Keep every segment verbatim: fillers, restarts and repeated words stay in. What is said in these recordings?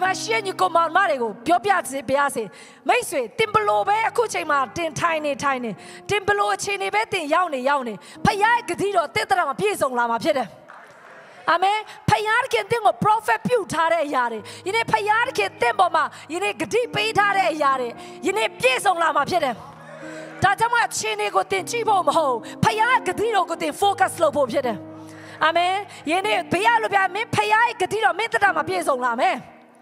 မှာရှေ့ညီကိုမောင်မတွေကိုပြောပြစေပြစေမိတ်ဆွေတင်ဘလို့ပဲအခုချိန်မှာတင်ထိုင်နေထိုင်နေတင်ဘလို့အချိန်နေပဲတင်ရောက်နေရောက်နေဖခင်ရဲ့ဂတိတော်တင့်တယ်မှာပြည့်စုံလာမှာဖြစ်တယ်အာမင်ဖခင်ကတင်ကို prophet ပြုထားတဲ့အရာတွေယနေ့ဖခင်ကတင်ပေါ်မှာယနေ့ဂတိပေးထားတဲ့အရာတွေယနေ့ပြည့်စုံလာမှာဖြစ်တယ်ဒါကြောင့်မို့အချိန်တွေကိုတင်ကြည့်ဖို့မဟုတ်ဖခင်ရဲ့ဂတိတော်ကိုတင် focus လုပ်ဖို့ဖြစ်တယ်အာမင်ယနေ့ဘေးရလို့ပြမင်းဖခင်ရဲ့ဂတိတော်မင်းတတမှာပြည့်စုံလာမယ်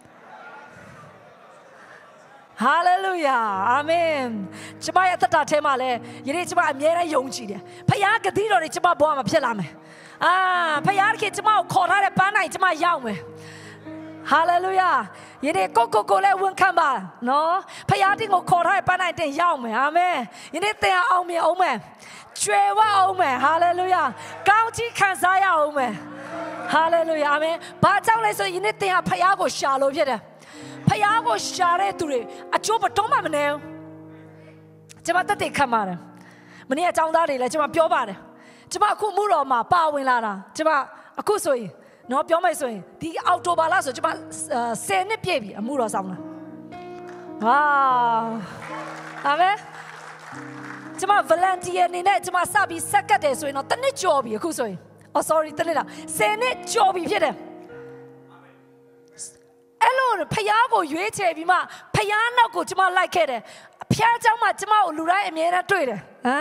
ဟာလေလုယာအာမင်ကျမရဲ့တတထဲမှာလဲယနေ့ကျမအမြဲတမ်းယုံကြည်တယ်ဖခင်ဂတိတော်တွေကျမဘဝမှာဖြစ်လာမယ်အာဖခင်ကကျမကိုခေါ်ထားတဲ့ပန်းနိုင်ကျမရောက်မယ်ဟာလေလုယာယနေ့ကိုကိုကိုလည်းဝန်ခံပါနော်ဖခင်တင်ကိုခေါ်ထားတဲ့ပန်းနိုင်တင်ရောက်မယ်အာမင်ယနေ့တင်အောင်မြင်အောင်မယ်ကျွေဝအောင်မယ်ဟာလေလုယာကောင်းချီးခံစားရအောင်မယ်ဟာလေလုယာအာမင်ဘာကြောင့်လဲဆိုရင်ယနေ့တင်ဟာဖခင်ကိုရှာလို့ဖြစ်တယ်ဖခင်ကိုရှာတဲ့သူတွေအကျိုးဘတော်မှမနေဘူးကျမတက်တဲ့ခံပါတယ်မနေ့အကြောင်းသားတွေလည်းကျမပြောပါတယ်ကျမအခုမှုတော်မှာပါဝင်လာတာကျမအခုဆိုရင်နော်ပြောမယ်ဆိုရင်ဒီအောက်တိုဘာလဆိုကျမဆယ်နှစ်ပြည့်ပြီအမှုတော်ဆောင်လာဝါအာမင်ကျမ volunteer အနေနဲ့ကျမစပြီးဆက်ကတ်တယ်ဆိုရင်တော့တစ်နှစ်ကျော်ပြီအခုဆိုရင် oh sorry တစ်နှစ်လားဆယ်နှစ်ကျော်ပြီဖြစ်တယ်အဲ့လိုဖယားကိုရွေးချယ်ပြီးမှဖယားနောက်ကိုကျမလိုက်ခဲ့တယ်အဖျားเจ้าမှာကျမကိုလူတိုင်းအမြဲတမ်းတွေ့တယ်အာ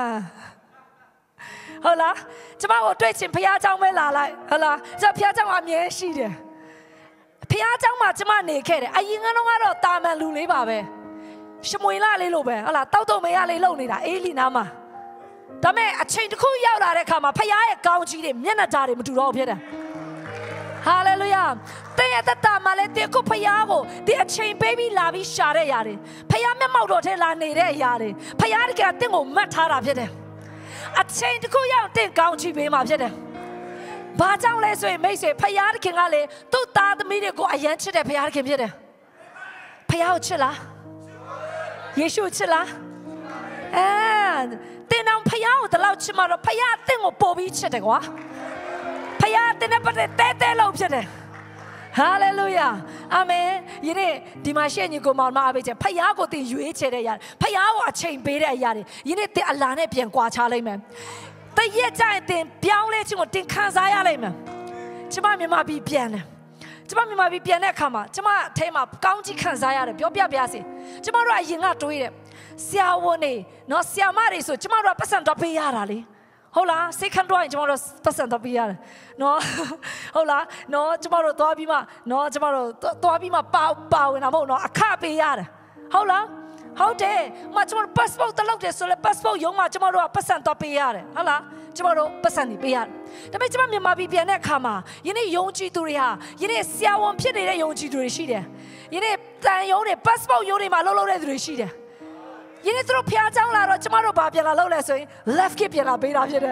ဟုတ်လားကျမကိုတွေ့ချင်ဖယားเจ้าပဲလာလိုက်ဟုတ်လားကျဖယားเจ้าအမြဲရှိတယ်ဖယားเจ้าမှာကျမနေခဲ့တယ်အရင်ကတော့ကတော့တာမန်လူလေးပါပဲရှမွေလာလေးလိုပဲဟုတ်လားတောက်တုံမရလေးလုံနေတာအေးလီနာမှာဒါမဲ့အချိန်တစ်ခုရောက်လာတဲ့အခါမှာဖယားရဲ့ကောင်းကြီးတွေမျက်နှာဓာတ်တွေမတူတော့ဖြစ်တယ်ဟာလေလုယာတဲ့ရတတာမလေးတဲ့ကိုဖယားကိုဒီအချိန်ပေးပြီးလာပြီးရှာတဲ့ຢာတွေဖယားမျက်မှောက်တော်ထဲလာနေတဲ့ຢာတွေဖယားတကယ်တင့်ကိုမှတ်ထားတာဖြစ်တယ်အချိန်တစ်ခုရောက်တင့်ကောင်းချီးပေးမှာဖြစ်တယ်ဘာကြောင့်လဲဆိုရင်မိတ်ဆွေဖယားတခင်ကလေသူ့သားသမီးတွေကိုအယမ်းချစ်တဲ့ဖယားတခင်ဖြစ်တယ်ဖယားကိုချစ်လားယေရှုချစ်လားအဲတင်အောင်ဖယားကိုတလောက်ချစ်မှာတော့ဖယားတင့်ကိုပို့ပြီးချစ်တယ်ကွာဖယားတင်တဲ့ပတ်တဲ့တဲတဲလို့ဖြစ်တယ်ဟာလေလုယာအာမင်ယနေ့ဒီမှာရှေ့ညီကိုမောင်မအားပေးချင်ဖယားကိုတင်ရွေးချယ်တဲ့အရာဖယားကိုအချိန်ပေးတဲ့အရာတွေယနေ့တင်အလာနဲ့ပြန်ကွာခြားလိုက်မယ်တရက်ကြရင်တင်ပြောင်းလဲခြင်းကိုတင်ခံစားရလိုက်မယ်ကျမမြန်မာပြည်ပြန်တယ်ကျမမြန်မာပြည်ပြန်တဲ့အခါမှာကျမအထဲမှာကောင်းကြီးခံစားရတယ်ပြောပြပြစေကျမတို့အရင်ကတွေးတယ်ဆရာဝန်နေနော်ဆရာမတွေဆိုကျမတို့ကပတ်စံတော့ပေးရတာလေဟုတ်လားစိတ်ခံတော့ရင်ကျမတို့ပတ်စံတော့ပေးရတယ်နော်ဟုတ်လားနော်ကျမတို့သွားပြီးမှနော်ကျမတို့သွားပြီးမှပါပါဝင်တာမဟုတ်နော်အခပေးရတယ်ဟုတ်လားဟုတ်တယ်မကျမတို့ passport တလောက်တယ်ဆိုလဲ passport ရုံးမှာကျမတို့ကပတ်စံတော့ပေးရတယ်ဟုတ်လားကျမတို့ပတ်စံနေပေးရတယ်ဒါပေမဲ့ကျမမြန်မာပြည်ပြန်တဲ့အခါမှာယနေ့ယုံကြည်သူတွေဟာယနေ့ဆရာဝန်ဖြစ်နေတဲ့ယုံကြည်သူတွေရှိတယ်ယနေ့တန်ယုံတွေ passport ယုံတွေမှာလှုပ်လှုပ်တဲ့သူတွေရှိတယ်ယနေ့သူတို့ဖျားချောင်းလာတော့ကျမတို့ဘာပြန်လာလုပ်လဲဆိုရင် left kick ပြန်လာပေးတာဖြစ်တယ်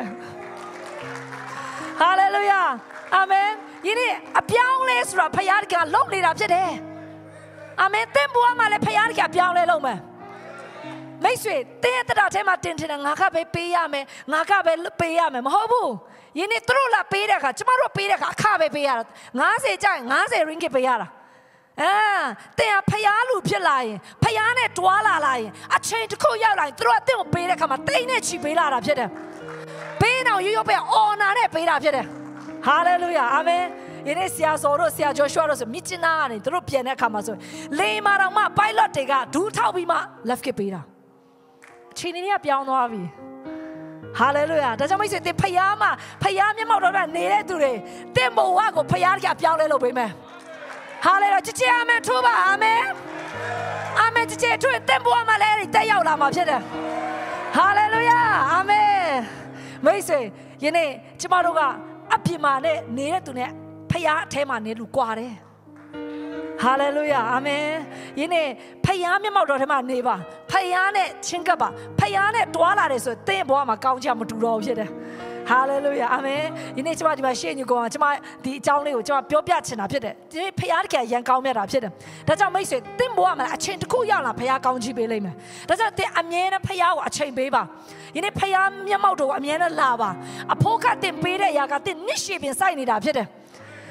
hallelujah amen ယနေ့အပြောင်းလဲဆိုတာဖျားကလုပ်နေတာဖြစ်တယ် amen သင်ဘဝမှာလည်းဖျားကအပြောင်းလဲလုပ်မယ်မိတ်ဆွေတင်းတတာထဲမှာတင်တင်ငါကပဲပေးရမယ်ငါကပဲပေးရမယ်မဟုတ်ဘူးယနေ့သူတို့လာပေးတဲ့အခါကျမတို့ပေးတဲ့အခါအခပဲပေးရတာငါးဆယ်ကျရင်ငါးဆယ် ringgit ပေးရတာအာတင်ဖျားလူဖြစ်လာရင်ဖျားနဲ့တွားလာလာရင်အချိန်တစ်ခုရောက်လာရင်သူတို့ကတင့်ကိုပေးတဲ့အခါမှာတိတ်နဲ့ချီပေးလာတာဖြစ်တယ်ပေးတော့ရိုးရိုးပဲအော်နာနဲ့ပေးတာဖြစ်တယ်ဟာလေလုယာအာမင်ယနေ့ဆရာစောတို့ဆရာဂျောရှွာတို့ဆိုမြစ်ကျနာကနေသူတို့ပြန်တဲ့အခါမှာဆိုလေမာတော်မှ pilot တွေကဒူးထောက်ပြီးမှ left kick ပေးတာအချိန်ကြီးကပြောင်းသွားပြီဟာလေလုယာဒါကြောင့်မိတ်ဆွေတင်ဖျားမှာဖျားမျက်မှောက်တော်ကနေတဲ့သူတွေတင်ဘဝကိုဖျားကပြောင်းလဲလုပ်ပေးမယ်ဟာလေလုယာချစ်ချစ်အာမင်ထိုးပါအာမင်အာမင်ချစ်ချစ်ထိုးတင်ဘဝမှာလည်းတက်ရောက်လာမှာဖြစ်တယ်ဟာလေလုယာအာမင်မိတ်ဆွေယနေ့ကျမတို့ကအပြစ်မှာနဲ့နေတဲ့သူနဲ့ဖျားအထဲမှာနေလူကွာတယ်ဟာလေလုယာအာမင်ယနေ့ဖျားမျက်မှောက်တော်ထဲမှာနေပါဖျားနဲ့ချင်းကပ်ပါဖျားနဲ့တွားလာတယ်ဆိုရင်သင်ဘဝမှာကောင်းချမတူတော့ဖြစ်တယ်ဟာလေလုယာအာမင်ယနေ့ကျွန်မဒီမှာရှေ့ညကောင်ကျွန်မဒီအကြောင်းလေးကိုကျွန်မပြောပြချင်တာဖြစ်တယ်ဒီဖျားတကယ်ရန်ကောင်းမြတ်တာဖြစ်တယ်ဒါကြောင့်မိတ်ဆွေသင်ဘဝမှာအချိန်တစ်ခုရောက်လာဖျားကောင်းချီးပေးလိမ့်မယ်ဒါကြောင့်သင်အမြဲတမ်းဖျားကိုအချိန်ပေးပါယနေ့ဖျားမျက်မှောက်တော်ကိုအမြဲတမ်းလာပါအဖို့ကသင်ပေးတဲ့အရာကသင်နှစ်ရှည်ပင်စိုက်နေတာဖြစ်တယ်ဟ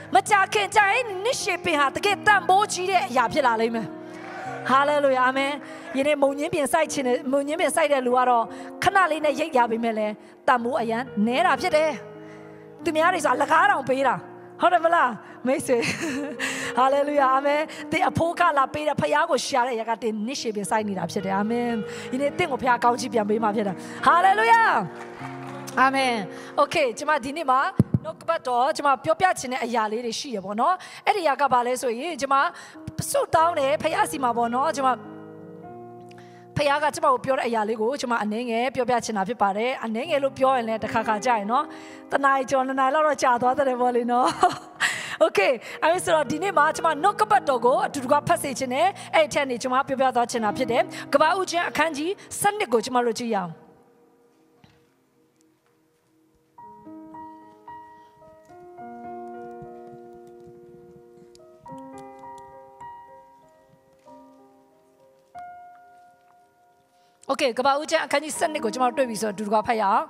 မကြခင်ကြရင်နစ်ရှေပင်ဟာတကယ်တန်ဖိုးကြီးတဲ့အရာဖြစ်လာလိမ့်မယ်ဟာလေလုယာအာမင်ယနေ့မုံညင်းပြင်ဆိုင်ခြင်းနဲ့မုံညင်းပြင်ဆိုင်တဲ့လူကတော့ခဏလေးနဲ့ရိတ်ရပြီမဲ့လဲတန်ဖိုးအရန်နဲတာဖြစ်တယ်သူများတွေဆိုလကားတောင်ပေးတာဟုတ်တယ်မလားမိတ်ဆွေဟာလေလုယာအာမင်ဒီအဖိုးကလာပေးတဲ့ဖခင်ကိုရှာတဲ့ရကတင်နစ်ရှေပင်ဆိုင်နေတာဖြစ်တယ်အာမင်ယနေ့တင့်ကိုဖခင်ကောင်းချီးပြန်ပေးမှာဖြစ်တာဟာလေလုယာအာမင်โอเคကျွန်မဒီနေ့မှာနှုတ်ကပတ်တော်ကျွန်မပြောပြချင်တဲ့အရာလေးတွေရှိရပေါ့နော်အဲ့ဒီအရာကဘာလဲဆိုရင်ကျွန်မဆုတောင်းတယ်ဖခင်စီမှာပေါ့နော်ကျွန်မဖခင်ကကျွန်မကိုပြောတဲ့အရာလေးကိုကျွန်မအနည်းငယ်ပြောပြချင်တာဖြစ်ပါတယ်အနည်းငယ်လို့ပြောရင်လည်းတစ်ခါခါကြာရင်နော်တနားကျော်နှစ်နားလောက်တော့ကြာသွားတယ်ပေါ့လေနော်โอเคအဲ့ဒါဆိုတော့ဒီနေ့မှာကျွန်မနှုတ်ကပတ်တော်ကိုအတူတူကဖတ်စေချင်တယ်အဲ့ထက်နေကျွန်မပြောပြသွားချင်တာဖြစ်တယ်ကပ္ပဦးကျမ်းအခန်းကြီးစနစ်ကိုကျွန်မတို့ကြည့်ရအောင်โอเคကပ္ပဦးကျမ်းအခန်းကြီးစနစ်ကိုကျွန်တော်တွေ့ပြီဆိုတော့ဒူတကွာဖတ်ရအောင်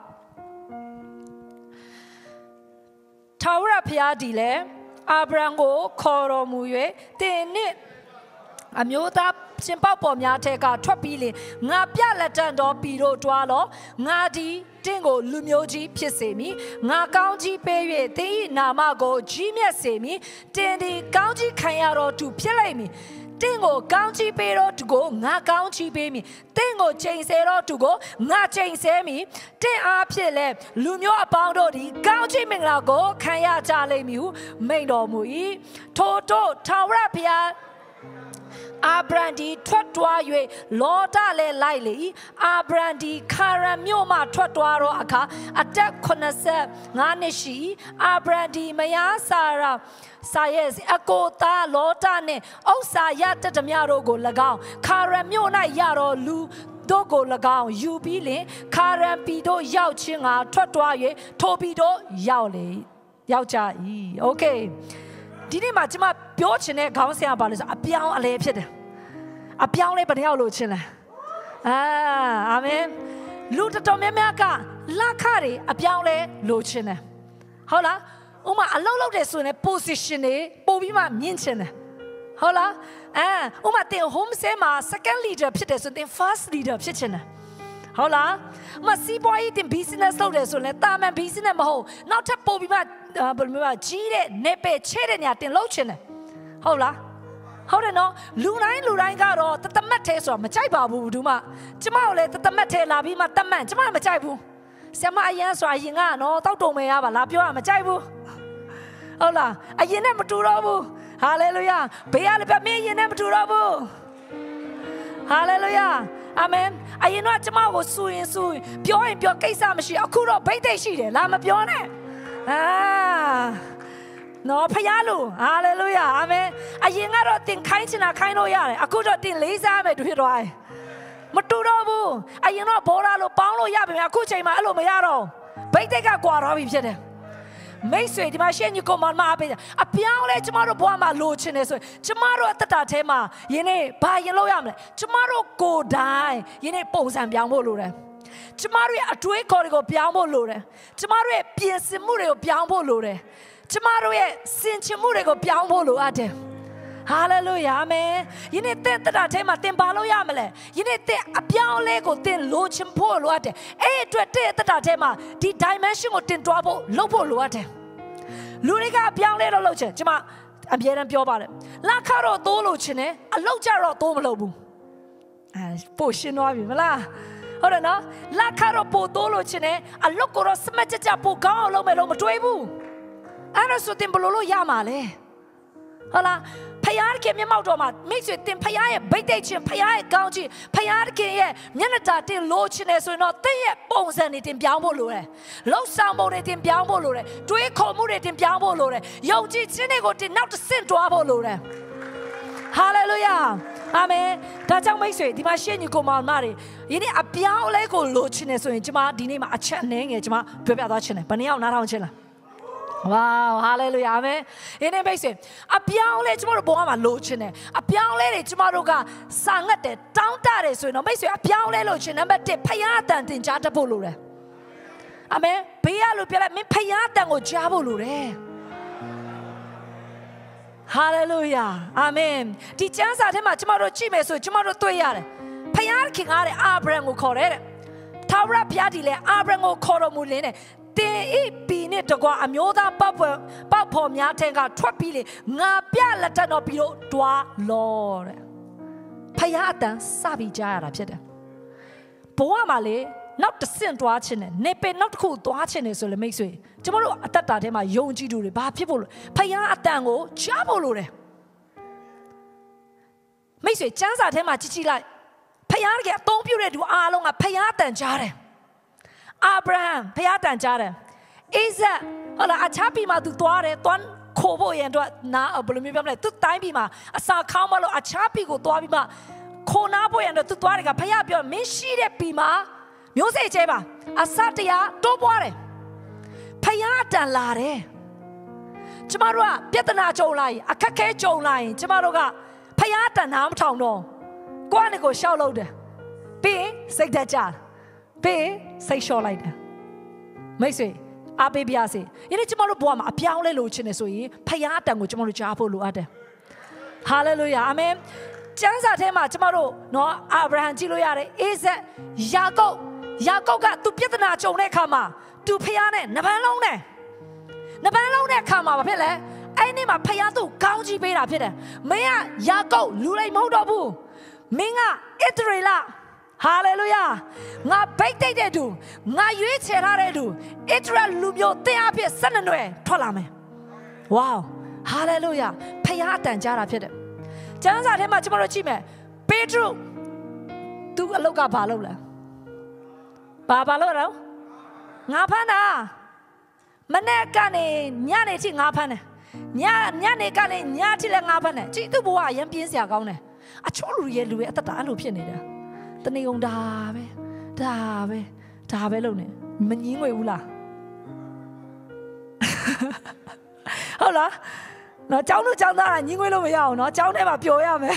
ထာဝရဘုရားဒီလေအာဗြဟံကိုခေါ်တော်မူ၍တင်နှင့်အမျိုးသားရှင်ပေါက်ပေါ်များထဲကထွက်ပြီးလေငါပြလက်တန်တော်ပြီတို့တွားလို့ငါဒီတင့်ကိုလူမျိုးကြီးဖြစ်စေမည်ငါကောင်းကြီးပေး၍တင်း၏နာမကိုကြီးမြတ်စေမည်တင်ဒီကောင်းကြီးခံရတော်သူဖြစ်လိမ့်မည်တင်းကိုကောင်းချီးပေးတော့သူကိုငါကောင်းချီးပေးမည်တင်းကိုချိန်ဆတော့သူကိုငါချိန်ဆမည်တင်းအားဖြင့်လဲလူမျိုးအပေါင်းတို့ဒီကောင်းချီးမင်္ဂလာကိုခံရကြလိမ့်မည်ဟုမိန့်တော်မူ၏ထို့တို့ထာဝရဘုရားအာဗြဟံဒီထွက်သွား၍လောတလည်းလိုက်လေအာဗြဟံဒီခါရန်မြို့မှထွက်သွားတော့အခါအသက်ခုနှစ်ဆယ်ငါးနှစ်ရှိအာဗြဟံဒီမယားစာရာစာရဲ့အကိုသားလောတနှင့်ဥစ္စာရတတ်သမျှတို့ကို၎င်းခါရန်မြို့၌ရတော်လူတို့ကို၎င်းယူပြီးလင်ခါရန်ပြည်တို့ရောက်ချင်းကထွက်သွား၍ထိုပြည်တို့ရောက်လေရောက်ကြ၏โอเคဒီနေ့မှာကျွန်မပြောချင်တဲ့ခေါင်းစဉ်ကဘာလဲဆိုအပြောင်းအလဲဖြစ်တယ်အပြောင်းလဲဘယ်နှယောက်လို့ချင်းလဲအာအာမင်လူတော်တော်များများကလက်ခတွေအပြောင်းလဲလို့ချင်းတယ်ဟုတ်လားဥမာအလုပ်လုပ်တယ်ဆိုရင် position တွေပို့ပြီးမှမြင့်ချင်တယ်ဟုတ်လားအဲဥမာတင် home sale မှာ second leader ဖြစ်တယ်ဆိုရင် first leader ဖြစ်ချင်တယ်ဟုတ်လားမစီးပွားရေးတင် business လုပ်တယ်ဆိုရင်တာမန် business မဟုတ်နောက်ထပ်ပို့ပြီးမှဘယ်လိုမျိုးကြီးတဲ့နေပယ်ချဲတဲ့နေရာတင်လုပ်ချင်တယ်ဟုတ်လားဟုတ်တယ်နော်လူတိုင်းလူတိုင်းကတော့တသမတ်သေးဆိုတာမကြိုက်ပါဘူးဘူးမှကျမတို့လည်းတသမတ်သေးလာပြီးမှတတ်မှန်ကျမမကြိုက်ဘူးဆရာမအရင်ဆိုတာအရင်ကနော်တောက်တုံမယ်ရပါလားပြောရမကြိုက်ဘူးဟုတ်လားအရင်နဲ့မတူတော့ဘူးဟာလေလုယာဘေးရလည်းပြမင်းအရင်နဲ့မတူတော့ဘူးဟာလေလုယာအာမင်အရင်ကကျမကိုစူရင်စူပြောရင်ပြောကိစ္စမရှိအခုတော့ဗိတ်သိက်ရှိတယ်လားမပြောနဲ့အာနော်ဖယားလူဟာလေလုယာအာမင်အရင်ကတော့တင်ခိုင်းချင်တာခိုင်းလို့ရတယ်အခုတော့တင်လေးစားမယ်တွေ့တော့မတူတော့ဘူးအရင်တော့ဘောရာလို့ပေါင်းလို့ရပါမယ်အခုချိန်မှာအဲ့လိုမရတော့ဗိတ်သိက်ကကွာတော့ပြီဖြစ်တယ်မိတ်ဆွေဒီမှာရှင်းညကိုမမအပေးအပြောင်းလဲကျမတို့ဘဝမှာလိုချင်နေဆိုကျမတို့အသက်တာထဲမှာယနေ့ဘာရင်လို့ရမလဲကျမတို့ကိုယ်တိုင်ယနေ့ပုံစံပြောင်းဖို့လိုတယ်ကျမတို့ရဲ့အတွေးခေါ်တွေကိုပြောင်းဖို့လိုတယ်ကျမတို့ရဲ့ပြင်ဆင်မှုတွေကိုပြောင်းဖို့လိုတယ်ကျမတို့ရဲ့စင်ချင်မှုတွေကိုပြောင်းဖို့လိုအပ်တယ်ဟာလေလုယာအာမင်ယနေ့တဲ့တတာထဲမှာသင်ပါလို့ရမလဲယနေ့တဲ့အပြောင်းလဲကိုသင်လိုချင်ဖို့လိုအပ်တယ်အဲ့အတွက်တဲ့တတာထဲမှာဒီ dimension ကိုတင်တွားဖို့လုပ်ဖို့လိုအပ်တယ်လူတွေကအပြောင်းလဲတော့လုပ်ချင်ကျွန်မအမြဲတမ်းပြောပါတယ်လက်ခါတော့တိုးလို့ချင်တယ်အလောက်ကြတော့တိုးမလုပ်ဘူးအဲပို့ရှင်းသွားပြီမလားဟုတ်တယ်နော်လက်ခါတော့ပို့တိုးလို့ချင်တယ်အလောက်ကိုတော့စမတ်ကြကြပို့ကောင်းအောင်လုပ်မယ်လို့မတွေးဘူးအဲ့ဒါဆိုတင်ဘလို့လို့ရမှာလဲဟုတ်လားဖယားခင်မျက်မှောက်တော်မှာမိတ်ဆွေတင်ဖယားရဲ့ဗိတ်သိက်ခြင်းဖယားရဲ့ကောင်းခြင်းဖယားခင်ရဲ့မျက်နှာတာတင်လို့ခြင်းနေဆိုရင်တော့တဲ့ရဲ့ပုံစံတွေတင်ပြောင်းဖို့လိုတယ်လှုပ်ဆောင်ပုံတွေတင်ပြောင်းဖို့လိုတယ်တွေးခေါ်မှုတွေတင်ပြောင်းဖို့လိုတယ်ယုံကြည်ခြင်းတွေကိုတင်နောက်တစ်ဆင့်တွားဖို့လိုတယ်ဟာလေလုယာအာမင်ဒါကြောင့်မိတ်ဆွေဒီမှာရှေ့ညီကိုမောင်မတွေယနေ့အပြောင်းလဲကိုလိုချင်နေဆိုရင်ကျွန်မဒီနေ့မှာအချက်အနည်းငယ်ကျွန်မပြောပြသွားချင်တယ်ဘယ်နှယောက်နားထောင်ချင်လားဝါးဟာလေလုယာအာမင်ဒီနေ့မိတ်ဆွေအပြောင်းလဲကျမတို့ဘဝမှာလိုချင်တယ်အပြောင်းလဲတွေကျမတို့ကစာငတ်တယ်တောင်းတတယ်ဆိုရင်တော့မိတ်ဆွေအပြောင်းလဲလိုချင်နံပါတ်တစ်ဖယားအတန်တင်ကြားတတ်ဖို့လိုတယ်အာမင်ဘေးရလို့ပြောလိုက်မင်းဖယားအတန်ကိုကြားဖို့လိုတယ်哈利路亚，阿门。第讲啥天嘛，今嘛都记没说，今嘛都对呀嘞。พยาคิงอะไรอาบรังกูขอเลยท้าวราพยาดีเลยอาบรังกูขอเราหมดเลยเนี่ยเตอีปีนี่ตะกว่าอเมริกาปั๊บปั๊บพอมีอาเทงกันทั่วปีเลยงาเปียละจันทร์ปีโลตัวลอเลยพยาตันซาบิจาระเพียดบัวมาเลยนับแต่เส้นตัวเช่นเนี่ยเป็นนับคู่ตัวเช่นเนี่ยสุดเลยไม่สวยจะมาดูอัตตาเทมายงจีดูเลยบ้าพี่บุรุษพยาตันกูจ้าบุรุษเลยไม่สวยจ้าสาเทมาจีจีไลพยาแกต้องพิวเลยดูอาลงอ่ะพยาตันจาร์อับราฮัมพยาตันจาร์อิสระอะไรอาชาปีมาดูตัวเลยตอนโคบอยนตัวน้าบลูมีแบบไหนตุ๊ดตายปีมาอาสาข้าวมาแล้วอาชาปีกูตัวปีมาโคน้าบอยนตัวตุ๊ดตัวเลยกับพยาเปียไม่ชีเดปีมามิวเซ่เจ็บอ่ะอาสาเตียตัวบัวเลยพยาตันลาเลยจะมาดูอ่ะเปียตนาโจไลอาคักแค่โจไลจะมาดูอ่ะพยาตันน้ำท่องน้องกว่านี่ก็เช่าเราเด้อปีเสกเดจาร์ปีเสกชอไลเด้อไม่สิอาเบบีอาสิยันนี่จะมารู้บัวมาอภิญเลยรู้ชินสุยพยาตังกูจะมารู้จ้าพูรู้อะไรฮาเลลูยาอาเมนจังสัตย์เทมาจะมารู้เนาะอับราฮัมจิโลยาเลยอิสระยาโกยาโกก็ตุพิจารณาจงในคำมาตุพยาเนี่ยนับเป็นลงเนี่ยนับเป็นลงเนี่ยคำมาแบบนี้แหละไอ้นี่มาพยาตุก้าวจีไปละพี่เด้ไม่อะยาโกรู้อะไรไม่รู้บุมิงะอิตรีละฮาเลลูยางาเบกเตเดดูงายุยเชราเรดูอิตราลูมิโอเตอาเพียสันนวยทอลาเมว้าวฮาเลลูยาพยาตันจาราพี่เด้จังสัตย์เทมาจะมารู้ชิมเปโตรตูอลูกาบาลูละบาบาลูแล้วงาพันนะมันเนี่ยกันเนี่ยญาเนี่ยที่งาพันเนี่ยญาญาเนี่ยกันเนี่ยญาที่ละงาพันเนี่ยจีตุบัวยังเปลี่ยนเสียก้าวเนี่ยอาชอบรู้เยอะรู้เยอะแต่ตาลูกเพี้ยนเนี่ยตอนนี้องดาเว้ดาเว้ดาเว้ลูกเนี่ยมันยิงไว้อุล่ะเอาล่ะเนาะเจ้าหนูเจ้าหน้ายิงไว้ลูกไม่เอาเนาะเจ้าเนี่ยมาเปียวยังไหม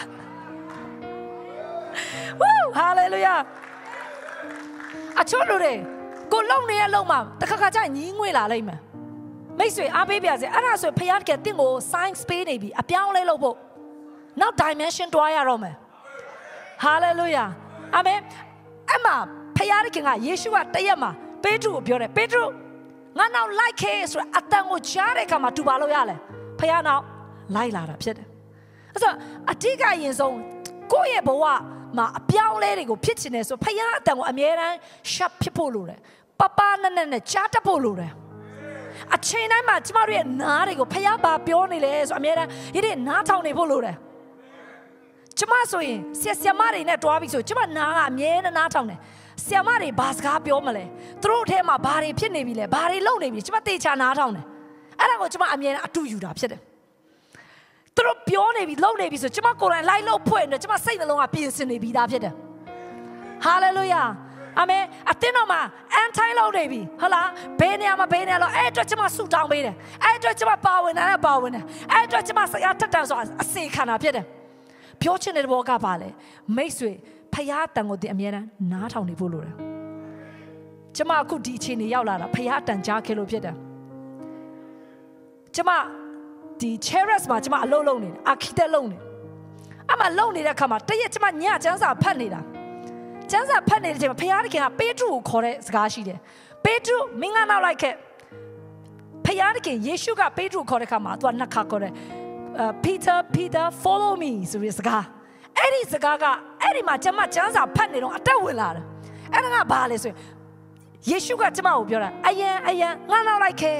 ว้าวฮาเลลูยาอาชอบรู้เลยกูลงเนี่ยลงมาแต่ข้าข้าจะยิงไว้ละอะไรมั้ยไม่สวยอาเบบีอาเซ่อันนั้นสวยพยานแกติ้งโอ science space นี่บีอาเปียวเลยลูกปุ๊now dimension ตัวอย่างเราไหมฮาเลลูยาอาเมนอามาพยานกิงอ่ะเยซูว่าเตียมาเปโตรပြောတယ်เปโตรงั้นเราไล่เคสอัตตังကိုကြားတဲ့အခါမှာတူပါလို့ရလဲพยานเอาไล่လာတာဖြစ်တယ်အဲ့ဆိုအတိကရင်ဆုံးကိုယ့်ရဲ့ဘဝမှာအပြောင်းလဲတွေကိုဖြစ်ချင်တယ်ဆိုพยานအတန်ကိုအမြဲတမ်းရှပ်ဖြစ်ဖို့လိုတယ်ပပနဲ့နဲ့နဲ့ကြားတတ်ဖို့လိုတယ်အချိန်တိုင်းမှာကျမတို့ရဲ့နားတွေကိုဖျားပါပြောနေလေဆိုအမြဲတမ်းရတဲ့နားထောင်နေဖို့လိုတယ်ကျမဆိုရင်ဆရာဆရာမတွေနဲ့တွားပြီးဆိုကျမနားကအမြဲတမ်းနားထောင်တယ်ဆရာမတွေဘာစကားပြောမလဲသူတို့အထဲမှာဘာတွေဖြစ်နေပြီလဲဘာတွေလုပ်နေပြီကျမတေချာနားထောင်တယ်အဲ့ဒါကိုကျမအမြဲတမ်းအတူယူတာဖြစ်တယ်သူတို့ပြောနေပြီလုပ်နေပြီဆိုကျမကိုယ်တိုင်လိုက်လို့ဖွင့်တယ်ကျမစိတ်နှလုံးကပြင်ဆင်နေပြီးသားဖြစ်တယ်ဟာလေလုယာအာမင်အတင်းတော်မှာအန်ထိုင်းလုပ်နေပြီဟုတ်လားဘယ်နေရာမှာဘယ်နေရာလို့အဲ့အတွက်ကျမဆူတောင်းပေးတယ်အဲ့အတွက်ကျမပါဝင်တယ်ပါဝင်တယ်အဲ့အတွက်ကျမဆရာတက်တန်ဆိုအစေခံတာဖြစ်တယ်ပြောချင်တဲ့ဘောကပါလေမိတ်ဆွေဖယားတန်ကိုတင်အမြဲတမ်းနားထောင်နေဖို့လိုတယ်ကျမအခုဒီအချိန်နေရောက်လာတာဖယားတန်ကြားခဲ့လို့ဖြစ်တယ်ကျမဒီ Cheras မှာကျမအလုပ်လုပ်နေတယ် architect လုပ်နေအမှလုပ်နေတဲ့အခါမှာတရက်ကျမညကျန်းစာဖတ်နေတာကျန်းစာဖတ်နေတဲ့အချိန်မှာဖယားတခင်ကပေတရုကိုခေါ်တဲ့စကားရှိတယ်ပေတရုမင်းကနောက်လိုက်ခဲ့ဖယားတခင်ယေရှုကပေတရုခေါ်တဲ့အခါမှာသူကနှစ်ခါခေါ်တယ် Peter Peter follow me ဆိုပြီးစကားအဲ့ဒီစကားကအဲ့ဒီမှာကျမကျန်းစာဖတ်နေတော့အတက်ဝင်လာတယ်အဲ့ဒါကဘာလဲဆိုရင်ယေရှုကကျမကိုပြောတာအယံအယံငါနောက်လိုက်ခဲ့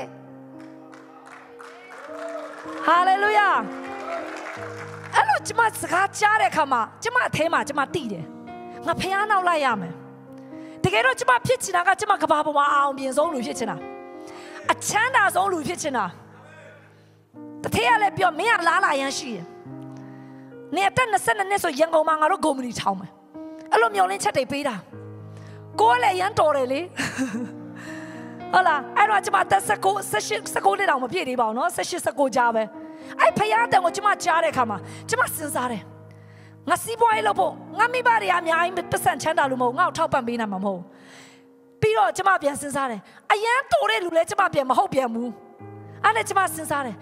ဟာလေလုယာအဲ့လိုကျမစကားကြားတဲ့အခါမှာကျမအထဲမှာကျမတိတယ်ငါဖျားနောက်လိုက်ရမယ်တကယ်တော့ကျမဖြစ်ချင်တာကကျမကဘာပေါ်မှာအောင်ပြင်ဆုံးလူဖြစ်ချင်တာအချမ်းသာဆုံးလူဖြစ်ချင်တာတထည့်ရလဲပြောမင်းကလားလာရန်ရှိရနေအသက်၂၂နှစ်ဆိုရန်ကုန်မှာငါတို့ဂုံမီထောင်းမယ်အဲ့လိုမျိုးလင်းချက်တွေပေးတာကိုယ်လည်းရန်တော်တယ်လေဟုတ်လားအဲ့တော့ကျမတက်၁၉ ၁၈ ၁၉နှစ်တောင်မပြည့်သေးပါဘူးနော်၁၈ ၁၉ကြားပဲအဲ့ဖယားတန်ကိုကျမကြားတဲ့အခါမှာကျမစဉ်းစားတယ်ငါစီးပွားရေးလုပ်ဖို့ငါမိဘတွေအများကြီးပတ်စံချမ်းသာလို့မဟုတ်ငါ့ကိုထောက်ပံ့ပေးနိုင်မှာမဟုတ်ပြီးတော့ကျမပြန်စဉ်းစားတယ်အရန်တော်တဲ့လူလည်းကျမပြန်မဟုတ်ပြန်ဘူးအဲ့နဲ့ကျမစဉ်းစားတယ်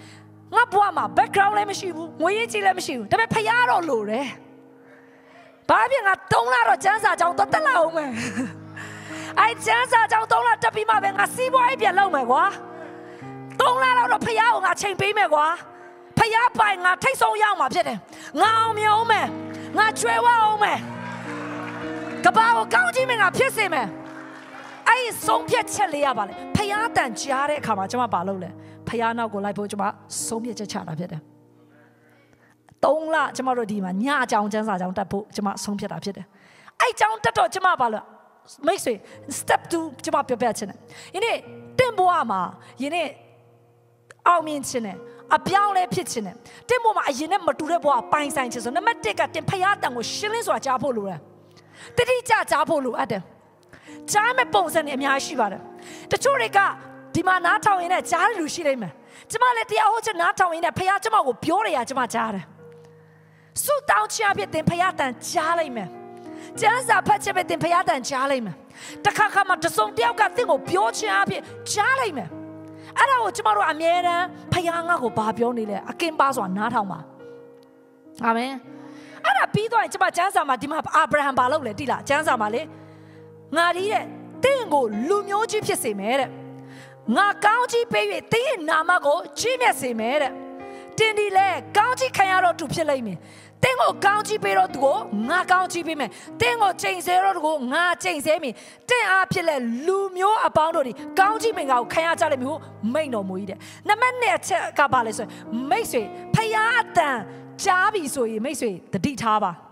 ငါဘွားမှာ background လည်းမရှိဘူးငွေရေးကြီးလည်းမရှိဘူးဒါပေမဲ့ဖယားတော့လိုတယ်ဘာဖြစ်ငါသုံးလတော့ကျန်းစာကြောင်းတော့တက်လာအောင်မယ်အဲကျန်းစာကြောင်းသုံးလတက်ပြီးမှပဲငါစီးပွားရေးပြန်လုပ်မယ်ကွာသုံးလတော့ဖယားကိုငါချိန်ပေးမယ်ကွာဖယားပိုင်ငါထိတ်ဆုံးရောက်မှာဖြစ်တယ်ငါအောင်မြင်အောင်မယ်ငါကျွဲဝအောင်မယ်ကဘာကိုကောင်းကြီးမင်းငါဖြစ်စေမယ်အဲ့ဆုံးဖြတ်ချက်လေးရပါလေဖယားတန်ကြားတဲ့အခါမှာကျွန်မဘာလုပ်လဲဖယားနောက်ကိုလိုက်ဖို့ကျွန်မဆုံးဖြတ်ချက်ချတာဖြစ်တယ်သုံးလကျွန်မတို့ဒီမှာညအကြောင်းကျန်းစာကြောင်းတက်ဖို့ကျွန်မဆုံးဖြတ်တာဖြစ်တယ်အဲ့ကြောင်းတက်တော့ကျွန်မဘာလို့မိတ်ဆွေ step two ကျွန်မပြောပြချင်တယ်ယနေ့တင်ဘွားမှာယနေ့အောင်မြင်ခြင်းနဲ့အပြောင်းလဲဖြစ်ခြင်းနဲ့တင်ဘွားမှာအရင်နဲ့မတူတဲ့ဘွားပိုင်ဆိုင်ခြင်းဆိုနံပါတ်တစ်ကတင်ဖယားတန်ကိုရှင်းလင်းစွာကြားဖို့လိုတယ်တတိကျကြားဖို့လိုအပ်တယ်ကြားမဲ့ပုံစံတွေအများရှိပါတယ်တချို့တွေကဒီမှာနားထောင်ရင်းနဲ့ကြားတဲ့လူရှိလိမ့်မယ်ကျမလည်းတရားဟောချက်နားထောင်ရင်းနဲ့ဖယားကျမကိုပြောရရကျမကြားတယ်ဆုတောင်းချပြတဲ့ဖယားတန်ကြားလိုက်မယ်ကျမ်းစာဖတ်ချက်ပဲတင်ဖယားတန်ကြားလိုက်မယ်တခါခါမှတစုံတယောက်ကတင့်ကိုပြောချင်အဖြစ်ကြားလိုက်မယ်အဲ့ဒါကိုကျမတို့အမြဲတမ်းဖယားငါ့ကိုဘာပြောနေလဲအကင်ပါစွာနားထောင်ပါအာမင်အဲ့ဒါပြီးတော့ကျမကျမ်းစာမှာဒီမှာအာဗြဟံဘာလုပ်လဲတိလားကျမ်းစာမှာလေငါဒီတဲ့တင့်ကိုလူမျိုးကြီးဖြစ်စေမယ်တဲ့ငါကောင်းကြီးပေး၍တင်းရဲ့နာမကိုကြီးမြတ်စေမယ်တဲ့တင်းဒီလေကောင်းကြီးခံရတော့သူဖြစ်လိမ့်မယ်တင်းကိုကောင်းကြီးပေးတော့သူကိုငါကောင်းကြီးပေးမယ်တင်းကိုချိန်ဆတော့သူကိုငါချိန်ဆမည်တင်းအားဖြစ်လေလူမျိုးအပေါင်းတို့ဒီကောင်းကြီးမင်္ဂလာကိုခံရကြလိမ့်မယ်ဟုမိန့်တော်မူ၏တဲ့နံပါတ်နှစ်အချက်ကပါလဲဆိုရင်မိတ်ဆွေဖယားအတန်ကြားပြီဆိုရင်မိတ်ဆွေတတိထားပါ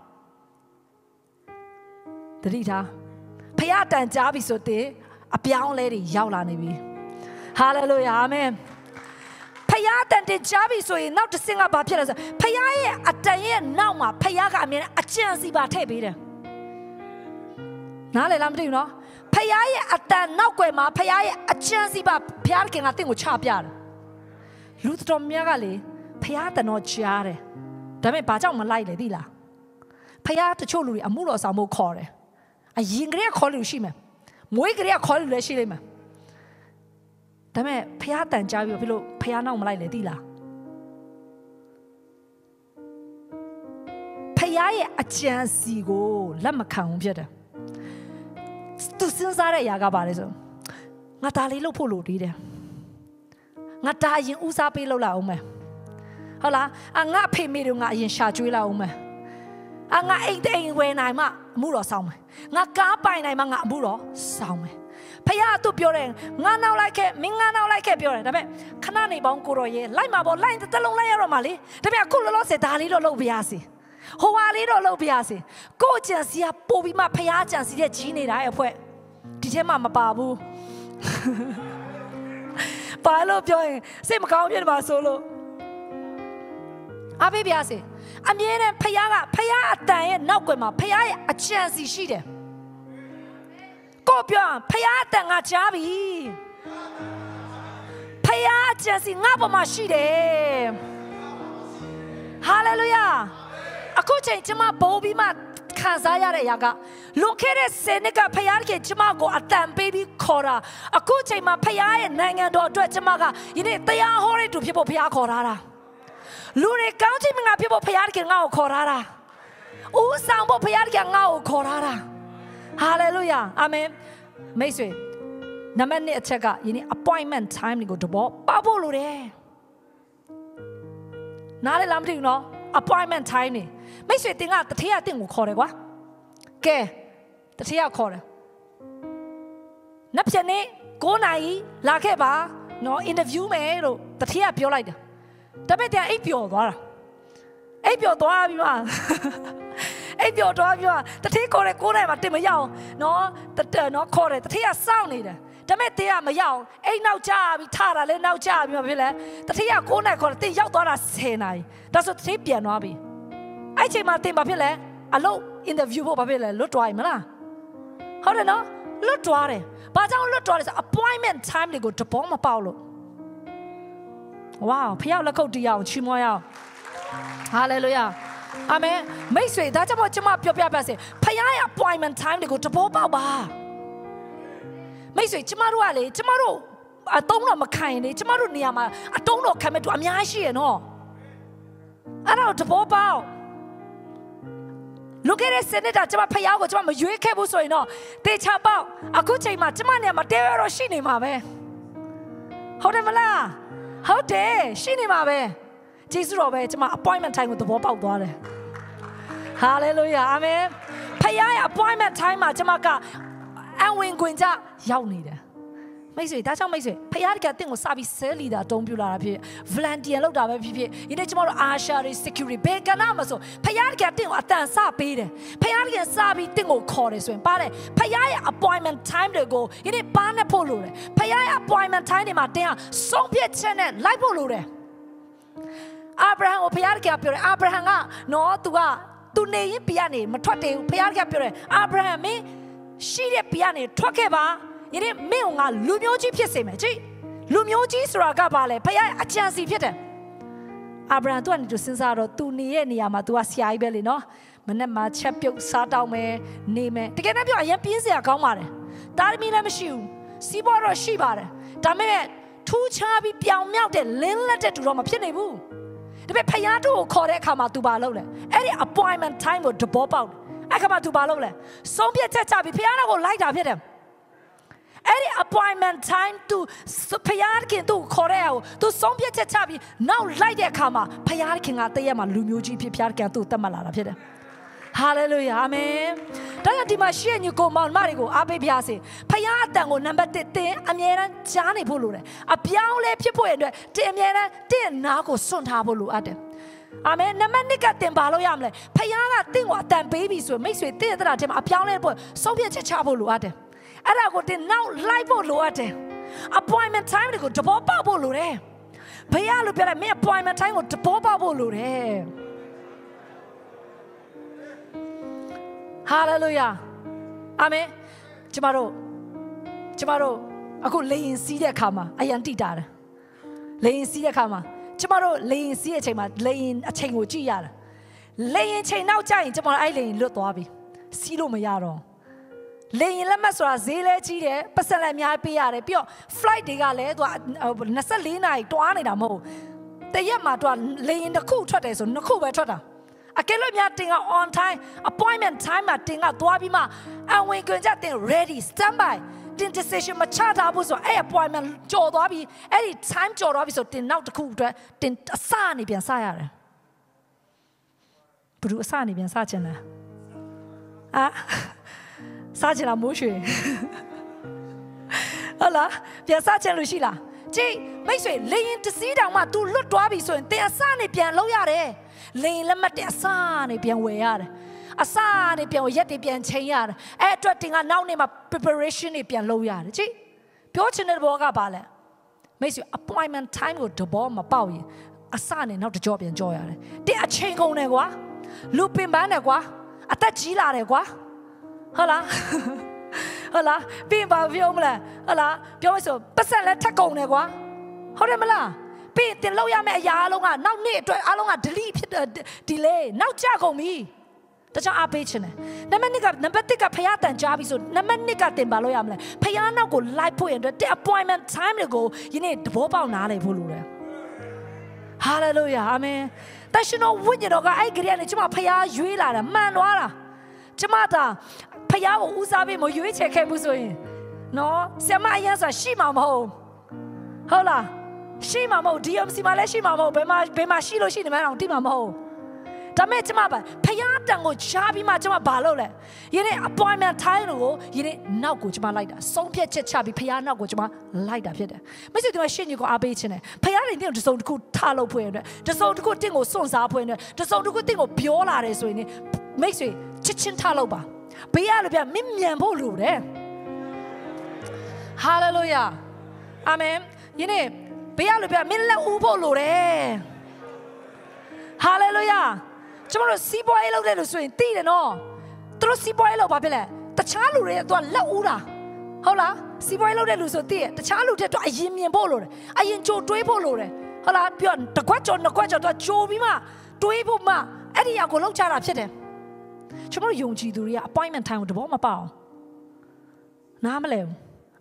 တတိထားဖယားတန်ကြားပြီဆိုတဲ့အပြောင်းလဲတွေရောက်လာနေပြီဟာလေလုယာအာမင်ဖယားတန်တင်ကြားပြီဆိုရင်နောက်တစ်ဆင့်ကဘာဖြစ်လဲဆိုဖယားရဲ့အတန်ရဲ့နောက်မှာဖယားကအမြဲအကြံစီပါထည့်ပေးတယ်နားလည်လားမသိဘူးနော်ဖယားရဲ့အတန်နောက်ွယ်မှာဖယားရဲ့အကြံစီပါဘုရားခင်ကတင့်ကိုချပြတယ်လူတော်များကလေဖယားတန်တော့ကြားတယ်ဒါပေမဲ့ဘာကြောင့်မလိုက်လဲသိလားဖယားတချို့လူတွေအမှုတော်ဆောင်ဖို့ခေါ်တယ်အရင်ကတည်းကခေါ်လို့ရှိမယ်မွေးကလေးကခေါ်လို့လည်းရှိလိမ့်မယ်ဒါပေမဲ့ဖယားတန်ကြားပြီးဘယ်လိုဖယားနောက်မလိုက်လဲသိလားဖယားရဲ့အကြံစီကိုလက်မခံဘူးဖြစ်တယ်သူစဉ်းစားတဲ့အရာကဘာလဲဆိုငါဒါလေးလုပ်ဖို့လိုသေးတယ်ငါဒါရင်ဦးစားပေးလုပ်လာအောင်မယ်ဟုတ်လားအငါဖေမေတို့ငါအရင်ရှာကျွေးလာအောင်မယ်အငါအိမ်တိမ်ဝယ်နိုင်မှအမှုတော်ဆောင်မယ်ငါကားပိုင်နိုင်မှငါအမှုတော်ဆောင်မယ်ဖယားသူပြောတယ်ငါနောက်လိုက်ခဲ့မင်းငါနောက်လိုက်ခဲ့ပြောတယ်ဒါပေမဲ့ခဏနေပေါင်းကိုတော်ရဲ့လိုက်မှာပေါ့လိုက်တစ်လုံးလိုက်ရတော့မှလေဒါပေမဲ့အခုလောလောဆယ်ဒါလေးတော့လုပ်ပြရစီဟိုဟာလေးတော့လုပ်ပြရစီကိုကြံစီကပို့ပြီးမှဖယားကြံစီတဲ့ကြီးနေတာရဲ့အဖွဲ့ဒီထဲမှာမပါဘူးဘာလို့ပြောရင်စိတ်မကောင်းဖြစ်မှာဆိုလို့အဖေပြစီအမြဲတမ်းဖယားကဖယားအတန်ရဲ့နောက်ွယ်မှာဖယားရဲ့အကြံစီရှိတယ်ကိုပြောဖယားအတန်ငါကြားပြီဖယားအကြံစီငါပေါ်မှာရှိတယ်ဟာလေလုယာအခုချိန်ကျမဘိုးပြီးမှခံစားရတဲ့အရာကလွန်ခဲ့တဲ့ဆယ်နှစ်ကဖယားကကျမကိုအတန်ပေးပြီးခေါ်တာအခုချိန်မှာဖယားရဲ့နိုင်ငံတော်အတွက်ကျမကယနေ့တရားဟောတဲ့သူဖြစ်ဖို့ဖယားခေါ်ထားတာလူတွေကောင်းချီးမင်္ဂလာဖြစ်ဖို့ဖယားကငါ့ကိုခေါ်ထားတာဦးဆောင်ဖို့ဖယားကငါ့ကိုခေါ်ထားတာဟာလေလုယာအာမင်မိတ်ဆွေနံပါတ်နှစ်အချက်ကယနေ့ appointment time ကိုတဘောပါဖို့လိုတယ်နားလည်လားမသိဘူးနော် appointment time နေမိတ်ဆွေတင်ကတထေးကတင့်ကိုခေါ်တယ်ကွာကဲတထေးကခေါ်တယ်နောက်ပြန်နေကိုးနာရီလာခဲ့ပါနော် interview မယ်လို့တထေးကပြောလိုက်တယ်ဒါပေမဲ့တင်အိပ်ပျော်သွားတာအိပ်ပျော်သွားပြီးမှအိပ်ပျော်သွားပြီးမှတထေးခေါ်တယ်ကိုးနာရီမှာတင်မရအောင်နော်နော်ခေါ်တယ်တထေးကစောင့်နေတယ်ဒါပေမဲ့တင်ကမရအောင်အိမ်နောက်ကျပြီးထားတာလဲနောက်ကျပြီးမှဖြစ်လဲတထေးကကိုးနာရီခေါ်တယ်တင်ရောက်သွားတာဆယ်နာရီဒါဆိုတထေးပြန်သွားပြီအဲ့ချိန်မှာတင်ဘာဖြစ်လဲအလုပ် interview ဖို့ဘာဖြစ်လဲလွတ်သွားပြီမလားဟုတ်တယ်နော်လွတ်သွားတယ်ဘာကြောင့်လွတ်သွားလဲဆို appointment time တွေကိုတဘောမပေါက်လို့ဝါဖျောက်လက်ခုပ်တီးအောင်ချီးမွမ်းရအောင်ဟာလေလုယာအာမင်မိတ်ဆွေဒါကြောင့်ကျွန်မပြောပြပါစေဖခင်ရဲ့ appointment time တွေကိုတဘောပေါက်ပါမိတ်ဆွေကျမတို့ကလေကျမတို့အတုံးတော့မခံရင်လေကျမတို့နေရာမှာအတုံးတော့ခံမဲ့သူအများရှိရနော်အဲ့တော့တဘောပေါက်လူကတဲ့စနစ်တာကျမဖျားကိုကျမမရွေးခဲ့ဘူးဆိုရင်တော့တေချာပေါက်အခုချိန်မှာကျမနေရာမှာတဲရတော့ရှိနေမှာပဲဟုတ်တယ်မလားဟုတ်တယ်ရှိနေမှာပဲဂျေစုတော်ပဲကျမ appointment time ကိုသဘောပေါက်သွားတယ် hallelujah amen ဖျားရဲ့ appointment time မှာကျမကအဝင်ခွင်ကြရောက်နေတယ်မိတ်ဆွေဒါကြောင့်မိတ်ဆွေဖခင်ကတင့်ကိုစာပြီးဆဲလီတာအသုံးပြုလာတာဖြစ် volunteer လုပ်တာပဲဖြစ်ဖြစ်ဒီနေ့ကျမတို့ Asha တွေ security ဘယ်ကနာမဆိုဖခင်ကတင့်ကိုအတန်စပေးတယ်ဖခင်ကစာပြီးတင့်ကိုခေါ်တယ်ဆိုရင်ပါတယ်ဖခင်ရဲ့ appointment time တွေကိုဒီနေ့ပါနဲ့ဖို့လိုတယ်ဖခင်ရဲ့ appointment time တွေမှာတင်းအောင်ဆုံးဖြတ်ချက်နဲ့လိုက်ဖို့လိုတယ်အာဗြဟံကိုဖခင်ကပြောတယ်အာဗြဟံကနော်သူကသူနေရင်ပြရနေမထွက်တယ်ဖခင်ကပြောတယ်အာဗြဟံမင်းရှိတဲ့ပြရနေထွက်ခဲ့ပါယနေ့မင်းကလူမျိုးကြီးဖြစ်စေမယ်ကြည့်လူမျိုးကြီးဆိုတာကဘာလဲဖခင်အကြံစီဖြစ်တယ်အာဗြဟံသူကနေသူစဉ်းစားတော့သူနေရဲ့နေရာမှာသူကဆရာကြီးပဲလေနော်မနေ့မှချက်ပြုတ်စားတောင်းမယ်နေမယ်တကယ်တော့ပြောအရင်ပြင်းစရာကောင်းပါတယ်တာသမီလည်းမရှိဘူးစီးပွားတော့ရှိပါတယ်ဒါပေမဲ့ထူးခြားပြီးပြောင်မြောက်တဲ့လင်းလက်တဲ့သူတော့မဖြစ်နိုင်ဘူးဒါပေမဲ့ဖခင်တို့ကိုခေါ်တဲ့အခါမှာသူဘာလုပ်လဲအဲ့ဒီ appointment time ကိုတဘောပေါက်အဲ့ခါမှာသူဘာလုပ်လဲဆုံးဖြတ်ချက်ချပြီးဖခင်တို့ကိုလိုက်တာဖြစ်တယ်အဲ့ဒီ appointment time သူဖျားခင်သူခေါ်ရအောင်သူဆုံးဖြတ်ချက်ချပြီးနောက်လိုက်တဲ့အခါမှာဖျားခင်ကတည့်ရမှာလူမျိုးကြီးဖြစ်ဖျားခင်သူတတ်မှတ်လာတာဖြစ်တယ် hallelujah amen ဒါကြောင့်ဒီမှာရှေ့ညကိုမောင်မတွေကိုအားပေးပြစေဖျားအတန်ကိုနံပါတ်တစ်တင်အမြဲတမ်းကြားနေဖို့လိုတယ်အပြောင်းလဲဖြစ်ဖို့ရတဲ့တင်အမြဲတမ်းတင်နာကိုစွန့်ထားဖို့လိုအပ်တယ်အာမင်နံပါတ်နှစ်ကတင်ပါလို့ရမလဲဖျားကတင့်ကိုအတန်ပေးပြီဆိုမိတ်ဆွေတင့်ရတဲ့ထဲမှာအပြောင်းလဲဖို့ဆုံးဖြတ်ချက်ချဖို့လိုအပ်တယ်အဲ့ဒါကိုတင်နောက်လိုက်ဖို့လိုအပ်တယ် appointment time တွေကိုတဘောပေါက်ဖို့လိုတယ်ဘယ်ရလို့ပြောလိုက်မင်း appointment time ကိုတဘောပေါက်ဖို့လိုတယ် hallelujah အာမင်ကျမတို့ကျမတို့အခုလေရင်စီးတဲ့အခါမှာအယံတိတာတယ်လေရင်စီးတဲ့အခါမှာကျမတို့လေရင်စီးတဲ့အချိန်မှာလေရင်အချိန်ကိုကြည့်ရတယ်လေရင်ချိန်နောက်ကျရင်ကျမတို့အဲ့လေရင်လွတ်သွားပြီစီးလို့မရတော့လေရင်လက်မှတ်ဆိုတာဈေးလဲကြီးတယ်ပတ်စံလည်းအများပေးရတယ်ပြီးတော့ flight တွေကလည်းသူကtwenty-fourနာရီတွားနေတာမဟုတ်တရက်မှာသူကလေရင်တစ်ခုထွက်တယ်ဆိုနှစ်ခုပဲထွက်တာအကယ်လို့များတင်က on time appointment time မှာတင်ကသွားပြီးမှအဝင်ခွင့်ကြတင် ready stand by တင် decision မချတာဘူးဆိုအဲ့ appointment ကြော်သွားပြီးအဲ့ဒီ time ကြော်သွားပြီးဆိုတင်နောက်တစ်ခုအတွက်တင်အစနေပြန်စရတယ်ဘယ်သူအစနေပြန်စချင်လဲအာစားချင်လားမိုးရွှေဟုတ်လားပြန်စားချင်လို့ရှိလားကြည့်မိတ်ဆွေလေရင်တစည်းတောင်မှ तू လွတ်သွားပြီဆိုရင်တင်အစနေပြန်လုပ်ရတယ်လေရင်လက်မှတ်တင်အစနေပြန်ဝယ်ရတယ်အစနေပြန်ရက်တွေပြန်ချိန်ရတယ်အဲ့အတွက်တင်ကနောက်နေ့မှာ preparation တွေပြန်လုပ်ရတယ်ကြည့်ပြောချင်တဲ့ဘောကဘာလဲမိတ်ဆွေ appointment time ကိုတဘောမပေါက်ရင်အစနေနောက်တစ်ကြောပြန်ကြောရတယ်တင်အချိန်ကုန်တယ်ကွာလူပင်ပန်းတယ်ကွာအသက်ကြီးလာတယ်ကွာဟုတ်လားဟုတ်လားပြင်ပါပြောမလားဟုတ်လားပြောလို့ဆိုပတ်စံလက်ထက်ကုန်တယ်ကွာဟုတ်တယ်မလားပြင်တင်လောက်ရမယ့်အရာအလုံးကနောက်နေ့အတွက်အလုံးက delete ဖြစ် delay နောက်ကျကုန်ပြီတခြားအားပေးချင်တယ်နံပါတ်နှစ်ကနံပါတ်တစ်ကဖျားတန်ကြားပြီဆိုနံပါတ်နှစ်ကတင်ပါလို့ရမလဲဖျားနောက်ကို live ဖို့ရတဲ့ appointment time တွေကိုယနေ့တဘောပေါက်နားလည်ဖို့လိုတယ် hallelujah amen တရှင်တော်ဝိညာဉ်တော်ကအဲ့ဒီကနေကျမဖျားရွေးလာတာမှန်သွားတာကျမသာဖျားကိုဦးစားပေးမရွေးချယ်ခဲ့ဘူးဆိုရင်နော်ဆရာမအရင်ဆိုရှိမှာမဟုတ်ဟုတ်လားရှိမှာမဟုတ် D M C မှာလည်းရှိမှာမဟုတ်ဘယ်မှာဘယ်မှာရှိလို့ရှိနေမှန်းအောင်သိမှာမဟုတ်ဒါမဲ့ကျမပါဖျားတန်ကိုချားပြီးမှကျမဘာလုပ်လဲယနေ့ appointment time ကိုယနေ့နောက်ကိုကျမလိုက်တာဆုံးဖြတ်ချက်ချပြီးဖျားနောက်ကိုကျမလိုက်တာဖြစ်တယ်မိတ်ဆွေတို့ရှင်းညီကိုအားပေးခြင်းနဲ့ဖျားတွေတင်းတစုံတစ်ခုထားလို့ဖွင့်ရတယ်တစုံတစ်ခုတင်းကိုစွန့်စားဖွင့်ရတယ်တစုံတစ်ခုတင်းကိုပြောလာတယ်ဆိုရင်မိတ်ဆွေချစ်ချင်းထားလို့ပါဘေးရလို့ပြမင်းမြန်ဖို့လိုတယ်ဟာလေလုယာအာမင်ယနေ့ဘေးရလို့ပြမင်းလက်ဦးဖို့လိုတယ်ဟာလေလုယာကျွန်တော်တို့စီးပွားရေးလုပ်တယ်လို့ဆိုရင်သိတယ်နော်သူတို့စီးပွားရေးလုပ်ဘာဖြစ်လဲတခြားလူတွေကသူကလက်ဦးတာဟုတ်လားစီးပွားရေးလုပ်တဲ့လူဆိုသိတယ်တခြားလူတွေတော့အရင်မြင်ဖို့လိုတယ်အရင်ကြိုတွေးဖို့လိုတယ်ဟုတ်လားပြောတကွက်ကြောနှစ်ကွက်ကြောတော့ကြိုပြီးမှတွေးဖို့မှအဲ့ဒီအကိုလောက်ချတာဖြစ်တယ်ကျွန်တော်ယုံကြည်သူတွေက appointment time ကိုတဘောမပေါအောင်နားမလဲဘူး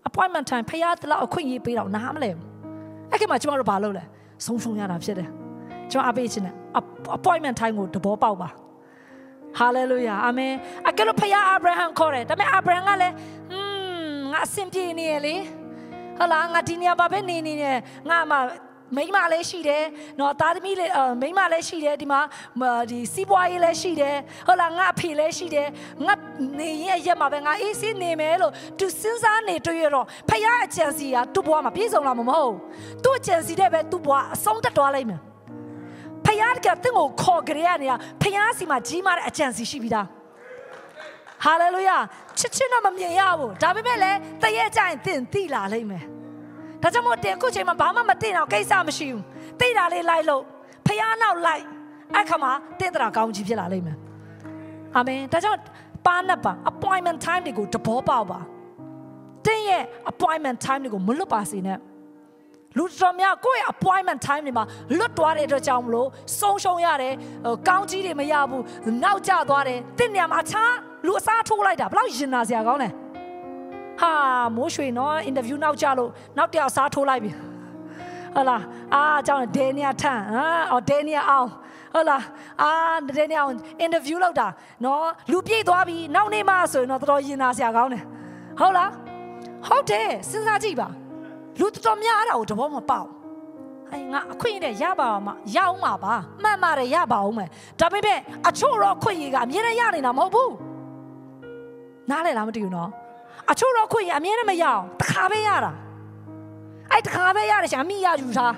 appointment time ဖယားတလောက်အခွင့်အရေးပေးတော့နားမလဲအဲ့ကမှကျမတို့ဘာလုပ်လဲဆုံးရှုံးရတာဖြစ်တယ်ကျွန်တော်အပေးချင်တယ် appointment time ကိုတဘောပေါက်ပါ hallelujah amen အကယ်လို့ဖယားအာဗြဟံခေါ်တယ်ဒါပေမဲ့အာဗြဟံကလည်းဟွန်းငါအဆင်ပြေနေရလေဟလာငါဒီနေရာမှာပဲနေနေတယ်ငါမှမိမလည်းရှိတယ်နော်သားသမီးလည်းမိမလည်းရှိတယ်ဒီမှာဒီစီးပွားရေးလည်းရှိတယ်ဟုတ်လားငါအဖေလည်းရှိတယ်ငါနေရဲ့ရက်မှာပဲငါအေးစေးနေမယ်လို့သူစဉ်းစားနေတွေ့ရတော့ဖယားအချမ်းစီကသူ့ဘဝမှာပြည့်စုံလာမှာမဟုတ်သူ့အချမ်းစီတဲ့ပဲသူ့ဘဝအဆုံးသတ်သွားလိမ့်မယ်ဖယားကတင့်ကိုခေါ်ကြရနေတာဖယားစီမှာကြီးမားတဲ့အချမ်းစီရှိပြီးသားဟာလေလုယာချစ်ချစ်တော့မမြင်ရဘူးဒါပေမဲ့လည်းတည့်ရဲ့ကြရင်တင်သိလာလိမ့်မယ်ဒါကြောင့်မို့တင်ခုချိန်မှာဘာမှမသိတော့ကိစ္စမရှိဘူးသိတာလေးလိုက်လို့ဖယားနောက်လိုက်အခါမှာတင်တရာကောင်းကြီးဖြစ်လာလိမ့်မယ်အာမင်ဒါကြောင့်ပါနပ်ပါ appointment time တွေကိုတဘောပေါက်ပါတင်ရဲ့ appointment time တွေကိုမလွတ်ပါစေနဲ့လူတော်များကိုယ့်ရဲ့ appointment time တွေမှာလွတ်သွားတဲ့အတွက်ကြောင့်မလို့ဆုံးရှုံးရတယ်ကောင်းကြီးတွေမရဘူးနောက်ကျသွားတယ်တင်နေရာမှာအခြားလူအစားထိုးလိုက်တာဘယ်လောက်ရင်နာစရာကောင်းလဲဟာမိုးရွှေနော်အင်တာဗျူးနောက်ကြလို့နောက်တယောက်စားထိုးလိုက်ပြီဟုတ်လားအာကြောင့်ဒဲနီယာထန်ဟာအော်ဒဲနီယာအောင်ဟုတ်လားအာဒဲနီယာအောင်အင်တာဗျူးလုပ်တာနော်လူပြည့်သွားပြီနောက်နေ့မှဆိုရင်တော့တော်တော်ရင်နာစရာကောင်းတယ်ဟုတ်လားဟုတ်တယ်စဉ်းစားကြည့်ပါလူတော်များအဲ့ဒါကိုတဘောမပေါက်ဟဲ့ငါအခွင့်အရေးရပါမှာရအောင်ပါပါမှန်ပါတယ်ရပါအောင်မယ်ဒါပေမဲ့အချို့တော့ခွင့်ရကအမြဲတမ်းရနေတာမဟုတ်ဘူးနားလည်လားမသိဘူးနော်အချို့တော့ခွင့်ရအမြဲတမ်းမရအောင်တစ်ခါပဲရတာအဲ့တစ်ခါပဲရတယ်ရှာမိရယူထား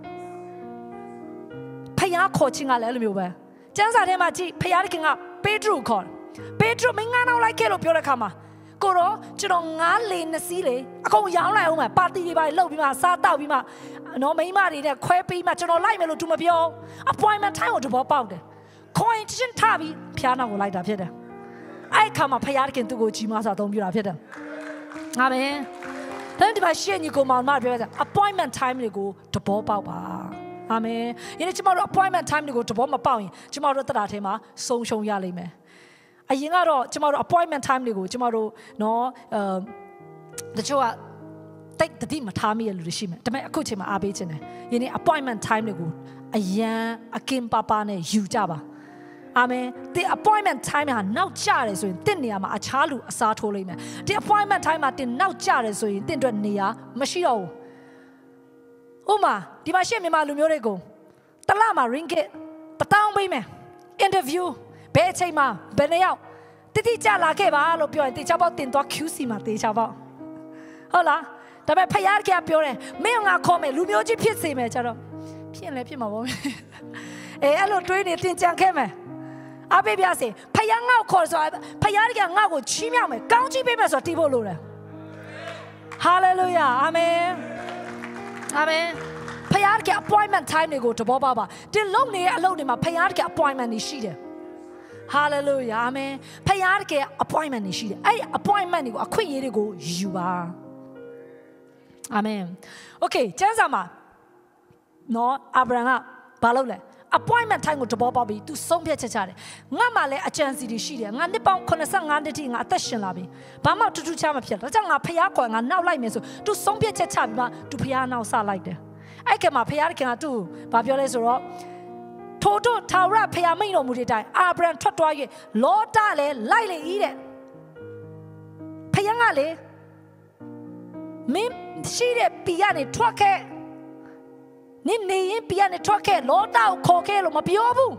ဖယားခေါ်ခြင်းကလည်းအဲ့လိုမျိုးပဲကျမ်းစာထဲမှာကြည့်ဖယားခင်ကပေတရုခေါ်ပေတရုမင်းငါနောက်လိုက်ခဲ့လို့ပြောတဲ့ခါမှာကိုတော့ကျွန်တော်ငါးလေနှစ်စီးလေအကုန်ရောင်းလိုက်အောင်မယ်ပါတီတွေပါလှုပ်ပြီးမှစားတောက်ပြီးမှနော်မိန်းမတွေနဲ့ခွဲပြီးမှကျွန်တော်လိုက်မယ်လို့သူမပြော appointment time ကိုတဘောပေါက်တယ် coin ချင်းထားပြီးဖျားနောက်ကိုလိုက်တာဖြစ်တယ်အဲ့ခါမှာဖယားခင်သူ့ကိုကြီးမားစွာအသုံးပြုတာဖြစ်တယ်အာမင်ဒါဒီမှာရှေ့ညီကိုမောင်မပြောတာ appointment time တွေကိုတဘောပေါက်ပါအာမင်ယနေ့ကျမတို့ appointment time တွေကိုတဘောမပေါက်ရင်ကျမတို့တတာထဲမှာဆုံးရှုံးရလိမ့်မယ်အရင်ကတော့ကျမတို့ appointment time တွေကိုကျမတို့နော်အဲတချို့ကတိတ်တတိမထားမိရလူတွေရှိမယ်ဒါပေမဲ့အခုချိန်မှာအားပေးခြင်းတယ်ယနေ့ appointment time တွေကိုအရန်အကင်ပါပါနဲ့ယူကြပါအာမင်ဒီ appointment time ဟာနောက်ကျတယ်ဆိုရင်တင့်နေရာမှာအခြားလူအစားထိုးလိမ့်မယ်ဒီ appointment time မှာတင်နောက်ကျတယ်ဆိုရင်တင့်အတွက်နေရာမရှိတော့ဘူးဥမာဒီမှာရှေ့မြန်မာလူမျိုးတွေကိုတလမှာ ringgit တတောင်းပေးမယ် interview ဘယ်အချိန်မှာဘယ်နှစ်ယောက်တိတိကျလာခဲ့ပါလို့ပြောရင်တေချာပေါက်တင်သွား Q C မှာတေချာပေါက်ဟုတ်လားဒါပေမဲ့ဖယားကပြောတယ်မင်းငါခေါ်မယ်လူမျိုးကြီးဖြစ်စေမယ်ကြတော့ဖြစ်လဲဖြစ်မှာပေါ့အဲအဲ့လိုတွေးနေတင်ကြံခဲ့မယ်အပေးပြစေဖယားငါ့ကိုခေါ်ဆိုဖယားကငါ့ကိုချီးမြှောက်မယ်ကောင်းချီးပေးမယ်ဆိုတော့တီးဖို့လိုတယ်ဟာလေလုယာအာမင်အာမင်ဖယားက appointment time တွေကိုတဘောပါပါဒီလုံနေတဲ့အလုပ်တွေမှာဖယားက appointment တွေရှိတယ်ဟာလေလုယာအာမင်ဖယားက appointment တွေရှိတယ်အဲ့ appointment တွေကိုအခွင့်အရေးတွေကိုယူပါအာမင်โอเคကျမ်းစာမှာနော်အာဗြဟံကဘာလုပ်လဲ appointment time ကိုတဘောပေါက်ပြီး तू ဆုံးဖြတ်ချက်ချတယ်ငါမှလည်းအကြံစီတွေရှိတယ်ငါနှစ်ပေါင်းeighty-fiveနှစ်ထိငါအသက်ရှင်လာပြီဘာမှတူတူချမဖြစ်ဒါကြောင့်ငါဖယားကွာငါနောက်လိုက်မယ်ဆို तू ဆုံးဖြတ်ချက်ချပြီးမှ तू ဖယားနောက်ဆလိုက်တယ်အဲ့ကမှာဖယားခင်က तू ဘာပြောလဲဆိုတော့ထို့တို့ထာဝရဖယားမိန့်တော်မူတဲ့အတိုင်းအာဗြဟံထွက်သွား၍လောတလည်းလိုက်လေ၏တဲ့ဖယားကလေမင်းရှိတဲ့ပီကနေထွက်ခဲ့နင်းနေရင်ပြန်နေထွက်ခဲ့လောတောက်ခေါ်ခဲ့လို့မပြောဘူး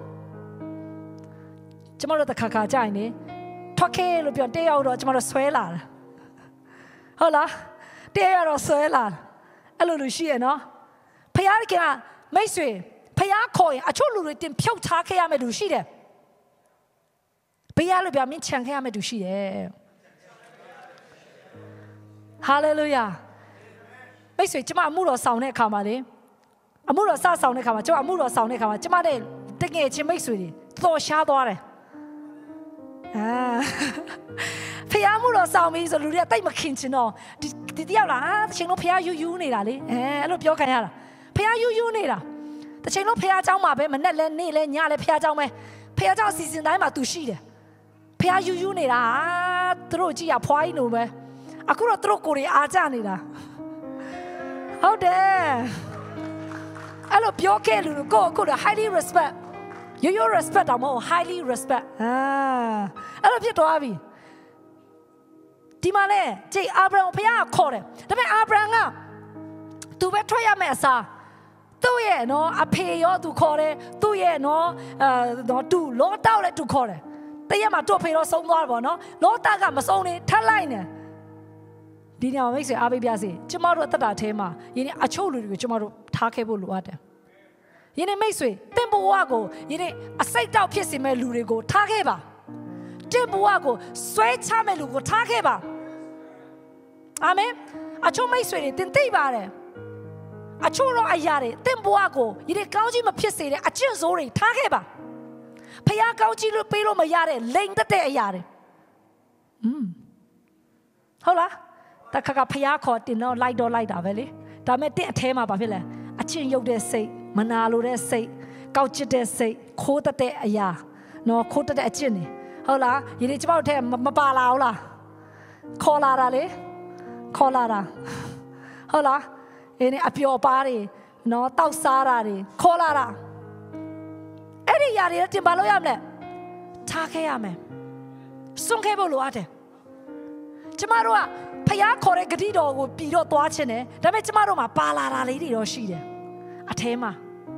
ကျမတို့တခါခါကြိုင်နေထွက်ခဲ့လို့ပြောတေးရောက်တော့ကျမတို့ဆွဲလာတယ်ဟုတ်လားတေးရောက်တော့ဆွဲလာအဲ့လိုလူရှိရနော်ဖယားကမိတ်ဆွေဖယားခေါ်ရင်အချို့လူတွေတင်ဖြုတ်ထားခဲ့ရမယ့်လူရှိတယ်ဘယ်ရလို့ပြောမင်းခြံခဲ့ရမယ့်လူရှိတယ်ဟာလေလုယာမိတ်ဆွေကျမအမှုတော်ဆောင်တဲ့အခါမှာလေအမှုတော်စဆောင်တဲ့ခါမှာကျွန်တော်အမှုတော်ဆောင်တဲ့ခါမှာကျမတဲ့တကယ်ချင်းမိတ်ဆွေတွေတော်ရှားသွားတယ်အာဖယားမှုတော်ဆောင်ပြီးဆိုလူတွေကတိတ်မခင်ချင်တော့ဒီဒီတယောက်လားတချိန်လုံးဖယားယူယူနေတာလေအဲအဲ့လိုပြောခံရတာဖယားယူယူနေတာတချိန်လုံးဖယားเจ้าမှာပဲမနဲ့လဲနေ့လဲညလဲဖယားเจ้าပဲဖယားเจ้าစီစဉ်တိုင်းမှာသူရှိတယ်ဖယားယူယူနေတာသူတို့ကြည့်ရဖွားကြီးလို့ပဲအခုတော့သူတို့ကိုယ်တွေအားကြနေတာဟုတ်တယ်အဲ့လိုပြောခဲ့လူကိုကိုတော့ highly respect you you respect တော့မဟုတ် highly respect အာအဲ့လိုဖြစ်သွားပြီဒီမှာလေကြည်အာဗြဟံဘုရားခေါ်တယ်ဒါပေမဲ့အာဗြဟံကသူပဲထွက်ရမယ့်အစားသူ့ရဲ့နော်အဖေရောသူခေါ်တယ်သူ့ရဲ့နော်အာနော်သူလောတောက်လည်းသူခေါ်တယ်တရက်မှာသူ့အဖေရောဆုံးသွားတယ်ပေါ့နော်လောတာကမဆုံးနေထပ်လိုက်နေဒီညမှာမိတ်ဆွေအားပေးပြစေကျမတို့အသက်တာထဲမှာယနေ့အချို့လူတွေကိုကျမတို့ထားခဲ့ဖို့လိုအပ်တယ်ယနေ့မိတ်ဆွေတင့်ဘဝကိုယနေ့အစိတ်တောက်ဖြစ်စေမဲ့လူတွေကိုထားခဲ့ပါတင့်ဘဝကိုဆွဲချမဲ့လူကိုထားခဲ့ပါအာမင်အချို့မိတ်ဆွေတွေတင်သိပါတယ်အချို့တော့အရာတွေတင့်ဘဝကိုယနေ့ကောင်းကြီးမဖြစ်စေတဲ့အကျင့်ဆိုးတွေထားခဲ့ပါဖခင်ကောင်းကြီးလို့ပေးလို့မရတဲ့လိန်တက်တဲ့အရာတွေอืมဟုတ်လားတခါကဖခင်ခေါ်တင်တော့လိုက်တော့လိုက်တာပဲလေဒါပေမဲ့တင့်အแทမှာဘာဖြစ်လဲအချင်းရုပ်တဲ့စိတ်မနာလိုတဲ့စိတ်ကောက်ချစ်တဲ့စိတ်ခိုးတတ်တဲ့အရာနော်ခိုးတတ်တဲ့အကျင့်တွေဟုတ်လားယနေ့ကျမတို့ထဲမပါလာဘူးလားခေါ်လာတာလေခေါ်လာတာဟုတ်လားဒီနေ့အပျော်ပါးတွေနော်တောက်စားတာတွေခေါ်လာတာအဲ့ဒီຢာတွေတင်ပါလို့ရမလဲထားခဲ့ရမယ်စွန့်ခဲ့ဖို့လိုအပ်တယ်ကျမတို့ကဖျားခေါ်တဲ့ဂတိတော်ကိုပြီးတော့သွားခြင်းတယ်ဒါပေမဲ့ကျမတို့မှာပါလာတာလေးတွေတော့ရှိတယ်အထဲမှာ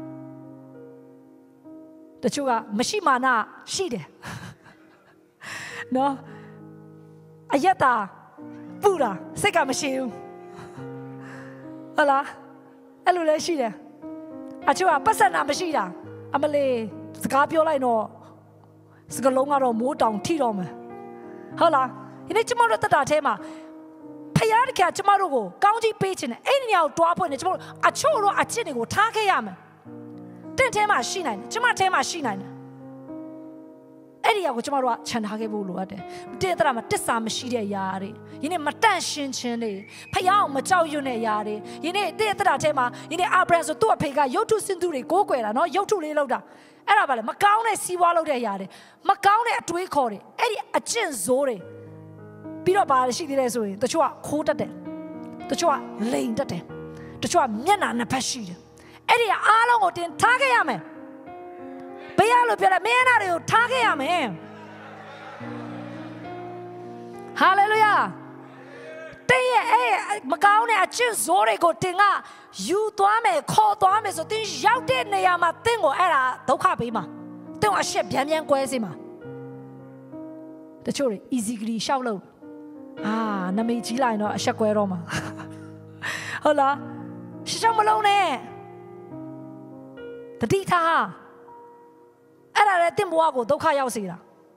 တချို့ကမရှိမာနရှိတယ်နော်အယက်တာပူတာစိတ်ကမရှိဘူးဟုတ်လားအဲ့လိုလည်းရှိတယ်အချို့ကပတ်စံနာမရှိတာအမလေးစကားပြောလိုက်တော့စကလုံးကတော့မိုးတောင်ထိတော့မယ်ဟုတ်လားဒီနေ့ကျမတို့တက်တာထဲမှာဖယားတကယ်ကျမတို့ကိုကောင်းကြီးပေးခြင်းနဲ့အဲ့ဒီနေရာကိုတွားဖွင့်နေကျမတို့အချို့တော့အချစ်တွေကိုထားခဲ့ရမယ်တင့်ထဲမှာရှိနိုင်တယ်ကျမထဲမှာရှိနိုင်တယ်အဲ့ဒီအရာကိုကျမတို့ကခြံထားခဲ့ဖို့လိုအပ်တယ်တင့်တရာမှာတစ္ဆာမရှိတဲ့ຢာတွေယနေ့မတန့်ရှင်းခြင်းတွေဖယားအောင်မကြောက်ရွံ့တဲ့ຢာတွေယနေ့တင့်တရာထဲမှာယနေ့အာဗြဟံဆိုသူ့အဖေကရုပ်ထုစင်သူတွေကိုးကွယ်တာနော်ရုပ်ထုလေးလောက်တာအဲ့ဒါပါလေမကောင်းတဲ့စီးပွားလုပ်တဲ့ຢာတွေမကောင်းတဲ့အတွေးခေါ်တွေအဲ့ဒီအကျင့်ဆိုးတွေပြီးတော့ပါရှိသေးတယ်ဆိုရင်တချို့ကခိုးတတ်တယ်တချို့ကလိန်တတ်တယ်တချို့ကမျက်နှာနှစ်ဖက်ရှိတယ်အဲ့ဒီအားလုံးကိုတင်ထားခဲ့ရမယ်ဘယ်ရလို့ပြောလဲမျက်နှာတွေကိုထားခဲ့ရမယ်ဟာလေလုယာတဲ့ရဲ့အဲ့မကောင်းတဲ့အကျင့်ဇိုးတွေကိုတင်ကယူသွားမယ်ခေါ်သွားမယ်ဆိုတင်ရောက်တဲ့နေရာမှာတင်ကိုအဲ့ဒါဒုက္ခပေးမှာတင်အရှက်ပြန်ပြန်ကွဲစေမှာတချို့တွေ easy ကလေးရှောက်လို့အာနမေကြီးလိုက်တော့အဆက်ကွဲတော့မှာဟုတ်လားရှောက်မလုံးနဲ့တတိထားအဲ့ဒါလည်းတင့်ဘဝကိုဒုက္ခရောက်စေတာ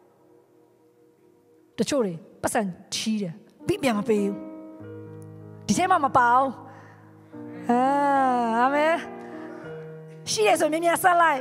တချို့တွေပတ်စံချီးတယ်ပြီးပြန်မပေးဘူးဒီထဲမှာမပါဘူးအာအာမင်ရှိရဆိုမြင်မြင်ဆက်လိုက်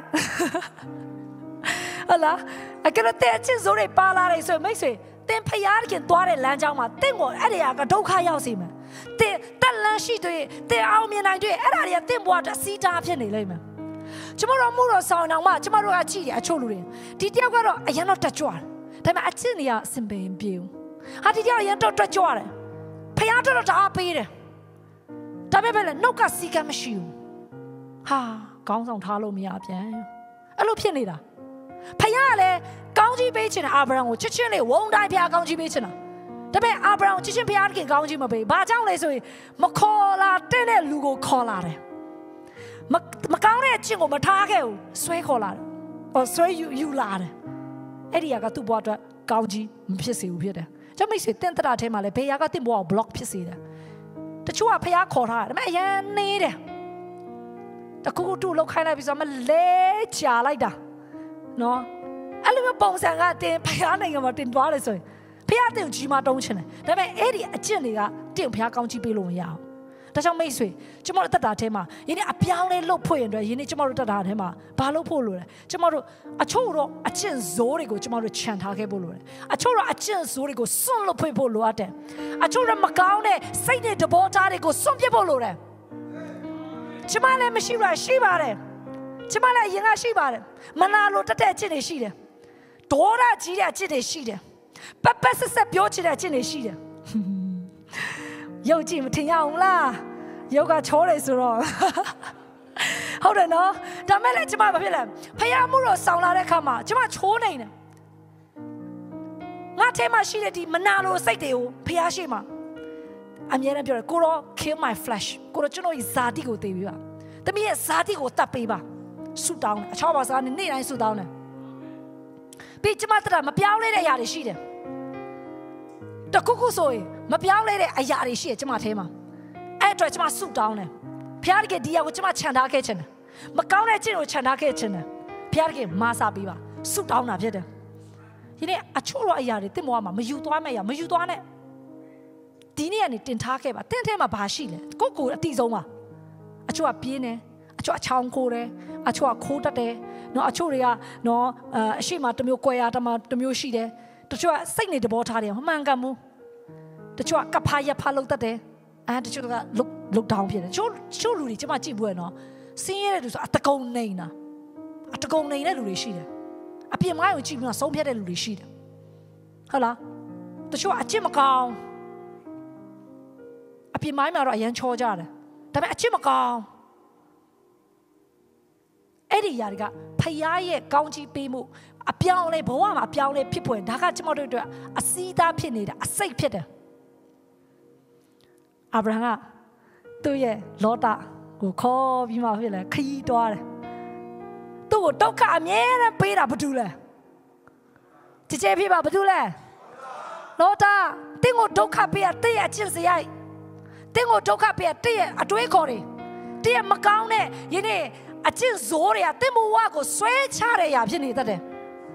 ဟုတ်လားအကရက်တဲ့ချင်းစိုးတွေပါလာတယ်ဆိုမိတ်ဆွေတင်ဖျားတခင်သွားတဲ့လမ်းကြောင်းမှာတင့်ကိုအဲ့ဒီကဒုက္ခရောက်စေမယ်တင်တက်လန်းရှိတွေတင်အောင်မြင်နိုင်တွေအဲ့ဒါတွေကတင့်ဘဝတစ်စီးတားဖြစ်နေလိမ့်မယ်ကျမတို့မှုတော်ဆောင်အောင်မှကျမတို့ကကြည့်တယ်အချို့လူတွေဒီတယောက်ကတော့အရင်တော့တက်ကြွတယ်ဒါပေမဲ့အချစ်နေရအစင်ပင်ပြေဘူးဟာဒီတယောက်အရင်တော့တက်ကြွတယ်ဖျားတော့တအားပေးတယ်ဒါပေမဲ့လည်းနှုတ်ကစီကမရှိဘူးဟာကောင်းဆောင်ထားလို့မရပြန်အဲ့လိုဖြစ်နေတာဖယားကလည်းကောင်းကြီးပေးချင်တဲ့အာဗြဟံကိုချစ်ချင်းလေးဝုံတိုင်းဖယားကောင်းကြီးပေးချင်တာဒါပေမဲ့အာဗြဟံချစ်ချင်းဖယားတခင်ကောင်းကြီးမပေးဘာကြောင့်လဲဆိုရင်မခေါ်လာတဲ့လူကိုခေါ်လာတယ်မမကောင်းတဲ့အချင်းကိုမထားခဲ့ဘူးဆွဲခေါ်လာတယ်ဟောဆွဲယူယူလာတယ်အဲ့ဒီကသူ့ဘဝအတွက်ကောင်းကြီးမဖြစ်စေဘူးဖြစ်တယ်ကျွန်မိတ်ဆွေတင့်တရာထဲမှာလည်းဘေးရကတင့်ဘဝကို block ဖြစ်စေတယ်တချို့ကဖယားခေါ်ထားတယ်ဒါပေမဲ့အရင်နေတယ်တကူကူတူလောက်ခိုင်းလိုက်ပြီးဆိုမှလဲချာလိုက်တာနော်အဲ့လိုမျိုးပုံစံကတင်ဖယားနိုင်ငံမှာတင်သွားတယ်ဆိုရင်ဖယားတင်ကြီးမတုံးချင်တယ်ဒါပေမဲ့အဲ့ဒီအကျင့်တွေကတင်ဖယားကောင်းကြီးပေးလို့မရအောင်ဒါကြောင့်မိတ်ဆွေကျမတို့တက်တာထဲမှာယနေ့အပြောင်းလဲလုပ်ဖို့ရင်အတွက်ယနေ့ကျမတို့တက်တာထဲမှာဘာလုပ်ဖို့လိုလဲကျမတို့အချို့တော့အကျင့်ဇိုးတွေကိုကျမတို့ခြံထားခဲ့ဖို့လိုတယ်အချို့တော့အကျင့်ဇိုးတွေကိုစွန့်လွတ်ဖို့လိုအပ်တယ်အချို့တော့မကောင်းတဲ့စိတ်နဲ့တဘောထားတွေကိုစွန့်ပစ်ဖို့လိုတယ်ကျမလည်းမရှိဘူးရှိပါတယ်ကျမလည်းအရင်ကရှိပါတယ်မနာလို့တက်တဲ့အကျင့်တွေရှိတယ်ဒေါရကြီးတဲ့အကျင့်တွေရှိတယ်ပပဆက်ဆက်ပြောချင်တဲ့အကျင့်တွေရှိတယ်ရုပ်ကြည့်မထင်ရအောင်လားရုပ်ကချောတယ်ဆိုတော့ဟုတ်တယ်နော်ဒါမဲ့လည်းကျမဘာဖြစ်လဲဖယားမှုတော့ဆောင်းလာတဲ့ခါမှာကျမချိုးနေတယ်ငါထဲမှာရှိတဲ့ဒီမနာလိုစိတ်တွေကိုဖယားရှိမှာအမြဲတမ်းပြောတယ်ကိုတော့ kill my flesh ကိုတော့ကျွန်တော်ရဲ့ဇာတိကိုသိပြီးပါတမီးရဲ့ဇာတိကိုတတ်ပေးပါဆူတောင်းတယ်အချောပါစားနဲ့နေ့တိုင်းဆူတောင်းတယ်ပြီးကျမတရမပြောင်းလဲတဲ့အရာတွေရှိတယ်တခုခုဆိုရင်မပြောင်းလဲတဲ့အရာတွေရှိတယ်ကျမထဲမှာအဲ့အတွက်ကျမဆူတောင်းတယ်ဖျားတကယ်ဒီအရာကိုကျမခြံထားခဲ့ချင်တယ်မကောင်းတဲ့ကျင့်ကိုခြံထားခဲ့ချင်တယ်ဖျားတကယ်မာစာပေးပါဆူတောင်းတာဖြစ်တယ်ဒီနေ့အချို့တော့အရာတွေတင့်ဘဝမှာမယူသွားမဲ့အရာမယူသွားနဲ့ဒီနေ့ကနေတင်ထားခဲ့ပါတင့်ထဲမှာဘာရှိလဲကိုကိုအတိဆုံးပါအချို့ကပြင်းတယ်အချို့အချောင်းခိုးတယ်အချို့ကခိုးတတ်တယ်နော်အချို့တွေကနော်အရှိမတစ်မျိုးကွဲရတမတစ်မျိုးရှိတယ်တချို့ကစိတ်နေတဘောထားတယ်မမှန်ကန်ဘူးတချို့ကကဖားရဖားလောက်တတ်တယ်အဲတချို့ကလုတ်လုတ်တောင်းဖြစ်တယ်ချို့ချို့လူတွေကျမကြည့်ဘူးရနော်စင်းရဲတဲ့လူဆိုအတကုံနေတာအတကုံနေတဲ့လူတွေရှိတယ်အပြင်မိုင်းကိုကြည့်ပြီးတော့ဆုံးဖြတ်တဲ့လူတွေရှိတယ်ဟုတ်လားတချို့အချစ်မကောင်းအပြင်မိုင်းမှာတော့အရန်ချောကြတယ်ဒါပေမဲ့အချစ်မကောင်းအဲ့ဒီຢာတွေကဖယားရဲ့ကောင်းချီးပေးမှုအပြောင်းလဲဘဝမှာအပြောင်းလဲဖြစ်ပွင့်ဒါကကျွန်တော်တို့အတွက်အစည်းသားဖြစ်နေတာအစိတ်ဖြစ်တယ်အာဗြဟံကသူ့ရဲ့လောတကိုခေါ်ပြီးမှဖြစ်လဲခရီးသွားတယ်သူ့ကိုဒုက္ခအမြဲတမ်းပေးတာဘာတူလဲကြည်ကြဲဖြစ်ပါဘာတူလဲလောတတင်းကိုဒုက္ခပေးရတဲ့ရဲ့အကျင့်စရိုက်တင်းကိုဒုက္ခပေးရတဲ့ရဲ့အတွေးခေါ်တွေတဲ့ရဲ့မကောင်းတဲ့ယနေ့အကျင့်ဇိုးတွေကတင်းဘဝကိုဆွဲချတဲ့ရာဖြစ်နေတတ်တယ်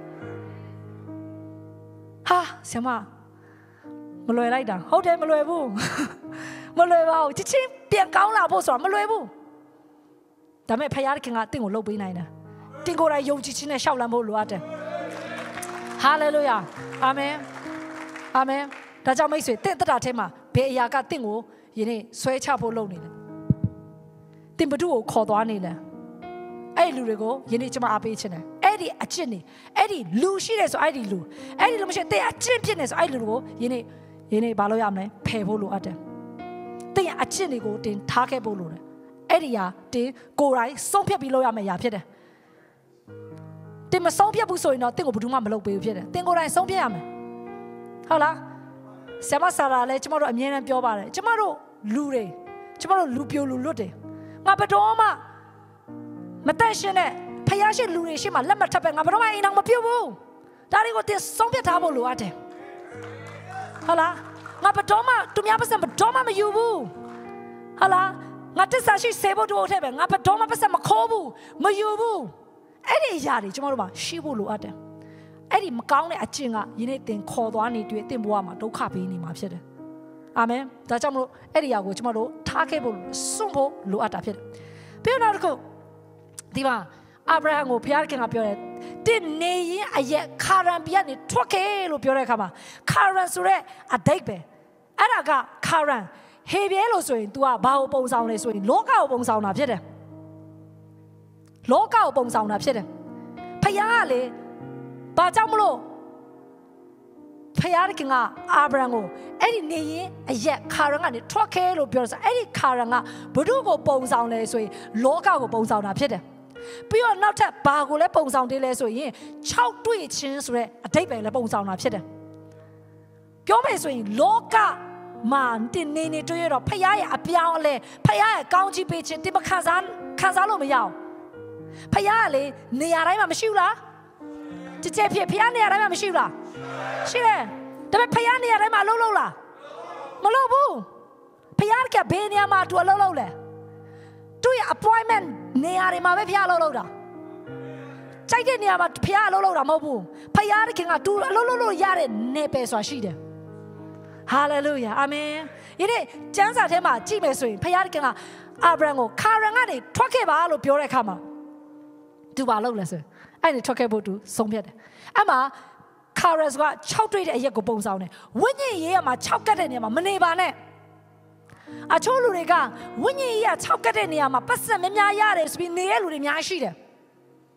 ဟာဆရာမမလွယ်လိုက်တာဟုတ်တယ်မလွယ်ဘူးမလွယ်ပါဘူးချစ်ချင်းပြန်ကောင်းလာဖို့ဆိုတာမလွယ်ဘူးဒါပေမဲ့ဖယားခင်ကတင့်ကိုလှုပ်ပေးနိုင်တယ်တင်ကိုယ်တိုင်ယုံကြည်ခြင်းနဲ့ရှောက်လန်းဖို့လိုအပ်တယ်ဟာလေလုယာအာမင်အာမင်ဒါကြောင့်မိတ်ဆွေတင့်တတာထဲမှာဘယ်အရာကတင့်ကိုယနေ့ဆွဲချဖို့လုပ်နေလဲတင်ဘသူ့ကိုခေါ်သွားနေလဲအဲ့လူတွေကိုယနေ့ကျွန်မအားပေးခြင်းတယ်အဲ့ဒီအကျင့်နေအဲ့ဒီလူရှိတယ်ဆိုအဲ့ဒီလူအဲ့ဒီလူမရှိတဲ့အကျင့်ဖြစ်နေဆိုအဲ့ဒီလူကိုယနေ့ယနေ့ဘာလို့ရမလဲဖယ်ဖို့လိုအပ်တယ်တင်အကျင့်တွေကိုတင်ထားခဲ့ဖို့လိုတယ်အဲ့ဒီဟာတင်ကိုယ်တိုင်ဆုံးဖြတ်ပြီးလုပ်ရမယ့်အရာဖြစ်တယ်တင်မဆုံးဖြတ်ဘူးဆိုရင်တော့တင်ကိုဘယ်သူမှမလုပ်ပေးဘူးဖြစ်တယ်တင်ကိုယ်တိုင်ဆုံးဖြတ်ရမယ်ဟုတ်လားဆရာမဆာရာလည်းကျမတို့အမြဲတမ်းပြောပါတယ်ကျမတို့လူတွေကျမတို့လူပြိုလူလွတ်တယ်ငါဘယ်တော့မှမတန့်ရှင်းတဲ့ဖယားရှိလူတွေရှိမှလက်မထပ်ပဲငါဘယ်တော့မှအိမ်အောင်မပြုတ်ဘူးဒါတွေကိုတင်ဆုံးဖြတ်ထားဖို့လိုအပ်တယ်ဟုတ်လားငါဘယ်တော့မှသူများပတ်စံဘယ်တော့မှမယူဘူးဟုတ်လားငါတစ္ဆာရှိစေဖို့တို့ထဲပဲငါဘယ်တော့မှပတ်စံမခိုးဘူးမယူဘူးအဲ့ဒီအရာတွေကျမတို့မှာရှိဖို့လိုအပ်တယ်အဲ့ဒီမကောင်းတဲ့အကျင့်ကယနေ့တင်ခေါ်သွားနေတွေ့တင်ဘဝမှာဒုက္ခပေးနေမှာဖြစ်တယ်အာမင်ဒါကြောင့်မလို့အဲ့ဒီအရာကိုကျမတို့ထားခဲ့ဖို့စွန့်ဖို့လိုအပ်တာဖြစ်တယ်ပြီးတော့နောက်တစ်ခုဒီမှာအာဗြဟံကိုဘုရားခင်ကပြောတယ်တင်နေရင်အရက်ခါရန်ပြည်ကနေထွက်ခဲ့လို့ပြောတဲ့အခါမှာခါရန်ဆိုတဲ့အဓိပ္ပာယ်အဲ့ဒါကခါရန်ဟေဘဲလို့ဆိုရင် तू ကဘာကိုပုံဆောင်လဲဆိုရင်လောကကိုပုံဆောင်တာဖြစ်တယ်လောကကိုပုံဆောင်တာဖြစ်တယ်ဖယားကလေဘာကြောင့်မလို့ဖယားခင်ကအာဗြဟံကိုအဲ့ဒီနေရင်အရက်ခါရန်ကနေထွက်ခဲ့လို့ပြောတယ်ဆိုအဲ့ဒီခါရန်ကဘု து ကိုပုံဆောင်လဲဆိုရင်လောကကိုပုံဆောင်တာဖြစ်တယ်ပြီးတော့နောက်ထပ်ဘာကိုလဲပုံဆောင်သေးလဲဆိုရင်၆တွေ့ချင်းဆိုတဲ့အဓိပ္ပာယ်လဲပုံဆောင်တာဖြစ်တယ်ပြောမယ်ဆိုရင်လောကမှာတင်နေနေတွေ့ရတော့ဖယားရဲ့အပြောင်းအလဲဖယားရဲ့ကောင်းချီးပေးခြင်းတင်မခံစားခံစားလို့မရအောင်ဖယားကလေနေရာတိုင်းမှာမရှိဘူးလားကြည်ကြဲဖြစ်ဖယားနေရာတိုင်းမှာမရှိဘူးလားရှိတယ်ဒါပေမဲ့ဖယားနေရာတိုင်းမှာအလုပ်လုပ်လားမလုပ်ဘူးဖယားကဘယ်နေရာမှာသူအလုပ်လုပ်လဲသူရဲ့ appointment နေရာတွေမှာပဲဖယားအလုပ်လုပ်တာကြိုက်တဲ့နေရာမှာဖယားအလုပ်လုပ်တာမဟုတ်ဘူးဖယားခင်ကသူအလုပ်လုပ်လို့ရတဲ့နေပယ်ဆိုတာရှိတယ်ဟာလေလုယာအာမင်ယနေ့ကျမ်းစာထဲမှာကြည့်မယ်ဆိုရင်ဖယားခင်ကအာဗြဟံကိုခါရန်ကနေထွက်ခဲ့ပါလို့ပြောတဲ့အခါမှာသူဘာလုပ်လဲဆိုအဲ့ဒီထွက်ခဲ့ဖို့သူဆုံးဖြတ်တယ်အဲ့မှာခါရန်က၆တွေ့တဲ့အရက်ကိုပုံဆောင်တယ်ဝိညာဉ်ရေးရမှာ၆ကတ်တဲ့နေရာမှာမနေပါနဲ့အချို့လူတွေကဝိညာဉ်ရေးရ၆ကတ်တဲ့နေရာမှာပတ်စံများများရတယ်ဆိုပြီးနေတဲ့လူတွေများရှိတယ်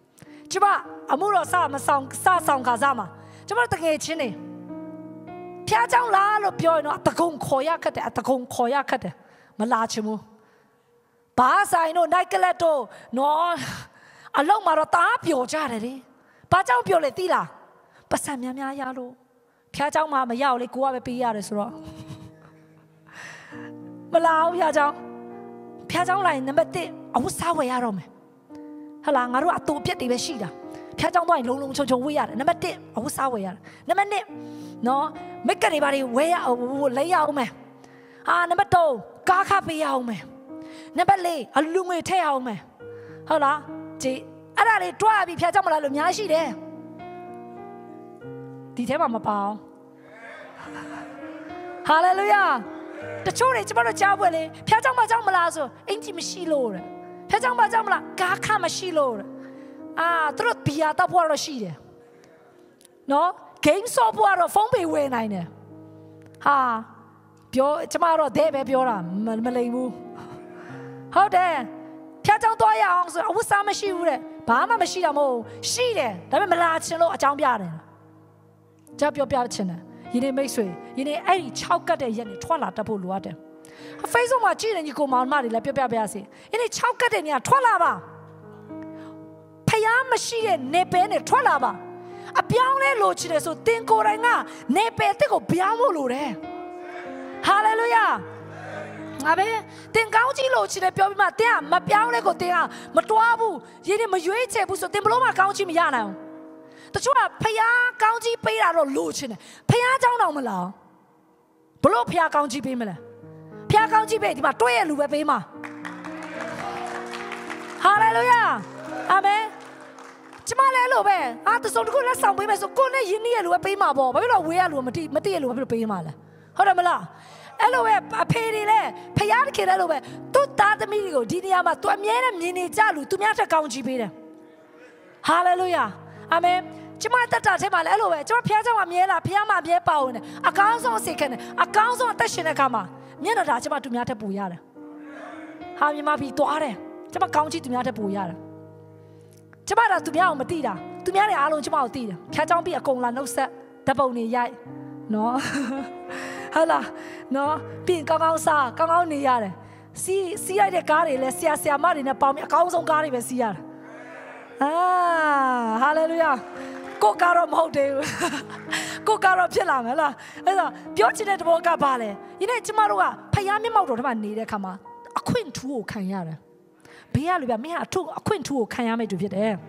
ကျမအမှုတော်စမဆောင်စဆောင်ခါစားမှာကျမတကယ်ချင်းနေဖဖျားเจ้าလားလို့ပြောရင်တော့အတကုံခေါ်ရခတ်တယ်အတကုံခေါ်ရခတ်တယ်မလာချင်ဘူးဘာဆိုင်တို့နိုင်ကလတ်တို့နော်အလုံးမှာတော့တားပျော်ကြတယ်လေဘာကြောင့်ပျော်လဲသိလားပတ်စံများများရလို့ဖျားเจ้าမှာမရအောင်လေကိုကပဲပေးရတယ်ဆိုတော့မလာဘူးဖျားเจ้าဖျားเจ้าလိုက်နံပါတ်တစ်အဝတ်စားဝယ်ရတော့မယ်ဟလာငါတို့အတူပြက်တွေပဲရှိတာဖျားเจ้าတော့လုံလုံချုံချုံဝေးရတယ်နံပါတ်တစ်အဝတ်စားဝယ်ရတယ်နံပါတ်နှစ်နော်မိတ်ကလေးပါတွေဝဲရအောင်လဲရအောင်မယ်ဟာနံပါတ်သုံးကားခပေးရအောင်မယ်နံပါတ်လေးအလူငွေထည့်အောင်မယ်ဟုတ်လားကြည်အဲ့ဒါလေးတွားပြီးဖျားเจ้าမလာလို့အများရှိတယ်ဒီထဲမှာမပါအောင်ဟာလေလုယာတချို့တွေကျမတို့ကြားပွဲလေဖျားเจ้าမเจ้าမလာဆိုအင်ကြီးမရှိလို့တဲ့ဖျားเจ้าမเจ้าမလာကားခမရှိလို့တဲ့အာသူတို့ဘီယာတော့ဖို့တော့ရှိတယ်နော် game ဆော့ဖို့တော့ဖုန်းပေဝယ်နိုင်တယ်ဟာပြောကျမတို့တဲ့ပဲပြောတာမလိမ်ဘူးဟုတ်တယ်ဖျားเจ้าသွားရအောင်ဆိုအဝတ်စားမရှိဘူးတဲ့ဘာမှမရှိတာမဟုတ်ရှိတယ်ဒါပေမဲ့မလာချင်လို့အကြောင်းပြတယ်ကြပြောပြချင်တယ်ယနေ့မိတ်ဆွေယနေ့အဲ့ဒီ၆ကတ်တဲ့ရက်နေထွက်လာတတ်ဖို့လိုအပ်တယ် Facebook မှာကြည့်နေညီကိုမောင်မတွေလည်းပြောပြပြရစီယနေ့၆ကတ်တဲ့ညထွက်လာပါဖျားမရှိတဲ့နေပဲနဲ့ထွက်လာပါအပြောင်းလဲလိုချင်တယ်ဆိုတင်ကိုယ်တိုင်ကနေပဲတက်ကိုပြောင်းဖို့လိုတယ်ဟာလေလုယာငါပဲတင်ကောင်းကြီးလို့ချင်တယ်ပြောပြီးမှတင်ကမပြောင်းလဲကိုတင်ကမတွားဘူးယနေ့မရွေးချယ်ဘူးဆိုတင်ဘလို့မှကောင်းကြီးမရနိုင်ဘူးတချို့ကဖျားကောင်းကြီးပေးတာတော့လိုချင်တယ်ဖျားเจ้าတော့မလားဘလို့ဖျားကောင်းကြီးပေးမလဲဖျားကောင်းကြီးပေးဒီမှာတွေ့ရလူပဲပေးမှာဟာလေလုယာအာမင်ကျမလည်းလို့ပဲအာတစုံတခုလက်ဆောင်ပေးမယ်ဆိုကိုနဲ့ယင်းနေရလူပဲပေးမှာပေါ့ဘာဖြစ်လို့ဝေးရလူမတိမတိရလူဘာဖြစ်လို့ပေးမှာလဲဟုတ်တယ်မလားအဲ့လိုပဲအဖေတွေလည်းဖျားတခင်လည်းလို့ပဲသူ့သားသမီးတွေကိုဒီနေရာမှာသူအမြဲတမ်းမြင်နေကြလူသူများထက်ကောင်းကြီးပေးတယ်ဟာလေလုယာအာမင်ကျမတက်တာထဲမှာလည်းအဲ့လိုပဲကျမဖျားเจ้าမှာမြဲလားဖျားမှာမြဲပါဝင်တယ်အကောင်းဆုံးအစိတ်ခံတယ်အကောင်းဆုံးအသက်ရှင်တဲ့အခါမှာမျက်နှာသာကျမသူများထက်ပူရတယ်ဟာမြမပြီးသွားတယ်ကျမကောင်းကြီးသူများထက်ပူရတယ်ကျမကသူများကိုမသိတာသူများတွေအားလုံးကျမကိုသိတယ်ဖျားเจ้าပြီးအကုန်လာနှုတ်ဆက်ဓပုံတွေရိုက်နော်ဟုတ်လားနော်ပြီးရင်ကောင်းကောင်းစားကောင်းကောင်းနေရတယ်စီးစီးရတဲ့ကားတွေလည်းဆရာဆရာမတွေနဲ့ပေါင်းပြီးအကောင်းဆုံးကားတွေပဲစီးရတယ်အာဟာလေလုယာကိုကတော့မဟုတ်သေးဘူးကိုကတော့ဖြစ်လာမယ်လားအဲ့တော့ပြောချင်တဲ့တဘောကဘာလဲဒီနေ့ကျမတို့ကဖယားမျက်မှောက်တော်ထဲမှာနေတဲ့ခါမှာအခွင့်ထူးကိုခံရတယ်ဘေးကလူပြမင်းကအထုအခွင့်ထူးကိုခံရမယ့်သူဖြစ်တယ်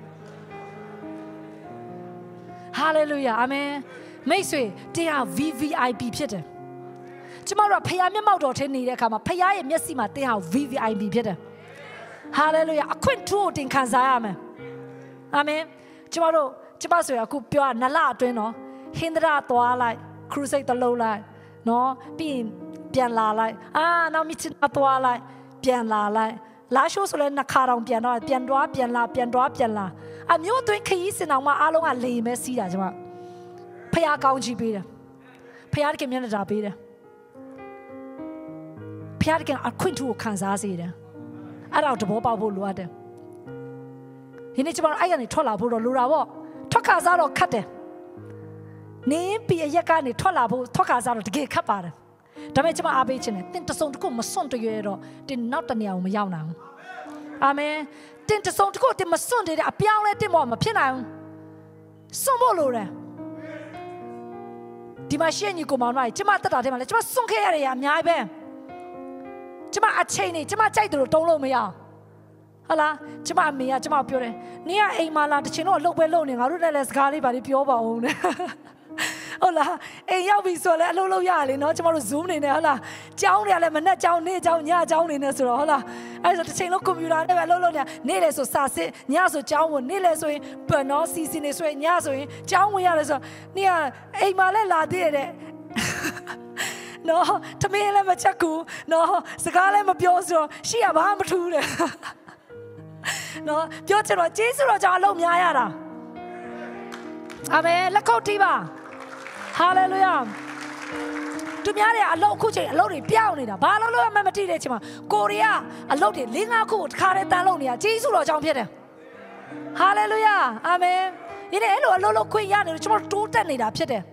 ဟာလေလုယာအာမင်မိတ်ဆွေတရား V V I P ဖြစ်တယ်ကျမတို့ကဖယားမျက်မှောက်တော်ထဲနေတဲ့ခါမှာဖယားရဲ့မျက်စိမှာတရား V V I P ဖြစ်တယ်ဟာလေလုယာအခွင့်ထူးကိုတင်ခံစားရမယ်အာမင်ကျမတို့ကျမဆိုရအခုပြောနလအတွင်းနော်ဟင်္ဒရာသွားလိုက်ခရုစိတ်တလုံးလိုက်နော်ပြီးရင်ပြန်လာလိုက်အာနောက်မြစ်သွားလိုက်ပြန်လာလိုက်လာရှိုးဆိုလဲနှစ်ခါတောင်ပြန်တော့ပြန်သွားပြန်လာပြန်သွားပြန်လာအမျိုးသွင်းခရီးစင်အောင်မအားလုံးကလေမဲစီးတာကျမဖျားကောင်းကြီးပေးတယ်ဖျားတကယ်မျက်နှာတာပေးတယ်ဖျားတကယ်အခွင့်ထူးကိုခံစားစေတယ်အဲ့ဒါကိုတဘောပေါက်ဖို့လိုအပ်တယ်ဒီနေ့ကျမတို့အဲ့ကနေထွက်လာဖို့တော့လိုတာပေါ့ထွက်ခါစားတော့ခတ်တယ်နင်းပြီးအရက်ကနေထွက်လာဖို့ထွက်ခါစားတော့တကယ်ခတ်ပါတယ်ဒါပေမဲ့ကျမအားပေးခြင်းနဲ့တင်တစုံတစ်ခုမစွန့်တရွေတော့တင်နောက်တနေရာကိုမရောက်နိုင်ဘူးအာမင်တင်တစုံတစ်ခုတင်မစွန့်တဲ့အပြောင်းလဲတင်ဖို့မဖြစ်နိုင်ဘူးစွန့်ဖို့လိုတယ်ဒီမှာရှင်းညီကိုမောင်တို့ကျမတက်တာထဲမှာလေကျမစွန့်ခဲ့ရတဲ့အများကြီးပဲကျမအချိန်နေကျမကြိုက်တယ်လို့တုံးလို့မရအောင်ဟုတ်လားကျမအမေကကျမပြောတယ်နင်ကအိမ်မှာလာတချင်တော့အလုပ်ပဲလုပ်နေငါတို့လည်းစကားလေးပါလေးပြောပါဦးနဲ့ဟုတ်လားအိမ်ရောက်ပြီဆိုလည်းအလုပ်လုပ်ရလေနော်ကျမတို့ Zoom နေနဲ့ဟုတ်လားကြောင်းတွေကလည်းမနဲ့ကြောင်းနေ့ကြောင်းညကြောင်းနေနဲ့ဆိုတော့ဟုတ်လားအဲ့ဒါဆိုတချင်လုံးကွန်ပျူတာနဲ့ပဲအလုပ်လုပ်နေနေ့လေဆိုစာစစ်ညဆိုကြောင်းဝင်နေ့လေဆိုရင်ပနော်စီစီနေဆိုရင်ညဆိုရင်ကြောင်းဝင်ရတယ်ဆိုတော့နင်ကအိမ်မှာလည်းလာသေးတယ်နော်တမင်းလည်းမချက်ကူနော်စကားလည်းမပြောဆိုတော့ရှိရဘာမှမထူးတယ်နော်ပြောချင်တော့ကျေးဇူးတော်ကြောင့်အလုံးများရတာအာမင်လက်ခုပ်တီးပါဟာလေလုယာသူများတွေအလုံးအခုချိန်အလုံးတွေပြောင်းနေတာဘာလို့လို့မှမတိတဲ့ချိန်မှာကိုရီးယားအလုံးတွေ၄၅ခုကိုတစ်ခါတည်းတန်းလုံးနေတာကျေးဇူးတော်ကြောင့်ဖြစ်တယ်ဟာလေလုယာအာမင်ဒီနေ့အဲ့လိုအလုံးလုံးခွင့်ရနေလို့ကျွန်တော်တိုးတက်နေတာဖြစ်တယ်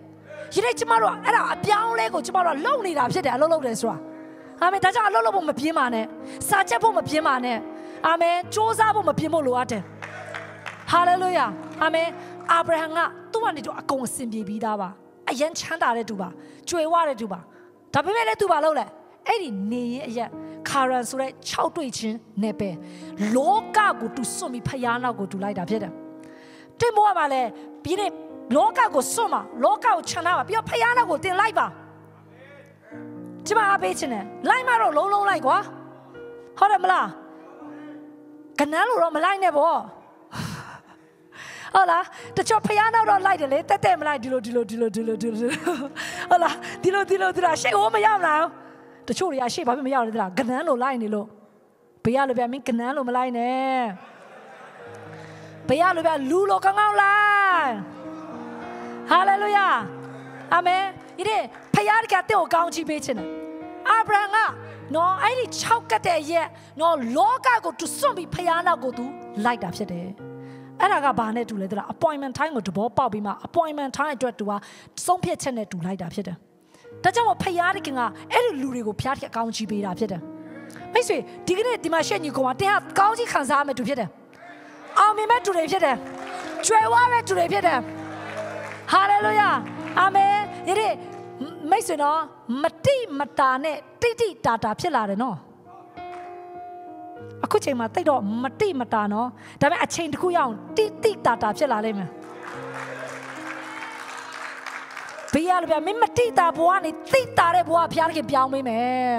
ဒီနေ့ကျမတို့အဲ့ဒါအပြောင်းလဲကိုကျမတို့လုံနေတာဖြစ်တယ်အလုပ်လုပ်တယ်ဆိုတာအာမင်ဒါကြောင့်အလုပ်လုပ်ဖို့မပြင်းပါနဲ့စာချက်ဖို့မပြင်းပါနဲ့အာမင်စူးစမ်းဖို့မပြင်းဖို့လိုအပ်တယ်ဟာလေလုယာအာမင်အာဗြဟံကသူ့ကနေတော့အကုန်အစင်ပြေပြီးသားပါအယံချမ်းသာတဲ့သူပါကြွယ်ဝတဲ့သူပါဒါပေမဲ့လည်းသူပါလို့လေအဲ့ဒီနေရင်အရက်ခါရန်ဆိုတဲ့၆တွေ့ချင်းနဲ့ပဲလောကကိုသူစွန့်ပြီးဖျားနောက်ကိုသူလိုက်တာဖြစ်တယ်တိတ်မောကပါလေပြီးနေလောကကိုစွန့်မှာလောကကိုခြံထားပါပြီးတော့ဖျားနောက်ကိုတင်လိုက်ပါကျမအားပေးချင်တယ်လိုက်မတော့လုံးလုံးလိုက်ကွာဟုတ်တယ်မလားကနန်းလို့တော့မလိုက်နဲ့ပေါ့ဟုတ်လားတချို့ဖျားနောက်တော့လိုက်တယ်လေတက်တက်မလိုက်ဒီလိုဒီလိုဒီလိုဒီလိုဒီလိုဟုတ်လားဒီလိုဒီလိုဒီလိုရှေ့ကိုမရမလားတချို့တွေကရှေ့ဘာဖြစ်မရလဲတဲ့လားကနန်းလို့လိုက်နေလို့ဘေးရလို့ဗျာမင်းကနန်းလို့မလိုက်နဲ့ဘေးရလို့ဗျာလူလို့ကောင်းကောင်းလိုက်ဟာလေလုယာအာမင်ဒီနေ့ဖျားတကတဲ့ကိုကောင်းချီးပေးခြင်းတယ်အာဗြဟံကနော်အဲ့ဒီ၆ကတ်တဲ့ရက်နော်လောကကိုသူစွန့်ပြီးဖျားနောက်ကိုသူလိုက်တာဖြစ်တယ်အဲ့ဒါကဘာနဲ့တူလဲတဲ့လား appointment time ကိုတဘောပေါက်ပြီးမှ appointment time အတွက်သူကဆုံးဖြတ်ချက်နဲ့တူလိုက်တာဖြစ်တယ်ဒါကြောင့်ဖျားတခင်ကအဲ့ဒီလူတွေကိုဖျားတခင်အကောင်းကြီးပေးတာဖြစ်တယ်မိတ်ဆွေဒီကနေ့ဒီမှာရှက်ညီကောင်ကတင်းဟာကောင်းကြီးခံစားရမယ်တူဖြစ်တယ်အောင်မြင်မဲ့တူတွေဖြစ်တယ်ကျွယ်ဝမဲ့တူတွေဖြစ်တယ်ဟာလေလုယာအာမင်ဒီနေ့မိတ်ဆွေနော်မတိမတာနဲ့တိတိတာတာဖြစ်လာတယ်နော်အခုချိန်မှာတိတ်တော့မတိမတာနော်ဒါပေမဲ့အချိန်တစ်ခုရအောင်တိတိတာတာဖြစ်လာလိမ့်မယ်ဘေးရလို့ဗျာမင်းမတိတာဘဝနဲ့တိတာတဲ့ဘဝဖျားတခင်ပြောင်းပေးမယ်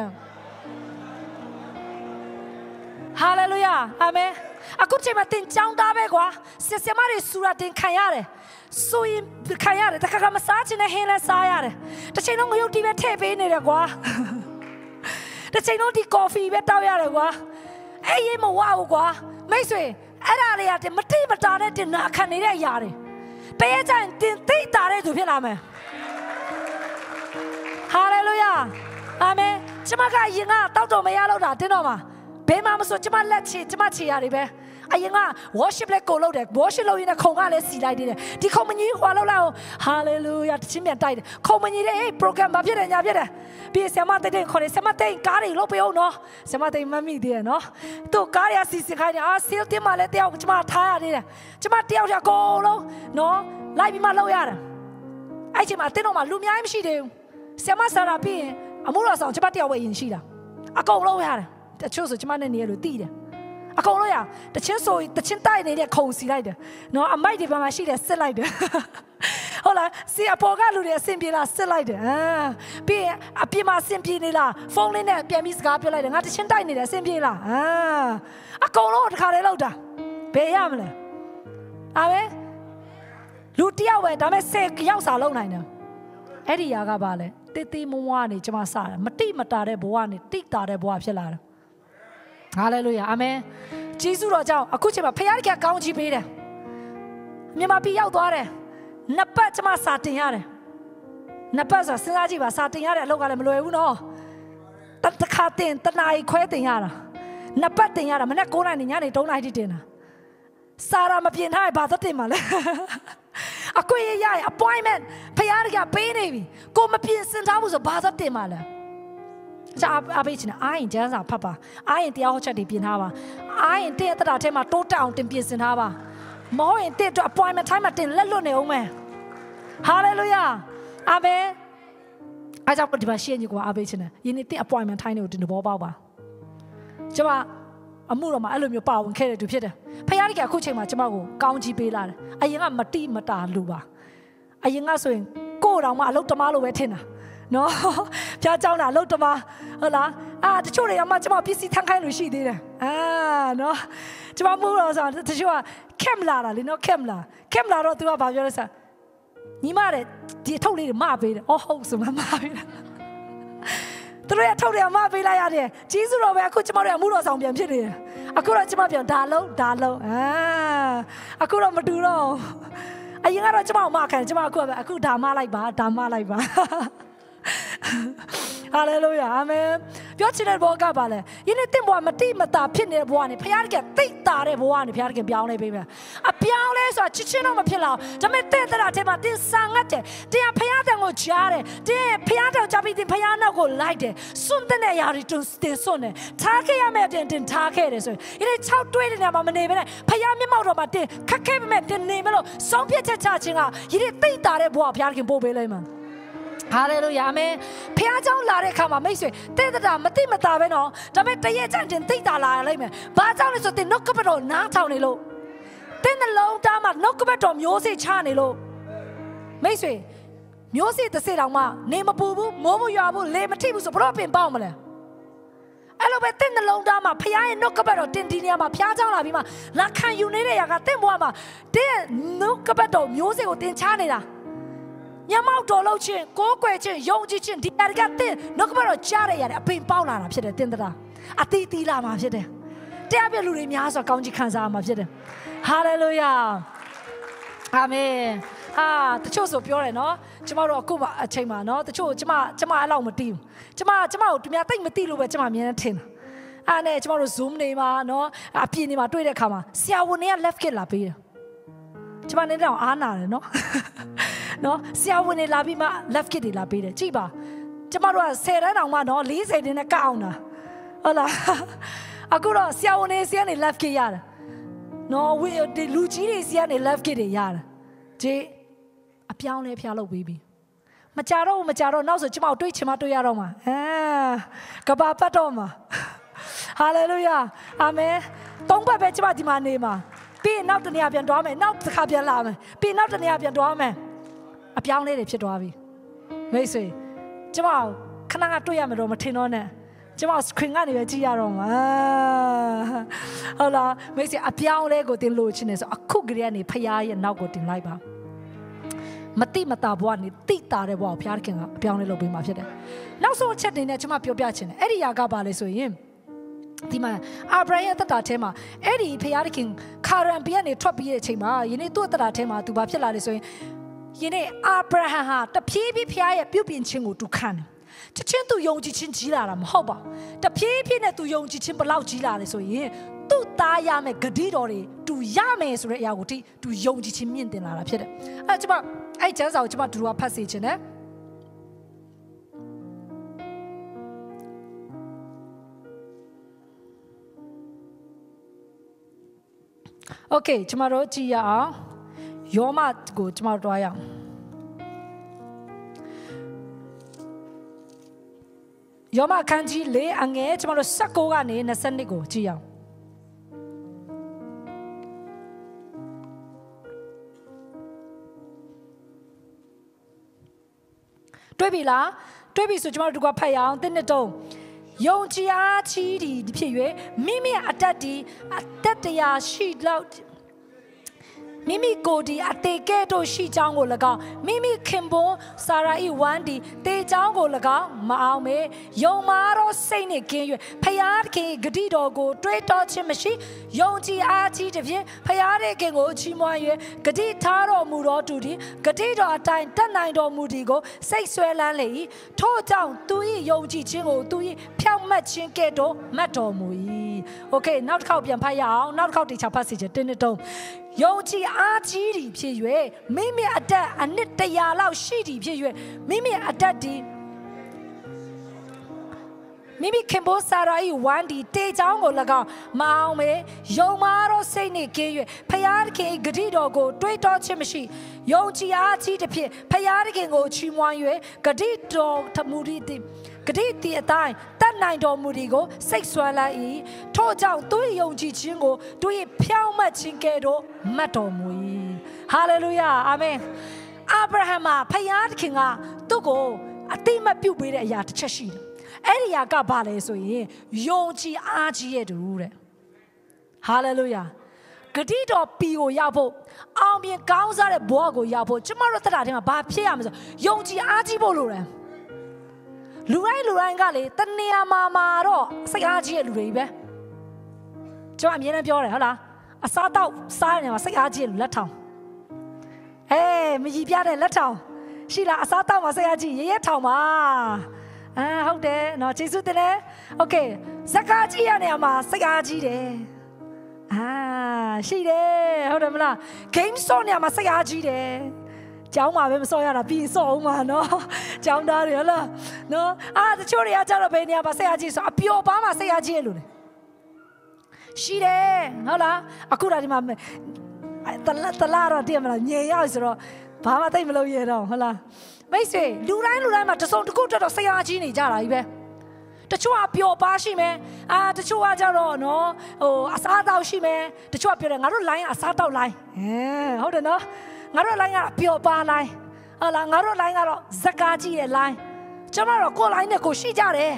ဟာလေလုယာအာမင်အခုချိန်မှာတင်ကြောင်းသားပဲကွာဆက်စမတွေဆူရာတင်ခံရတယ်ဆိုရင်ခံရတယ်တခါကမစားချင်တဲ့ဟင်းလဲစားရတယ်တစ်ချိန်လုံးငရုတ်တီးပဲထည့်ပေးနေတယ်ကွာတစ်ချိန်လုံးဒီကော်ဖီပဲတောက်ရတယ်ကွာအဲ့ရေးမဝဘူးကွာမိတ်ဆွေအဲ့ဒါတွေကတင်မတိမတာနဲ့တင်နာခံနေတဲ့အရာတွေတရေကျရင်တင်သိတာတဲ့သူဖြစ်လာမယ်ဟာလေလုယာအာမင်ကျမကရင်ကတောက်တော်မရလို့တာတင်းတော့မှာဘယ်မှာမဆိုကျမလက်ချေကျမချေရတယ်ပဲအရင်က worship လည်းကိုလုပ်တယ် worship လုပ်ရင်ခုံကလည်းစီလိုက်တယ်ဒီခုံမကြီးဟွာလုပ်လိုက်အောင် hallelujah တချင်းမြန်တိုက်တယ်ခုံမကြီးတဲ့ program ဘာဖြစ်တယ်ညာဖြစ်တယ်ပြီးဆမတဲ့ခေါ်တယ်ဆမတဲ့ကားတွေလုပ်ပေးအောင်နော်ဆမတဲ့မမိသေးရနော်သူကားရစီစီခိုင်းတယ်အာဆေးတင်မှလည်းတယောက်ကျမထားရသေးတယ်ကျမတယောက်တည်းအကုန်လုံးနော်လိုက်ပြီးမှလုပ်ရတယ်အဲ့ချိန်မှာတင်းတော့မှလူများမရှိသေးဘူးဆမဆရာပြီးရင်အမှုတော်ဆောင်ကျမတယောက်ပဲရင်ရှိတာအကုန်လုံးရတယ်တချို့ဆိုကျမနဲ့နေရလို့တီးတယ်အကုန်လုံးရတချင်းဆိုတချင်းတိုက်နေတဲ့ခုံစီလိုက်တယ်နော်အမိုက်ဒီဘက်မှာရှိတယ်စစ်လိုက်တယ်ဟုတ်လားစီအပေါ်ကလူတွေအဆင်ပြေလားစစ်လိုက်တယ်အာပြီးအပြင်မှာအဆင်ပြေနေလားဖုန်းလေးနဲ့ပြန်ပြီးစကားပြောလိုက်တယ်ငါတချင်းတိုက်နေတယ်အဆင်ပြေလားအာအကုန်လုံးတစ်ခါလေးလောက်တာဘယ်ရမလဲအာမင်လူတယောက်ပဲဒါပေမဲ့ဆယ်ယောက်စာလုံးနိုင်တယ်အဲ့ဒီຢာကပါလေတေးသေးမွားမွားနေကျမစတယ်မတိမတာတဲ့ဘဝနဲ့တိတာတဲ့ဘဝဖြစ်လာတယ်ဟာလေလုယာအာမင်ဂျေဇုတော်ကြောင့်အခုချိန်မှာဖခင်ကကောင်းချီးပေးတယ်မြန်မာပြည်ရောက်သွားတယ်နှစ်ပတ်ကျမစာတင်ရတယ်နှစ်ပတ်ဆိုစဉ်းစားကြည့်ပါစာတင်ရတဲ့အလုပ်ကလည်းမလွယ်ဘူးနော်တခါတင်တနားခွဲတင်ရတာနှစ်ပတ်တင်ရတာမနေ့၉နာရီညနေ၃နာရီတင်တာစာရမပြင်ထားရင်ဘာသက်တင်မှာလဲအကွေရရ appointment ဖခင်ကပေးနေပြီကိုမပြင်စင်ထားဘူးဆိုဘာသက်တင်မှာလဲจะอาไปชินะอาရင်ကျန်းစာဖတ်ပါอาရင်တရားဟောချက်တွေပြင်ထားပါอาရင်တည့်တတာထဲမှာတိုးတက်အောင်တင်ပြင်ဆင်ထားပါမဟုတ်ရင်တည့်အတွက် appointment time မှာတင်လက်လွတ်နေအောင်မယ် hallelujah အာမင်အားကြောင့်ဒီမှာရှင်းညီကအာပေးချင်တယ်ယနေ့တင့် appointment time တွေကိုတင်ဘောပေါက်ပါကျမအမှုတော်မှာအဲ့လိုမျိုးပါဝင်ခဲ့တဲ့သူဖြစ်တယ်ဖခင်ကအခုချိန်မှာကျမကိုကောင်းချီးပေးလာတယ်အရင်ကမတိမတာလူပါအရင်ကဆိုရင်ကိုယ်တော်မှအလုပ်တမားလိုပဲထင်တာနော်ဖျားเจ้าနာအလုပ်တမားဟုတ်လားအာတချို့တွေကမှကျမပစ္စည်းထမ်းခိုင်းလို့ရှိသေးတယ်အာနော်ကျမမှုတော်ဆိုတချို့ကကင်မလာတာလေနော်ကင်မလာကင်မလာတော့သူကဘာပြောလဲဆိုညီမတဲ့ဒီထုတ်လေးတွေမပေးတယ်အော်ဟုတ်ဆိုမှမပေးတယ်သူတို့ရထုတ်တယ်မပေးလိုက်ရတယ်ဂျေဇုတော်ပဲအခုကျမတို့ကမှုတော်ဆောင်ပြန်ဖြစ်နေတယ်အခုတော့ကျမပြန်ဒါလုံးဒါလုံးအာအခုတော့မတူတော့အရင်ကတော့ကျမမခံကျမအခုကအခုဒါမလိုက်ပါဒါမလိုက်ပါ哈利路亚，阿門。ပြောချင်တဲ့ဘောကပါလေယနေ့တင့်ဘဝမတိမတာဖြစ်နေတဲ့ဘဝနဲ့ဖခင်ကတိတ်တာတဲ့ဘဝနဲ့ဖခင်ကပြောင်းလဲပေးမယ်အပြောင်းလဲဆိုတာချစ်ချင်းတော့မဖြစ်လောက်ဒါပေမဲ့တဲ့တဲ့တဲ့မှာတင်ဆန်ငတ်တယ်တင်ဖခင်တန်ကိုကြားတယ်တင်ဖခင်တောင်ကြားပြီးတင်ဖခင်နောက်ကိုလိုက်တယ်စွန့်တဲ့ຢာတွေတင်တင်စွန့်တယ်ထားခဲ့ရမယ်တင်တင်ထားခဲ့တယ်ဆိုရင်ယနေ့၆တွေးတဲ့နေရာမှာမနေဘဲနဲ့ဖခင်မျက်မှောက်တော်မှာတင်ခက်ခဲပေမဲ့တင်နေမလို့ဆုံးဖြတ်ချက်ချခြင်းကယနေ့တိတ်တာတဲ့ဘဝဖခင်ပို့ပေးလိုက်မှာဟာလေလုယာအာမင်ဖခင်เจ้าလာတဲ့အခါမှာမိတ်ဆွေတဲ့တာမတိမတာပဲနော်ဒါပေမဲ့တရက်ချန်တင်သိတာလာရလိမ့်မယ်ဘာကြောင့်လဲဆိုတင်နှုတ်ကပတ်တော်နားထောင်နေလို့တဲ့နှလုံးသားမှာနှုတ်ကပတ်တော်မျိုးစေ့ချနေလို့မိတ်ဆွေမျိုးစေ့တစ်စေ့တောင်မှနေမပူဘူးမိုးမရွာဘူးလေမထိဘူးဆိုဘလို့ပင်ပေါက်မလဲအဲ့လိုပဲတဲ့နှလုံးသားမှာဖခင်ရဲ့နှုတ်ကပတ်တော်တင်ဒီနေရာမှာဖခင်เจ้าလာပြီးမှလာခံယူနေတဲ့ຢာကတဲ့ဘဝမှာတဲ့နှုတ်ကပတ်တော်မျိုးစေ့ကိုတင်ချနေတာညမောက်တော်လို့ချင်းကိုးကွယ်ချင်းယုံကြည်ချင်းဒီအရာကတင်းနှုတ်ကပတ်တော်ကြားရရတယ်အပင်ပေါက်လာတာဖြစ်တယ်တင်းတရာအသီးသီးလာမှာဖြစ်တယ်တရားပြလူတွေများဆိုကောင်းကြီးခံစားရမှာဖြစ်တယ်ဟာလေလုယာအာမင်ဟာတချို့ဆိုပြောတယ်နော်ကျမတို့အခုမှအချိန်မှာနော်တချို့ကျမကျမအဲ့လောက်မသိဘူးကျမကျမကိုသူများတိတ်မသိလို့ပဲကျမအမြင်နဲ့ထင်တာအဲ့နဲ့ကျမတို့ Zoom နေမှာနော်အပြင်နေမှာတွေ့တဲ့အခါမှာဆရာဝန်တွေက left kit လာပေးတယ်ကျမနဲ့တော့အားနာတယ်နော်နော်ဆရာဝန်တွေလာပြီးမှ left kit တွေလာပေးတယ်ကြည့်ပါကျမတို့ကဆယ်တန်းတောင်မှနော်၄၀တင်းနဲ့ကအောင်တာဟုတ်လားအခုတော့ဆရာဝန်တွေဆီကနေ left kit ရတယ်နော်ဝီဒီလူကြီးတွေဆီကနေ left kit တွေရတယ်ဒီအပြောင်းလဲဖျားလုပ်ပြီးပြီမကြတော့မကြတော့နောက်ဆိုကျမတို့တွေ့ချင်မှတွေ့ရတော့မှာအဲကဘာပတ်တော့မှာဟာလေလုယာအာမင်သုံးပတ်ပဲကျမဒီမှာနေမှာပြီးနောက်တနေ့ပြန်သွားမယ်နောက်တစ်ခါပြန်လာမယ်ပြီးနောက်တနေ့ပြန်သွားမယ်အပြောင်းလဲတွေဖြစ်သွားပြီမိတ်ဆွေကျမခဏကတွေ့ရမယ်တော့မထင်တော့နဲ့ကျမ screen ကနေပဲကြည့်ရတော့မှာဟုတ်လားမိတ်ဆွေအပြောင်းလဲကိုတင်လို့ချင်းနေဆိုအခုကလေးကနေဖရားရဲ့နောက်ကိုတင်လိုက်ပါမတိမတာဘဝနေတိတာတဲ့ဘဝကိုဖရားခင်ကအပြောင်းလဲလုပ်ပေးမှာဖြစ်တယ်နောက်ဆုံးအချက်နေနဲ့ကျမပြောပြချင်တယ်အဲ့ဒီຢာကပါလေဆိုရင်ဒီမှာအာဗြဟံရဲ့တတထဲမှာအဲ့ဒီဖရားခင်ခါရန်ပြည်ကနေထွက်ပြီးတဲ့အချိန်မှာယနေ့သူ့တတထဲမှာသူဘာဖြစ်လာလဲဆိုရင်ယနေ့အာဗြဟံဟာတဖြည်းဖြည်းဖရားရဲ့ပြုပြင်ခြင်းကိုသူခံတယ်ချက်ချင်းသူယုံကြည်ခြင်းကြီးလာတာမဟုတ်ပါဘူးတဖြည်းဖြည်းနဲ့သူယုံကြည်ခြင်းဘလောက်ကြီးလာလဲဆိုရင်သူ့သားရမယ်ဂတိတော်တွေသူရမယ်ဆိုတဲ့အရာကိုသူယုံကြည်ခြင်းမြင့်တင်လာတာဖြစ်တယ်အဲ့ကျမအဲ့ကျမ်းစာကိုကျမတို့ကဖတ်စီခြင်းနဲ့โอเคကျမတို့ကြည့်ရအောင်ယောမကိုကျမတို့တွားရအောင်ယောမခန်းကြီးလေးအငယ်ကျမတို့၁၉ကနေ၂၂ကိုကြည့်ရအောင်တွေ့ပြီလားတွေ့ပြီဆိုကျမတို့ကဖတ်ရအောင်တစ်နှစ်တုံးယုံကြည်အားကြီးသည်ဖြစ်၍မိမိအတ္တဒီအတ္တတရားရှိလောက်မိမိကိုယ်ဒီအတေကဲ့သို့ရှိကြောင်းကို၎င်းမိမိခင်ပွန်းစာရာဤဝမ်းဒီတေကြောင်းကို၎င်းမအောင်မေယုံမာသောစိတ်နှင့်ကင်း၍ဖယားခင်ဂတိတော်ကိုတွေးတောခြင်းမရှိယုံကြည်အားကြီးသည်ဖြင့်ဖယားခင်ကိုချီးမွမ်း၍ဂတိထားတော်မူသောသူသည်ဂတိတော်အတိုင်းတတ်နိုင်တော်မူသည်ကိုစိတ်ဆွဲလန်းလေ၏ထို့ကြောင့်သူ၏ယုံကြည်ခြင်းကိုသူ၏ဖြောင့်မတ်ခြင်းကဲ့သို့မှတ်တော်မူ၏โอเคနောက်တစ်ခေါက်ပြန်ဖတ်ရအောင်နောက်တစ်ခေါက်တေချာဖတ်စီခြင်းတင်းနှစ်တုံးယုံကြည်အားကြီးသည်ဖြစ်၍မိမိအတ္တအနှစ်တရာလောက်ရှိသည်ဖြစ်၍မိမိအတ္တဒီမိမိခင်ပွန်းစာရာဤဝမ်းဒီတေချောင်းကို၎င်းမအောင်မေယုံမာသောစိတ်နှင့်ကင်း၍ဖယားခင်ဂတိတော်ကိုတွေးတောခြင်းမရှိယုံကြည်အားကြီးသည်ဖြင့်ဖယားခင်ကိုချီးမွမ်း၍ဂတိတော်ထမူသည်ဂတိတီအတိုင်းတတ်နိုင်တော်မူသည်ကိုစိတ်ဆွဲလိုက်၏ထို့ကြောင့်သူ၏ယုံကြည်ခြင်းကိုသူ၏ဖြောင့်မတ်ခြင်းကဲ့သို့မှတ်တော်မူ၏ဟာလေလုယာအာမင်အာဗြဟံမှာဖယားခင်ကသူ့ကိုအတိမပြုတ်ပေးတဲ့အရာတစ်ချက်ရှိတယ်အဲ့ဒီအရာကဘာလဲဆိုရင်ယုံကြည်အားကြီးရဲ့တူတဲ့ဟာလေလုယာဂတိတော်ပီကိုရောက်ဖို့အောင်မြင်ကောင်းစားတဲ့ဘဝကိုရောက်ဖို့ကျမတို့သက်တာထဲမှာဘာဖြစ်ရမလဲဆိုယုံကြည်အားကြီးဖို့လိုတယ်လူတိုင်းလူတိုင်းကလေတနေရာမှာမှာတော့စိတ်အားကြီးရဲ့လူတွေပဲကျွန်တော်အမြဲတမ်းပြောတယ်ဟုတ်လားအစားတော့စားနေမှာစိတ်အားကြီးရဲ့လူလက်ထောင်အေးမကြီးပြတဲ့လက်ထောင်ရှိလားအစားတော့မှာစိတ်အားကြီးရဲရဲထောင်ပါ啊，好的，喏，结束的嘞。OK， 撒家鸡呀，你嘛撒家鸡的，啊，是的，好的么啦 ？Game song 你嘛撒家鸡的，讲嘛别说呀啦，比说嘛喏，讲到了了，喏，啊，这秋里呀，讲了别你嘛撒家鸡说，啊，表爸嘛撒家鸡了嘞，是的，好啦，啊，过来你嘛没，哎，得啦得啦了，点么啦，年要是咯，爸妈对没留意咯，好啦。ไม่สิรู้ไรรู้ไรมาจะส่งตะกุจะต้องเสียจีนี่จ้าอะไรแบบแต่ชัวร์เปียวป้าใช่ไหมอ่าแต่ชัวร์จะรอเนาะโอ้อาซาดาวใช่ไหมแต่ชัวร์เปียวงานรถไล่อาซาดาวไล่เออเขาเดินเนาะงานรถไล่งานเปียวป้าไล่อะไรงานรถไล่งานรถสักจีไล่จะมาเรากูไล่เนี่ยกูชี้จ้าเลย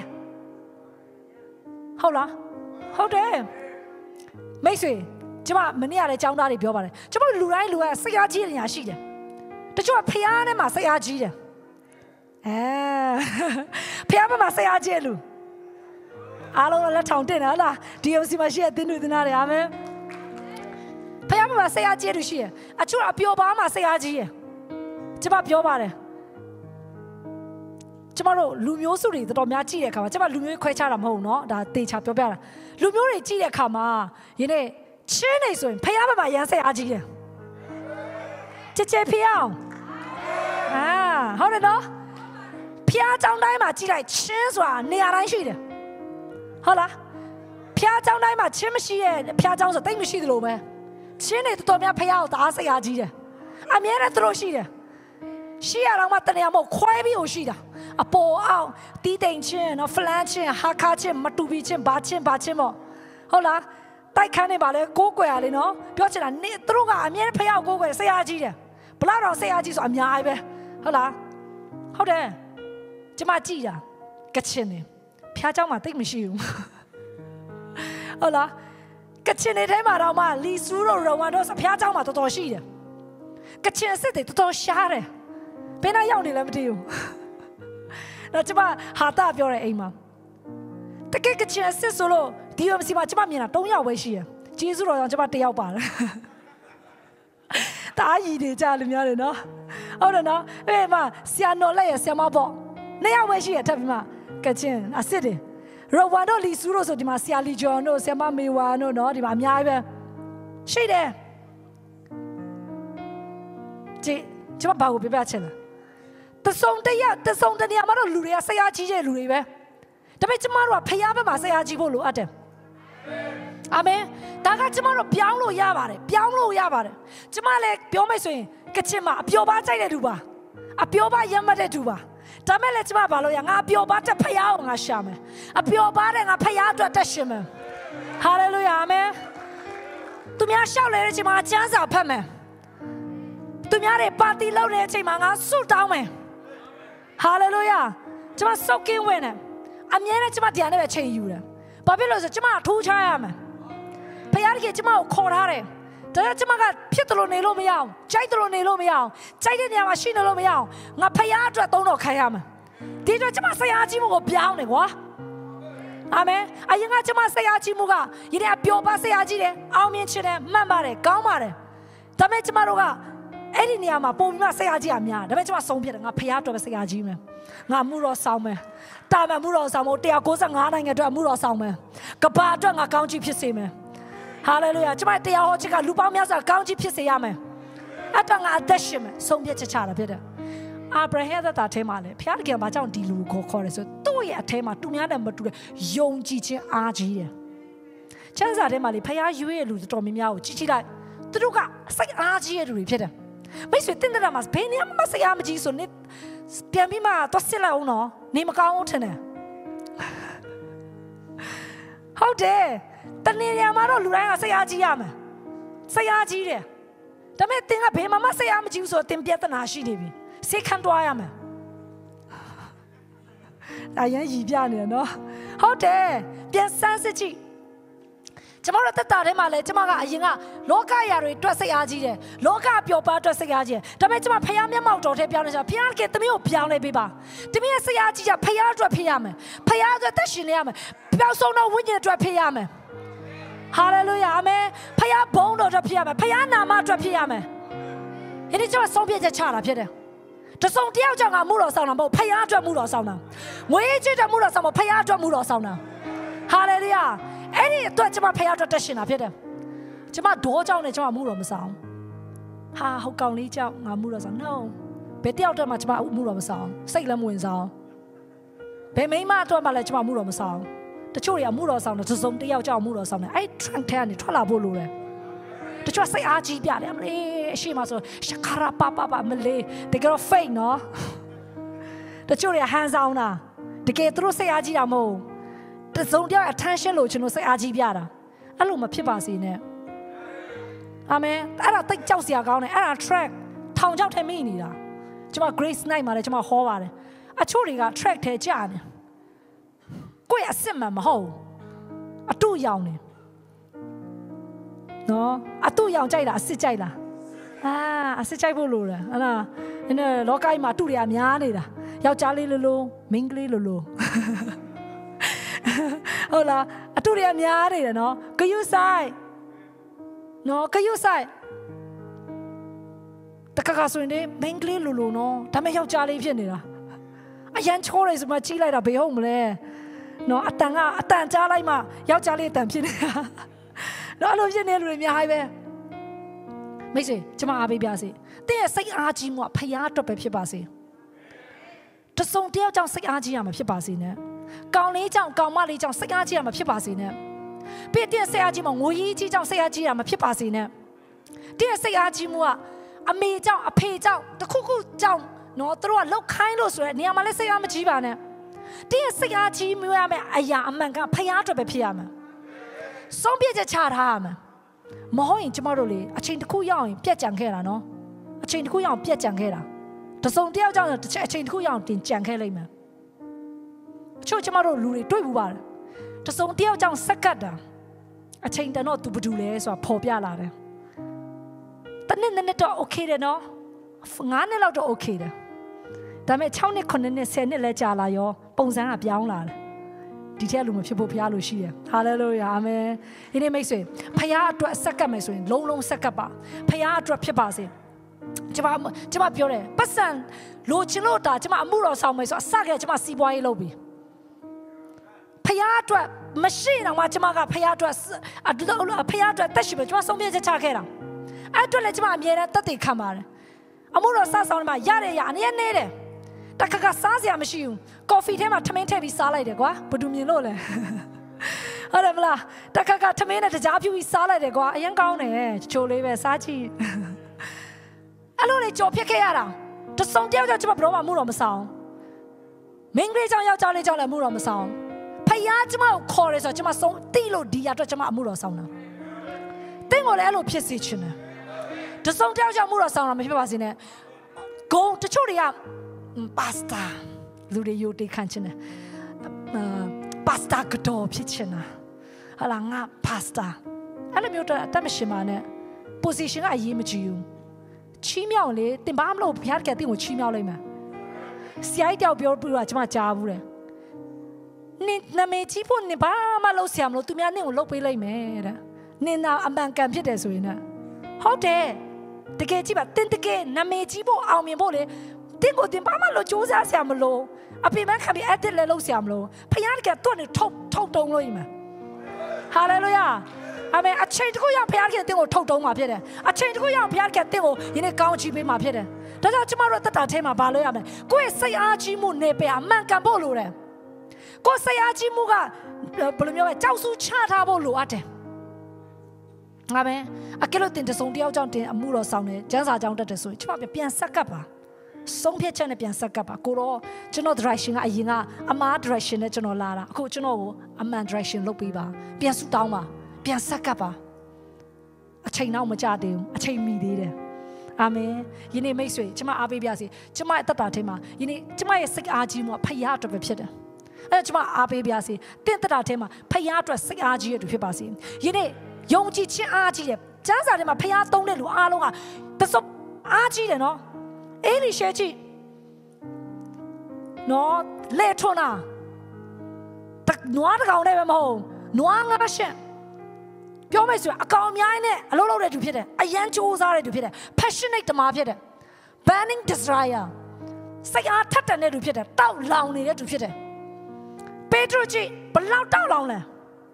เขาละเขาเดินไม่สิจะมามันนี่อะไรจ้างได้เปียวป้าเลยจะมารู้ไรรู้ไรเสียจีนี่ยังชี้เลยแต่ชัวร์พยาเนี่ยมาเสียจีเลยเออพยายามมาเสียใจลูอารมณ์แล้วท้องเต้นนะล่ะดีเอ็มซีมาเชียร์ตินดูตินาเลยอาเมนพยายามมาเสียใจดูสิอ่ะช่วยเปียวบ้ามาเสียใจจะมาเปียวบ้าเลยจะมารู้ลูมิโอสุริตัวมีอาจีเลยค่ะจะมาลูมิโอคุยชาดำหูเนาะดาเตชาเปียวเปียวละลูมิโอเลยจีเลยค่ะมาอย่างนี้เชื่อในส่วนพยายามมายังเสียใจเลยเจ๊เจ๊พยายามอ่าเขาเลยเนาะพระเจ้าได้มาจีไรเชื่อส่วนเนื้ออะไรสิเด้ฮะล่ะพระเจ้าได้มาเชื่อไม่สิเด้พระเจ้าจะได้ไม่สิเด้รู้ไหมเชื่อในตัวมีพระเจ้าตาเสียจีเด้อามีอะไรตัวสิเด้สิอะไรมาตั้งแต่มาควายบิโอสิเด้อ่ะปอเอาตีเต็งเช่นอ่ะฟลันเช่นฮักคาเช่นมาตูบีเช่นบาเช่นบาเช่นบ่ฮะล่ะใต้ขันในบ้านเลยกู้กวยอะไรเนาะเพื่อจะนั่นเนี่ยตัวก็อามีพระเจ้ากู้กวยเสียจีเด้ปลาเราเสียจีส่วนอามีอะไรไปฮะล่ะเขาเด้จะมาจีอ่ะกระเชนเนี่ยพระเจ้ามาติ๊กไม่ชิวเอาล่ะกระเชนในที่มาเรามาลีซูโรเราวันนั้นพระเจ้ามาตัวตัวชีเดียกระเชนเสร็จตัวตัวชาเลยเป็นอะไรอย่างนี้แล้วไม่ดีอยู่เราจะมาหาตาเปียวอะไรเองมาแต่แค่กระเชนเสร็จสุดแล้วดีว่าสิมาจะมามีน่ะต้องยาวไว้ชีอ่ะจีซูโรยังจะมาเตียวป่าเลยตาอีเดียจ้าลืมยังเลยเนาะเอาเนาะเอ้ยมาเสียโนเลยเสียมาบอกเนี่ยเอาไว้ชีทับมาก็เช่นอาศัยเดเราวันนั้นลิซูโร่สุดที่มาเสียลิจอนโนเสียมาเมวานโนเนาะที่มามีอะไรแบบใช่เด้จีจะมาบ่าวไปแบบเช่นแต่ส่งแต่ยาแต่ส่งแต่เนี่ยมาเราลุยอาศัยจีเจลุยแบบแต่ไม่จะมาเราพยายามมาอาศัยจีโบลูอาเดอาเมแต่ก็จะมาเราเปียงลูยาบาร์เปียงลูยาบาร์จะมาเลยเปียวไม่สวยก็เช่นมาเปียวบ้าใจเลยดูบ้าอ่ะเปียวบ้ายังไม่ได้ดูบ้าทำไมเลยจะมาบาลอยางอาเปียวบ้าจะพยายามงาชามอาเปียวบ้าเนี่ยงาพยายามตัวเตชิมฮาเลลูยาเมตุมีอาชาวเลยจะมาจ้างสาวพัมเมตุมีอะไรปาร์ตี้เล่าเลยจะมางาสู้ดาวเมฮาเลลูยาจะมาสุกินเวเนอามีอะไรจะมาเดียนเนี่ยเชยอยู่เลยบาบิโลจะมาทูชายามพยายามที่จะมาขอท่าเลยแต่จะมาก็พิจารณาโลไม่ยาวใจตโลในโลไม่ยาวใจเดียวมาชินโลไม่ยาวงาพยาตัวต้องรอใครอ่ะมันที่จะมาเสียจีมุกเบี้ยวเนี่ยวะอาเมอายังไงจะมาเสียจีมุกอ่ะยี่เนี่ยเบี้ยวบ้าเสียจีเลยเอาเมียนเชื่อเนี่ยมันมาเลยก้าวมาเลยแต่ไม่จะมารู้ก็เอ็ดเนี่ยมาปุ่มมาเสียจีอ่ะมีอ่ะแต่ไม่จะมาส่งเพียงงาพยาตัวเสียจีมั้ยงามูรอสาวมั้ยตามันมูรอสาวมั้ยเดียวกูสั่งงานอะไรตัวมูรอสาวมั้ยกบ้าตัวงาก้าวจีพิเศษมั้ยฮาเลลูยาจะมาเตียวจิกาลูปามีอะไรก้าวจีพิเศษยังมั้ยอัตงาเดชมั้ยส่งเพียงจะชาละเพียงอับราฮัมตัดเทมาเลยพี่อาร์เกี่ยวกับเจ้าดีลูกขอเลยสุดตัวอย่างเทมาตุ้มยันเดิมมาดูเลยยงจีเจอาจีเลยฉันจะเทมาเลยพี่อาร์ยูเอลูตัวมีมีเอาจีจีได้ตัวก็ใส่อาจีเลยเพียงไม่สุดที่นั่นมาเพนี่มาใส่อาจีส่วนนี้เพียงพี่มาตัวเสียแล้วเนาะนี่มาก้าวเท่านั้นhow dare ตอนนี้ยามาเราลุยอะไรใส่อาจียามใส่อาจีเลยแต่ไม่ติงอ่ะเพมามาใส่อาจีส่วนติงเปียตันหาชีดีบีเสียขันตัวยังไงแต่ยังยีบยาเนี่ยเนาะเขาเด้เปลี่ยนสันสิจีจะมาเราตัดตาได้มาเลยจะมาก็ยังอ่ะโลกาอยากรู้ตัวเสียจีเลยโลกาเปียวป้าตัวเสียจีแต่ไม่จะมาพยายามยังมาตัวเทียบยังเลยจ้ะพยายามเก็บตัวมีอยู่พยายามเลยบีบ้าตัวมีเสียจีจะพยายามตัวพยายามพยายามตัวตัดสินเนี่ยมั้ยเปียวส่งเราวิ่งตัวพยายามฮาเลลูยาเมพยายามบ่งตัวพยายามพยายามนามาตัวพยายามเห็นที่จะมาส่งเพียงจะชาละเพียงတစုံတယောက်ကြောင့်ငါမှုတော်ဆောင်တာမဟုတ်ဖခင်အတွက်မှုတော်ဆောင်တာငွေကြေးအတွက်မှုတော်ဆောင်မဖခင်အတွက်မှုတော်ဆောင်တာဟာလေလုယာအဲ့ဒီအတွက်ကျွန်မဖခင်အတွက်တက်ရှင်တာဖြစ်တယ်ကျွန်မဒေါကြောင့်နဲ့ကျွန်မမှုတော်မဆောင်ဟာဟုတ်ကောင်လေးကြောင့်ငါမှုတော်ဆောင် no ဘယ်တယောက်တည်းမှကျွန်မမှုတော်မဆောင်စိတ်လည်းမဝင်ဆောင်ဘယ်မိမအတွက်မှလည်းကျွန်မမှုတော်မဆောင်တချို့တွေကမှုတော်ဆောင်တယ်စုံတယောက်ကြောင့်မှုတော်ဆောင်တယ်အဲ့ trunk ထဲကနေထွက်လာဖို့လိုတယ်တချို့စိတ်အားကြီးပြတယ်မလေးအရှိမဆိုရှခရာပါပါပါမလေးတကယ်တော့ fake နော်တချို့တွေကဟန်ဆောင်တာတကယ်သူတို့စိတ်အားကြီးတာမဟုတ်တစုံတယောက် attention လို့ကျွန်တော်စိတ်အားကြီးပြတာအဲ့လိုမဖြစ်ပါစေနဲ့အာမင်အဲ့ဒါတိတ်ကြောက်စရာကောင်းတယ်အဲ့ဒါ track ထောင်ချောက်ထဲမိနေတာကျွန်မ Grace Night မှာလည်းကျွန်မဟောပါတယ်အချို့တွေက track ထဲကြာနေကိုယ့်အစ်စ်မှမဟုတ်အတူရောင်နေနော်အတူရောင်ကြိုက်တာအစ်စ်ကြိုက်လားအာအစ်စ်ကြိုက်ဖို့လိုတယ်ဟလားနည်းနည်းလောကကြီးမှာအတူတွေကများနေတာယောက်ျားလေးလိုလိုမိန်းကလေးလိုလိုဟုတ်လားအတူတွေကများနေတယ်နော်ဂယုဆိုင်နော်ဂယုဆိုင်တခါခါဆိုရင်လည်းမိန်းကလေးလိုလိုနော်ဒါပေမဲ့ယောက်ျားလေးဖြစ်နေတာအရန်ချိုးနေဆိုမှကြီးလိုက်တာဘေးဟုတ်မလဲနော်အတန်ကအတန်ကြားလိုက်မှယောက်ျားလေးအတန်ဖြစ်နေတာနော်အဲ့လိုဖြစ်နေလူတွေအများကြီးပဲမိတ်ဆွေကျွန်မအားပေးပြစေတင်းရဲ့စိတ်အားကြီးမှုကဖရားအတွက်ပဲဖြစ်ပါစေတစုံတယောက်ကြောင့်စိတ်အားကြီးရမှာဖြစ်ပါစေနဲ့ကောင်လေးကြောင့်ကောင်မလေးကြောင့်စိတ်အားကြီးရမှာဖြစ်ပါစေနဲ့ပြီးတင်းစိတ်အားကြီးမှာငိုကြီးကြီးကြောင့်စိတ်အားကြီးရမှာဖြစ်ပါစေနဲ့တင်းရဲ့စိတ်အားကြီးမှုကအမေကြောင့်အဖေကြောင့်တခုခုကြောင့်နော်သူတို့ကလောက်ခိုင်းလို့ဆိုရယ်နေရာမှာလည်းစိတ်အားမကြီးပါနဲ့တင်းရဲ့စိတ်အားကြီးမှုရမယ်အရာအမှန်ကဖရားအတွက်ပဲဖြစ်ရမှာဆုံးဖြတ်ချက်ချထားရမယ်မဟုတ်ရင်ကျမတို့လေအချိန်တစ်ခုရောက်ရင်ပြက်ကြံခဲ့တာနော်အချိန်တစ်ခုရောက်ပြက်ကြံခဲ့တာတစုံတယောက်ကြောင့်တစ်ချက်အချိန်တစ်ခုရောက်တင်ကြံခဲ့လိုက်မယ်အချို့ကျမတို့လူတွေတွေ့ဘူးပါတယ်တစုံတယောက်ကြောင့်စက်ကတ်တာအချိန်တန်တော့သူဘယ်သူလဲဆိုတာပေါ်ပြလာတယ်တနည်းနည်းတော့ okay တယ်နော်ငါးနှစ်လောက်တော့ okay တယ်ဒါပေမဲ့ခြောက်နှစ်ခုနှစ်နှစ်ဆယ်နှစ်လဲကြာလာရောပုံစံကပြောင်းလာတယ်ဒီထက်လူမဖြစ်ဖို့ဘုရားလိုရှိတယ်ဟာလေလုယာအာမင်ဒီနေ့မိတ်ဆွေဘုရားအတွက်ဆက်ကပ်မယ်ဆိုရင်လုံးလုံးဆက်ကပ်ပါဘုရားအတွက်ဖြစ်ပါစေကျွန်မကျွန်မပြောတယ်ပတ်စံလိုချင်လို့တာကျွန်မအမှုတော်ဆောင်မယ်ဆိုအစကကျွန်မစီးပွားရေးလုပ်ပြီဘုရားအတွက်မရှိတော့မှကျွန်မကဘုရားအတွက်အတူတူဘုရားအတွက်တက်ရှိမယ်ကျွန်မဆုံးဖြတ်ချက်ချခဲ့တာအဲ့အတွက်လည်းကျွန်မအမြဲတမ်းတက်တည်ခံပါတယ်အမှုတော်စဆောင်နေမှာရတဲ့ရအနေနဲ့နေတယ်တခါခါစားစရာမရှိဘူးကော်ဖီထဲမှာထမင်းထည့်ပြီးစားလိုက်တယ်ကွာဘယ်သူမြင်လို့လဲဟုတ်တယ်မလားတခါခါထမင်းနဲ့တကြားဖြူပြီးစားလိုက်တယ်ကွာအရင်ကောင်းတယ်ချိုလေးပဲစားကြည့်အဲ့လိုလေကြော်ဖြစ်ခဲ့ရတာတစုံတယောက်ကြောင့်ကျွန်မဘယ်တော့မှမှုတော်မဆောင်မင်းကလေးကြောင့်ယောက်ျားလေးကြောင့်လည်းမှုတော်မဆောင်ဖခင်ကျွန်မကိုခေါ်ရဲဆိုတော့ကျွန်မဆုံးတိလို့ဒီရအတွက်ကျွန်မအမှုတော်ဆောင်တာတင်းကိုလည်းအဲ့လိုဖြစ်စေချင်တယ်တစုံတယောက်ကြောင့်မှုတော်ဆောင်တာမဖြစ်ပါစေနဲ့ဂုံတချို့တွေကပါစတာလူတွေယိုတေးခံချင်တယ်ပါစတာကတော့ဖြစ်ချင်တာဟာလာငါပါစတာအဲ့လိုမျိုးတော့အသက်မရှင်ပါနဲ့ position ကအရေးမကြီးဘူးချီးမြှောက်လေတင်ပါမလို့ဘုရားကတင်ကိုချီးမြှောက်လိုက်မှာဆရာကြီးတယောက်ပြောပြီးတော့ကျွန်မကြားဘူးတယ်နင်နာမည်ကြီးဖို့နင်ဘာမှလုပ်ဆရာမလို့သူများနင့်ကိုလုပ်ပေးလိုက်မယ်တဲ့နင်နာအမှန်ကန်ဖြစ်တယ်ဆိုရင်လည်းဟုတ်တယ်တကယ်ကြည့်ပါတင်တကယ်နာမည်ကြီးဖို့အောင်မြင်ဖို့လေတင်းကိုတင်ပါမလို့စူးစမ်းဆရာမလို့အပြင်မှာခံပြီးအတက်လဲလို့ဆရာမလို့ဖခင်ကတွတ်နေထုတ်ထုတ်တုံးလို့ရမှာဟာလေလုယာအာမင်အချိန်တခုရောက်ဖခင်ကတင်းကိုထုတ်တုံးမှာဖြစ်တယ်အချိန်တခုရောက်ဖခင်ကတင်းကိုယနေ့ကောင်းချီးပေးမှာဖြစ်တယ်ဒါကြောင့်ကျမတို့တက်တာထဲမှာဘာလို့ရမလဲကိုယ့်ရဲ့စိတ်အားကြီးမှုနေပေအမှန်ကန်ဖို့လိုတယ်ကိုယ်စိတ်အားကြီးမှုကဘယ်လိုမျိုးလဲကြောက်စူးချထားဖို့လိုအပ်တယ်အာမင်အကယ်လို့တင်တစုံတယောက်ကြောင့်တင်အမှုတော်ဆောင်တယ်ကျမ်းစာကြောင့်တက်တယ်ဆိုရင်ကျမပြန်ဆက်ကပ်ပါဆုံးဖြတ်ချက်နဲ့ပြန်ဆက်ကပ်ပါကိုတော့ကျွန်တော် direction ကအရင်ကအမား direction နဲ့ကျွန်တော်လာတာအခုကျွန်တော်ကိုအမှန် direction လုပ်ပေးပါပြန်ဆူတောင်းပါပြန်ဆက်ကပ်ပါအချိန်တော့မကြသေးဘူးအချိန်မီသေးတယ်အာမင်ယနေ့မိတ်ဆွေကျွန်မအားပေးပါစေကျွန်မအသက်တာထဲမှာယနေ့ကျွန်မရဲ့စိတ်အားကြီးမှုဖခင်အတွက်ပဲဖြစ်တယ်အဲကျွန်မအားပေးပါစေတင့်သက်တာထဲမှာဖခင်အတွက်စိတ်အားကြီးရတူဖြစ်ပါစေယနေ့ယုံကြည်ခြင်းအားကြီးတယ်ကျမ်းစာထဲမှာဖခင်သုံးတဲ့လူအားလုံးကတစုံအားကြီးတယ်နော်အေလိရှေကြီးနော်လေထွန်းနာတနွားတကောင်နဲ့ပဲမဟုတ်နွားငါးရှက်ပြောမယ်ဆိုရင်အကောင်အများကြီးနဲ့အလုပ်လုပ်တဲ့သူဖြစ်တယ်အရန်စူးစားတဲ့သူဖြစ်တယ် passionate တမားဖြစ်တယ် burning desire စိတ်အားထက်တဲ့နဲ့သူဖြစ်တယ်တောက်လောင်နေတဲ့သူဖြစ်တယ်ပေတရုကြည့်ဘလောက်တောက်လောင်လဲ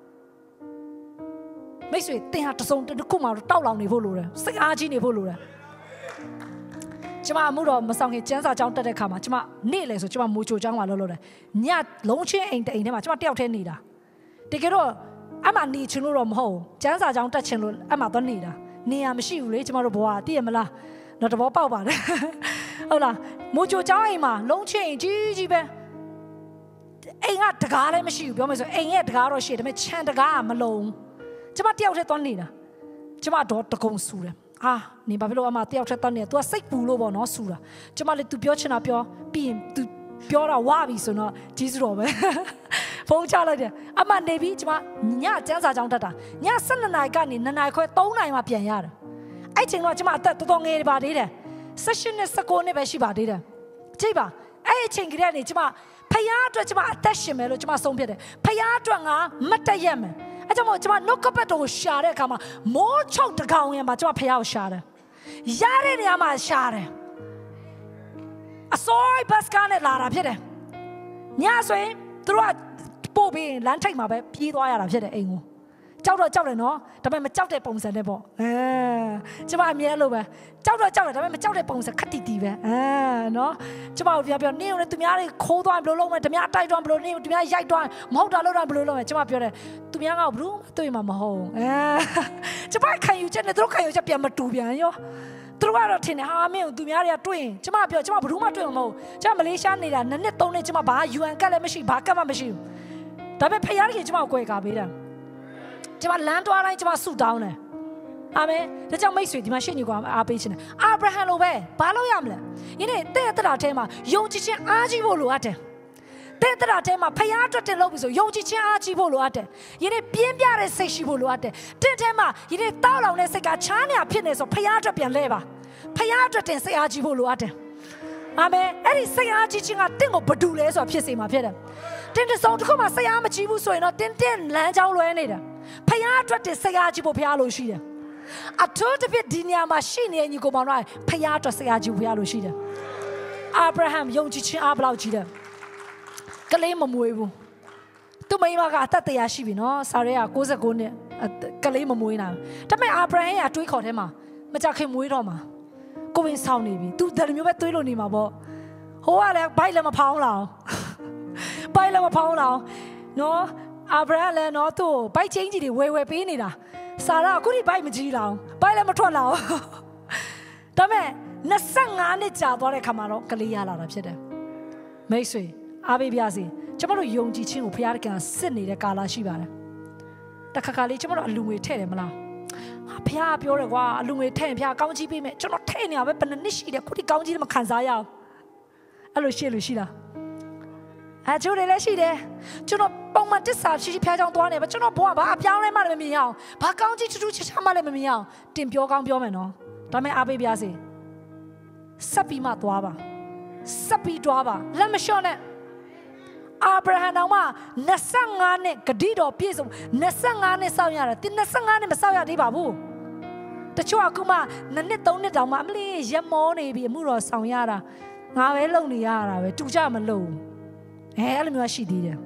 မိတ်ဆွေသင်ဟာတစုံတစ်ခုမှတောက်လောင်နေဖို့လိုတယ်စိတ်အားကြီးနေဖို့လိုတယ်ကျမအမှုတော်မဆောင်ခင်ကျန်းစာကျောင်းတက်တဲ့ခါမှာကျမနေ့လေဆိုကျမမိုးချိုကျောင်းမှာလှုပ်လို့တယ်ညလုံးချင်းအိမ်တအိမ်ထဲမှာကျမတယောက်တည်းနေတာတကယ်တော့အမှနေချင်လို့တော့မဟုတ်ကျန်းစာကျောင်းတက်ချင်လို့အမှသွားနေတာနေရမရှိဘူးလေကျမတို့ဘဝတည်ရမလားတော့တဘောပေါက်ပါတယ်ဟုတ်လားမိုးချိုကျောင်းအိမ်မှာလုံးချင်းအိမ်ကြီးကြီးပဲအိမ်ကတကားလည်းမရှိဘူးပြောမယ်ဆိုအိမ်ရဲ့တကားတော့ရှိတယ်ဒါပေမဲ့ခြံတကားကမလုံးကျမတယောက်တည်းသွားနေတာကျမတော့တကုံဆူတယ်အာနေဘာဖြစ်လို့အမတယောက်တည်းသွားနေ तू ကစိတ်ပူလို့ပေါ့နော်ဆူတာကျမလည်း तू ပြောချင်တာပြောပြီးရင် तू ပြောတာဝါပြီဆိုတော့ကြီးစုတော်ပဲဖုန်းချလိုက်တယ်အမနေပြီကျမညကျန်းစာကြောင်းတက်တာည၁၂နာရီကနေ၂နာရီခွဲ၃နာရီမှပြန်ရတယ်အဲ့ချိန်တော့ကျမအသက်တော်တော်ငယ်ပါသေးတယ်၁၈နှစ်၁၉နှစ်ပဲရှိပါသေးတယ်ကြည့်ပါအဲ့အချိန်ကလေးကနေကျမဖယားအတွက်ကျမအသက်ရှင်မယ်လို့ကျမဆုံးဖြတ်တယ်ဖယားအတွက်ငါမတ်တရက်မယ်အဲ့ကြောင့်မို့ကျမနှုတ်ကပတ်တော်ကိုရှာတဲ့အခါမှာမိုးချုပ်တကောင်ရံမှာကျမဖယားကိုရှာတယ်ရတဲ့နေရာမှာရှာတယ်အစိုးရဘတ်စကားနဲ့လာတာဖြစ်တယ်ညဆိုရင်သူတို့ကပို့ပြီးလမ်းထိပ်မှာပဲပြေးသွားရတာဖြစ်တယ်အိမ်ကိုကြောက်တော့ကြောက်တယ်နော်ဒါပေမဲ့မကြောက်တဲ့ပုံစံနဲ့ပေါ့အဲကျမအမြဲလို့ပဲကြောက်တော့ကြောက်တယ်ဒါပေမဲ့မကြောက်တဲ့ပုံစံခက်တီတီပဲအဲနော်ကျမတို့ပြောပြောနင်းဦးသူများတွေခိုးသွားဘယ်လိုလုပ်မလဲသူများတိုက်သွားဘယ်လိုနင်းသူများရိုက်သွားမဟုတ်တာလုပ်တာဘယ်လိုလုပ်မလဲကျမပြောတယ်သူများကဘလို့တွေ့မှာမဟုတ်အဲကျမခံယူချက်နဲ့သူတို့ခံယူချက်ပြန်မတူပြန်ရောသူတို့ကတော့ထင်တယ်ဟာမင်းသူများတွေကတွေ့ရင်ကျမပြောကျမဘယ်သူမှတွေ့မှာမဟုတ်ကျမမလေးရှားနေတာနှစ်နှစ်သုံးနှစ်ကျမဘာ ယူ အန် ကတ်လည်းမရှိဘာကတ်မှမရှိဘူးဒါပေမဲ့ဖယားကြီးကျမကိုကြွယ်ကာပေးတယ်ကျမလမ်းတွားတိုင်းကျမဆူတောင်းတယ်အာမင်ဒါကြောင့်မိတ်ဆွေဒီမှာရှေ့ညီကအားပေးခြင်းတယ်အာဗြဟံလိုပဲဘာလို့ရမလဲယနေ့တဲ့တရာထဲမှာယုံကြည်ခြင်းအားကြီးဖို့လိုအပ်တယ်တဲ့တရာထဲမှာဖယားအတွက်တင်လို့ပြီဆိုယုံကြည်ခြင်းအားကြီးဖို့လိုအပ်တယ်ယနေ့ပြင်းပြတဲ့စိတ်ရှိဖို့လိုအပ်တယ်တဲ့ထဲမှာယနေ့တောက်လောင်တဲ့စိတ်ကချားနေရဖြစ်နေဆိုဖယားအတွက်ပြန်လဲပါဖယားအတွက်တင်စိတ်အားကြီးဖို့လိုအပ်တယ်အာမင်အဲ့ဒီစိတ်အားကြီးခြင်းကတင့်ကိုဘဒူလဲဆိုတာဖြစ်စေမှာဖြစ်တယ်တင်တဲ့ဆုံးတစ်ခုမှစိတ်အားမကြီးဘူးဆိုရင်တော့တင်းတင်းလမ်းကြောင်းလွဲနေတယ်ဖယားအတွက်တင်စိတ်အားကြီးဖို့ဖယားလိုရှိတယ်အထူးသဖြင့်ဒီနေရာမှာရှိနေညီကိုမောင်တို့ဖယားအတွက်စိတ်အားကြီးဖို့ဖယားလိုရှိတယ်အာဗြဟံယုံကြည်ခြင်းအားဘလောက်ကြီးတယ်ကလေးမမွေးဘူးသူမိမကအသက်တရားရှိပြီနော်ဆာရဲက၉၉နှစ်ကလေးမမွေးနိုင်ဒါပေမဲ့အာဗြဟံရဲ့အတွေးခေါ်ထဲမှာမကြခင်မွေးတော့မှာကိုဝင်ဆောင်နေပြီသူတရမျိုးပဲတွေးလို့နေမှာပေါ့ဟိုကလည်းဘိုက်လည်းမဖောင်းလောက်ဘိုက်လည်းမဖောင်းလောက်နော်အာဗြဟံလည်းနော်သူ့ဘိုက်ချင်းကြီးတွေဝဲဝဲပေးနေတာဆာရာအခုဒီဘိုက်မကြီးလောက်ဘိုက်လည်းမထွက်လောက်ဒါပေမဲ့၂၅နှစ်ကြာသွားတဲ့ခါမှာတော့ကလေးရလာတာဖြစ်တယ်မိတ်ဆွေအားပေးပါစေကျွန်တော်တို့ယုံကြည်ခြင်းကိုဘုရားကစစ်နေတဲ့ကာလရှိပါတယ်တခါခါလေးကျွန်တော်တို့အလူငွေထည့်တယ်မလားဘုရားပြောတယ်ကွာအလူငွေထည့်ရင်ဘုရားကောင်းကြီးပေးမယ်ကျွန်တော်ထည့်နေရပဲဘယ်နှစ်နှစ်ရှိတယ်ခုဒီကောင်းကြီးလည်းမခံစားရအောင်အဲ့လိုရှိလို့ရှိလားအဲကျိုးတယ်လည်းရှိတယ်ကျွန်တော်ပုံမှန်တစ္ဆာရှိရှိဖျားချောင်းသွားနေပဲကျွန်တော်ဘဝဘာအပြောင်းလဲမှလည်းမမြင်ရအောင်ဘာကောင်းကြီးထူးထူးခြားခြားမှလည်းမမြင်ရအောင်တင်ပြောကောင်းပြောမယ်နော်ဒါမဲ့အားပေးပါစေဆက်ပြီးမှသွားပါဆက်ပြီးသွားပါလက်မလျှော့နဲ့အာဗြဟံတော်မှာ၂၅နှစ်ဂတိတော်ပြည့်စုံ၂၅နှစ်စောင့်ရတယ်ဒီ၂၅နှစ်မစောင့်ရသေးပါဘူးတချို့အခုမှနှစ်နှစ်သုံးနှစ်တောင်မှအမလေးရမောနေပြီအမှုတော်ဆောင်ရတာငါပဲလုံနေရတာပဲတူကြမလို့အဲအဲ့လိုမျိုးရှိသေးတယ်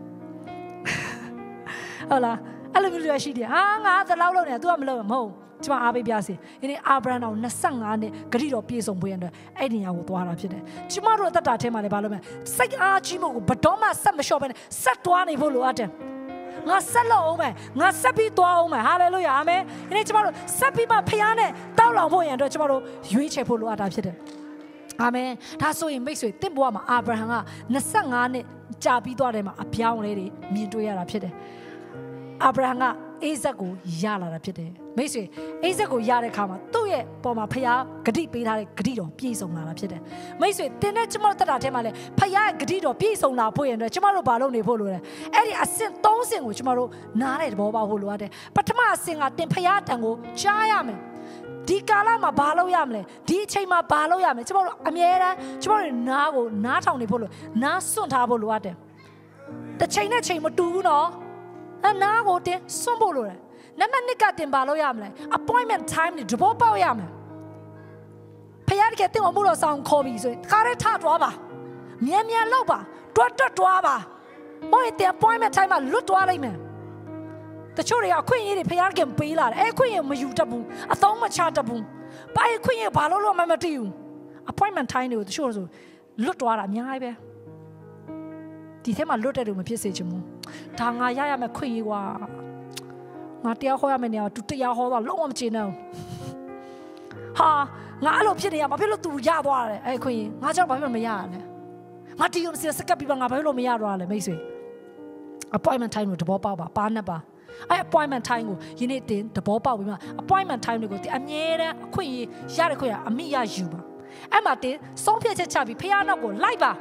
ဟုတ်လားအဲ့လိုမျိုးရှိသေးဟာငါသလောက်လုံနေ तू ကမလုံမဟုတ်ကျမအားပေးပြစေဒီနေ့အာဗြဟံတော်၂၅နှစ်ဂတိတော်ပြည့်စုံဖို့ရတဲ့အဲ့ဒီနေရာကိုသွားတာဖြစ်တယ်ကျမတို့အသက်တာထဲမှာလည်းဘာလို့မလဲစိတ်အားကြီးမှုကိုဘတော်မှဆက်မလျှော့ဘဲနဲ့ဆက်သွားနေဖို့လိုအပ်တယ်ငါဆက်လို့အောင်မယ်ငါဆက်ပြီးသွားအောင်မယ်ဟာလေလုယာအာမင်ဒီနေ့ကျမတို့ဆက်ပြီးမှဖခင်နဲ့တောက်လောင်ဖို့ရတဲ့ကျမတို့ရွေးချယ်ဖို့လိုအပ်တာဖြစ်တယ်အာမင်ဒါဆိုရင်မိတ်ဆွေတင့်ဘဝမှာအာဗြဟံက၂၅နှစ်ကြာပြီးသွားတယ်မှာအပြောင်းလဲတွေမြင်တွေ့ရတာဖြစ်တယ်အာဗြဟံကအိဇက်ကိုရလာတာဖြစ်တယ်မိတ်ဆွေအိဇက်ကိုရတဲ့အခါမှာသူ့ရဲ့ပေါ်မှာဖခင်ဂတိပေးထားတဲ့ဂတိတော်ပြည့်စုံလာတာဖြစ်တယ်မိတ်ဆွေတင်းနဲ့ကျမတို့တက်တာထဲမှာလဲဖခင်ရဲ့ဂတိတော်ပြည့်စုံလာဖို့ရတဲ့ကျမတို့ဘာလုပ်နေဖို့လိုလဲအဲ့ဒီအဆင့်၃ဆင့်ကိုကျမတို့နားတဲ့သဘောပေါက်ဖို့လိုအပ်တယ်ပထမအဆင့်ကတင်ဖခင်တန်ကိုကြားရမယ်ဒီကာလမှာဘာလုပ်ရမလဲဒီအချိန်မှာဘာလုပ်ရမလဲကျမတို့အမြဲတမ်းကျမတို့နားကိုနားထောင်နေဖို့လိုနားစွန့်ထားဖို့လိုအပ်တယ်တစ်ချိန်နဲ့ချိန်မတူဘူးနော်အနာကိုတင်စွန့်ဖို့လိုတယ်နံပါတ်၂ကတင်ပါလို့ရမလဲ appointment time နဲ့တဘောပေါက်ရမယ်ဖခင်ကတင်အမှုတော်ဆောင်ခေါ်ပြီးဆိုရင်ခါရဲထသွားပါမြန်မြန်လောက်ပါတွတ်တွတ်တွားပါမဟုတ်ရင်ပွိုင်းမဲ့တိုင်းမှာလွတ်သွားလိုက်မယ်တချို့တွေအခွင့်အရေးတွေဖျားခင်ပေးလာတယ်အဲအခွင့်အရေးမယူတတ်ဘူးအသုံးမချတတ်ဘူးဘာအခွင့်အရေးဘာလို့လို့မှမသိဘူး appointment time တွေကိုတချို့ဆိုလွတ်သွားတာအများကြီးပဲဒီထဲမှာလွတ်တဲ့လူမဖြစ်စေချင်ဘူးဒါငါရရမယ်ခွင့်ရေးကွာငါတရားဟောရမယ်နေရာသူတရားဟောတော့လုံးဝမကျေနပ်ဘူးဟာငါအဲ့လိုဖြစ်နေရဘာဖြစ်လို့ तू ရသွားတယ်အဲ့ခွင့်ရေးငါကြောင့်ဘာဖြစ်လို့မရရလဲငါတီးရုံစက်ကပ်ပြီးပါငါဘာဖြစ်လို့မရသွားလဲမိတ်ဆွေ appointment time ကိုတဘောပေါက်ပါပါနဲ့ပါအဲ့ appointment time ကိုယနေ့တင်တဘောပေါက်ပြီးမှ appointment time တွေကိုတင်အမြဲတမ်းအခွင့်ရေးရတဲ့ခွင့်ရအမိရယူပါအဲ့မှာတင်ဆုံးဖြတ်ချက်ချပြီးဖခင်နောက်ကိုလိုက်ပါ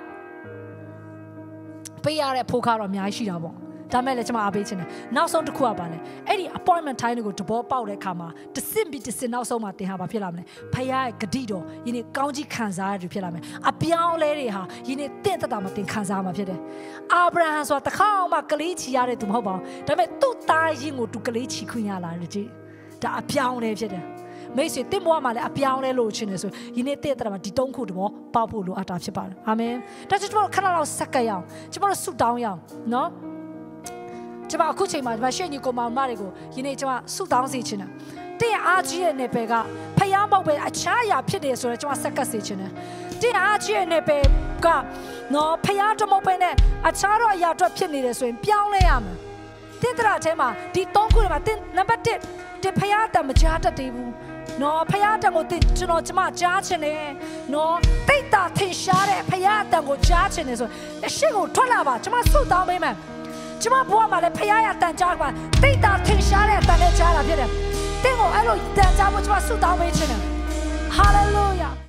ပေးရတဲ့ဖိုးခါတော့အများကြီးရှိတာပေါ့ဒါမဲ့လည်းကျွန်မအားပေးချင်တယ်နောက်ဆုံးတစ်ခုကပါလေအဲ့ဒီ appointment time တွေကိုတဘောပေါက်တဲ့အခါမှာတစင့်ပြီးတစင့်နောက်ဆုံးမှာတင်ဟာပါဖြစ်လာမလဲဖခင်ရဲ့ဂတိတော်ယနေ့ကောင်းကြီးခံစားရတွေဖြစ်လာမယ်အပြောင်းလဲတွေဟာယနေ့တင့်တတာမှာတင်ခံစားမှာဖြစ်တယ်အာဗြဟံဆိုတာတစ်ခါမှကလေးချီရတဲ့သူမဟုတ်ပါဘူးဒါပေမဲ့သူ့သားရင်းကိုသူကလေးချီခွင့်ရလာတယ်ကြည်ဒါအပြောင်းလဲဖြစ်တယ်မိတ်ဆွေတင့်ဘဝမှာလည်းအပြောင်းလဲလို့ချင်တယ်ဆိုယနေ့တင့်တတာမှာဒီတုံးခုတဘောပေါက်ဖို့လိုအပ်တာဖြစ်ပါတယ်အာမင်ဒါကြောင့်ကျွန်တော်ခဏလောက်ဆက်ကပ်ရအောင်ကျွန်တော်ဆုတောင်းရအောင်နော်ကျွန်မအခုချိန်မှာကျွန်မရှေ့ညီကိုမောင်မတွေကိုယနေ့ကျွန်မဆုတောင်းစီချင်တယ်တဲ့အားကြီးရဲ့နေပယ်ကဖျားမောက်ပဲအခြားအရာဖြစ်တယ်ဆိုတော့ကျွန်မဆက်ကပ်စီချင်တယ်တဲ့အားကြီးရဲ့နေပယ်ကနော်ဖျားတမောက်ပဲနဲ့အခြားတော့အရာတော့ဖြစ်နေတယ်ဆိုရင်ပြောင်းလဲရမယ်တဲ့တရာထဲမှာဒီသုံးခုထဲမှာတဲ့နံပါတ်တစ်တဲ့ဖျားတမကြားတတ်သေးဘူးနော်ဖျားတန်ကိုတဲ့ကျွန်တော်ကျွန်မကြားချင်တယ်နော်တိတ်တာထင်ရှားတဲ့ဖျားတန်ကိုကြားချင်တယ်ဆိုအရှိကိုထွက်လာပါကျွန်မဆုတောင်းပေးမယ်ကျွန်မဘဝမှာလည်းဖခင်ရတန်ကြားမှာတိတ်တာထင်ရှားတဲ့တန်နဲ့ကြားတာဖြစ်တယ်။တင်းကိုအဲ့လိုတန်ကြားဖို့ကျွန်မဆုတောင်းပေးခြင်းတယ်။ Hallelujah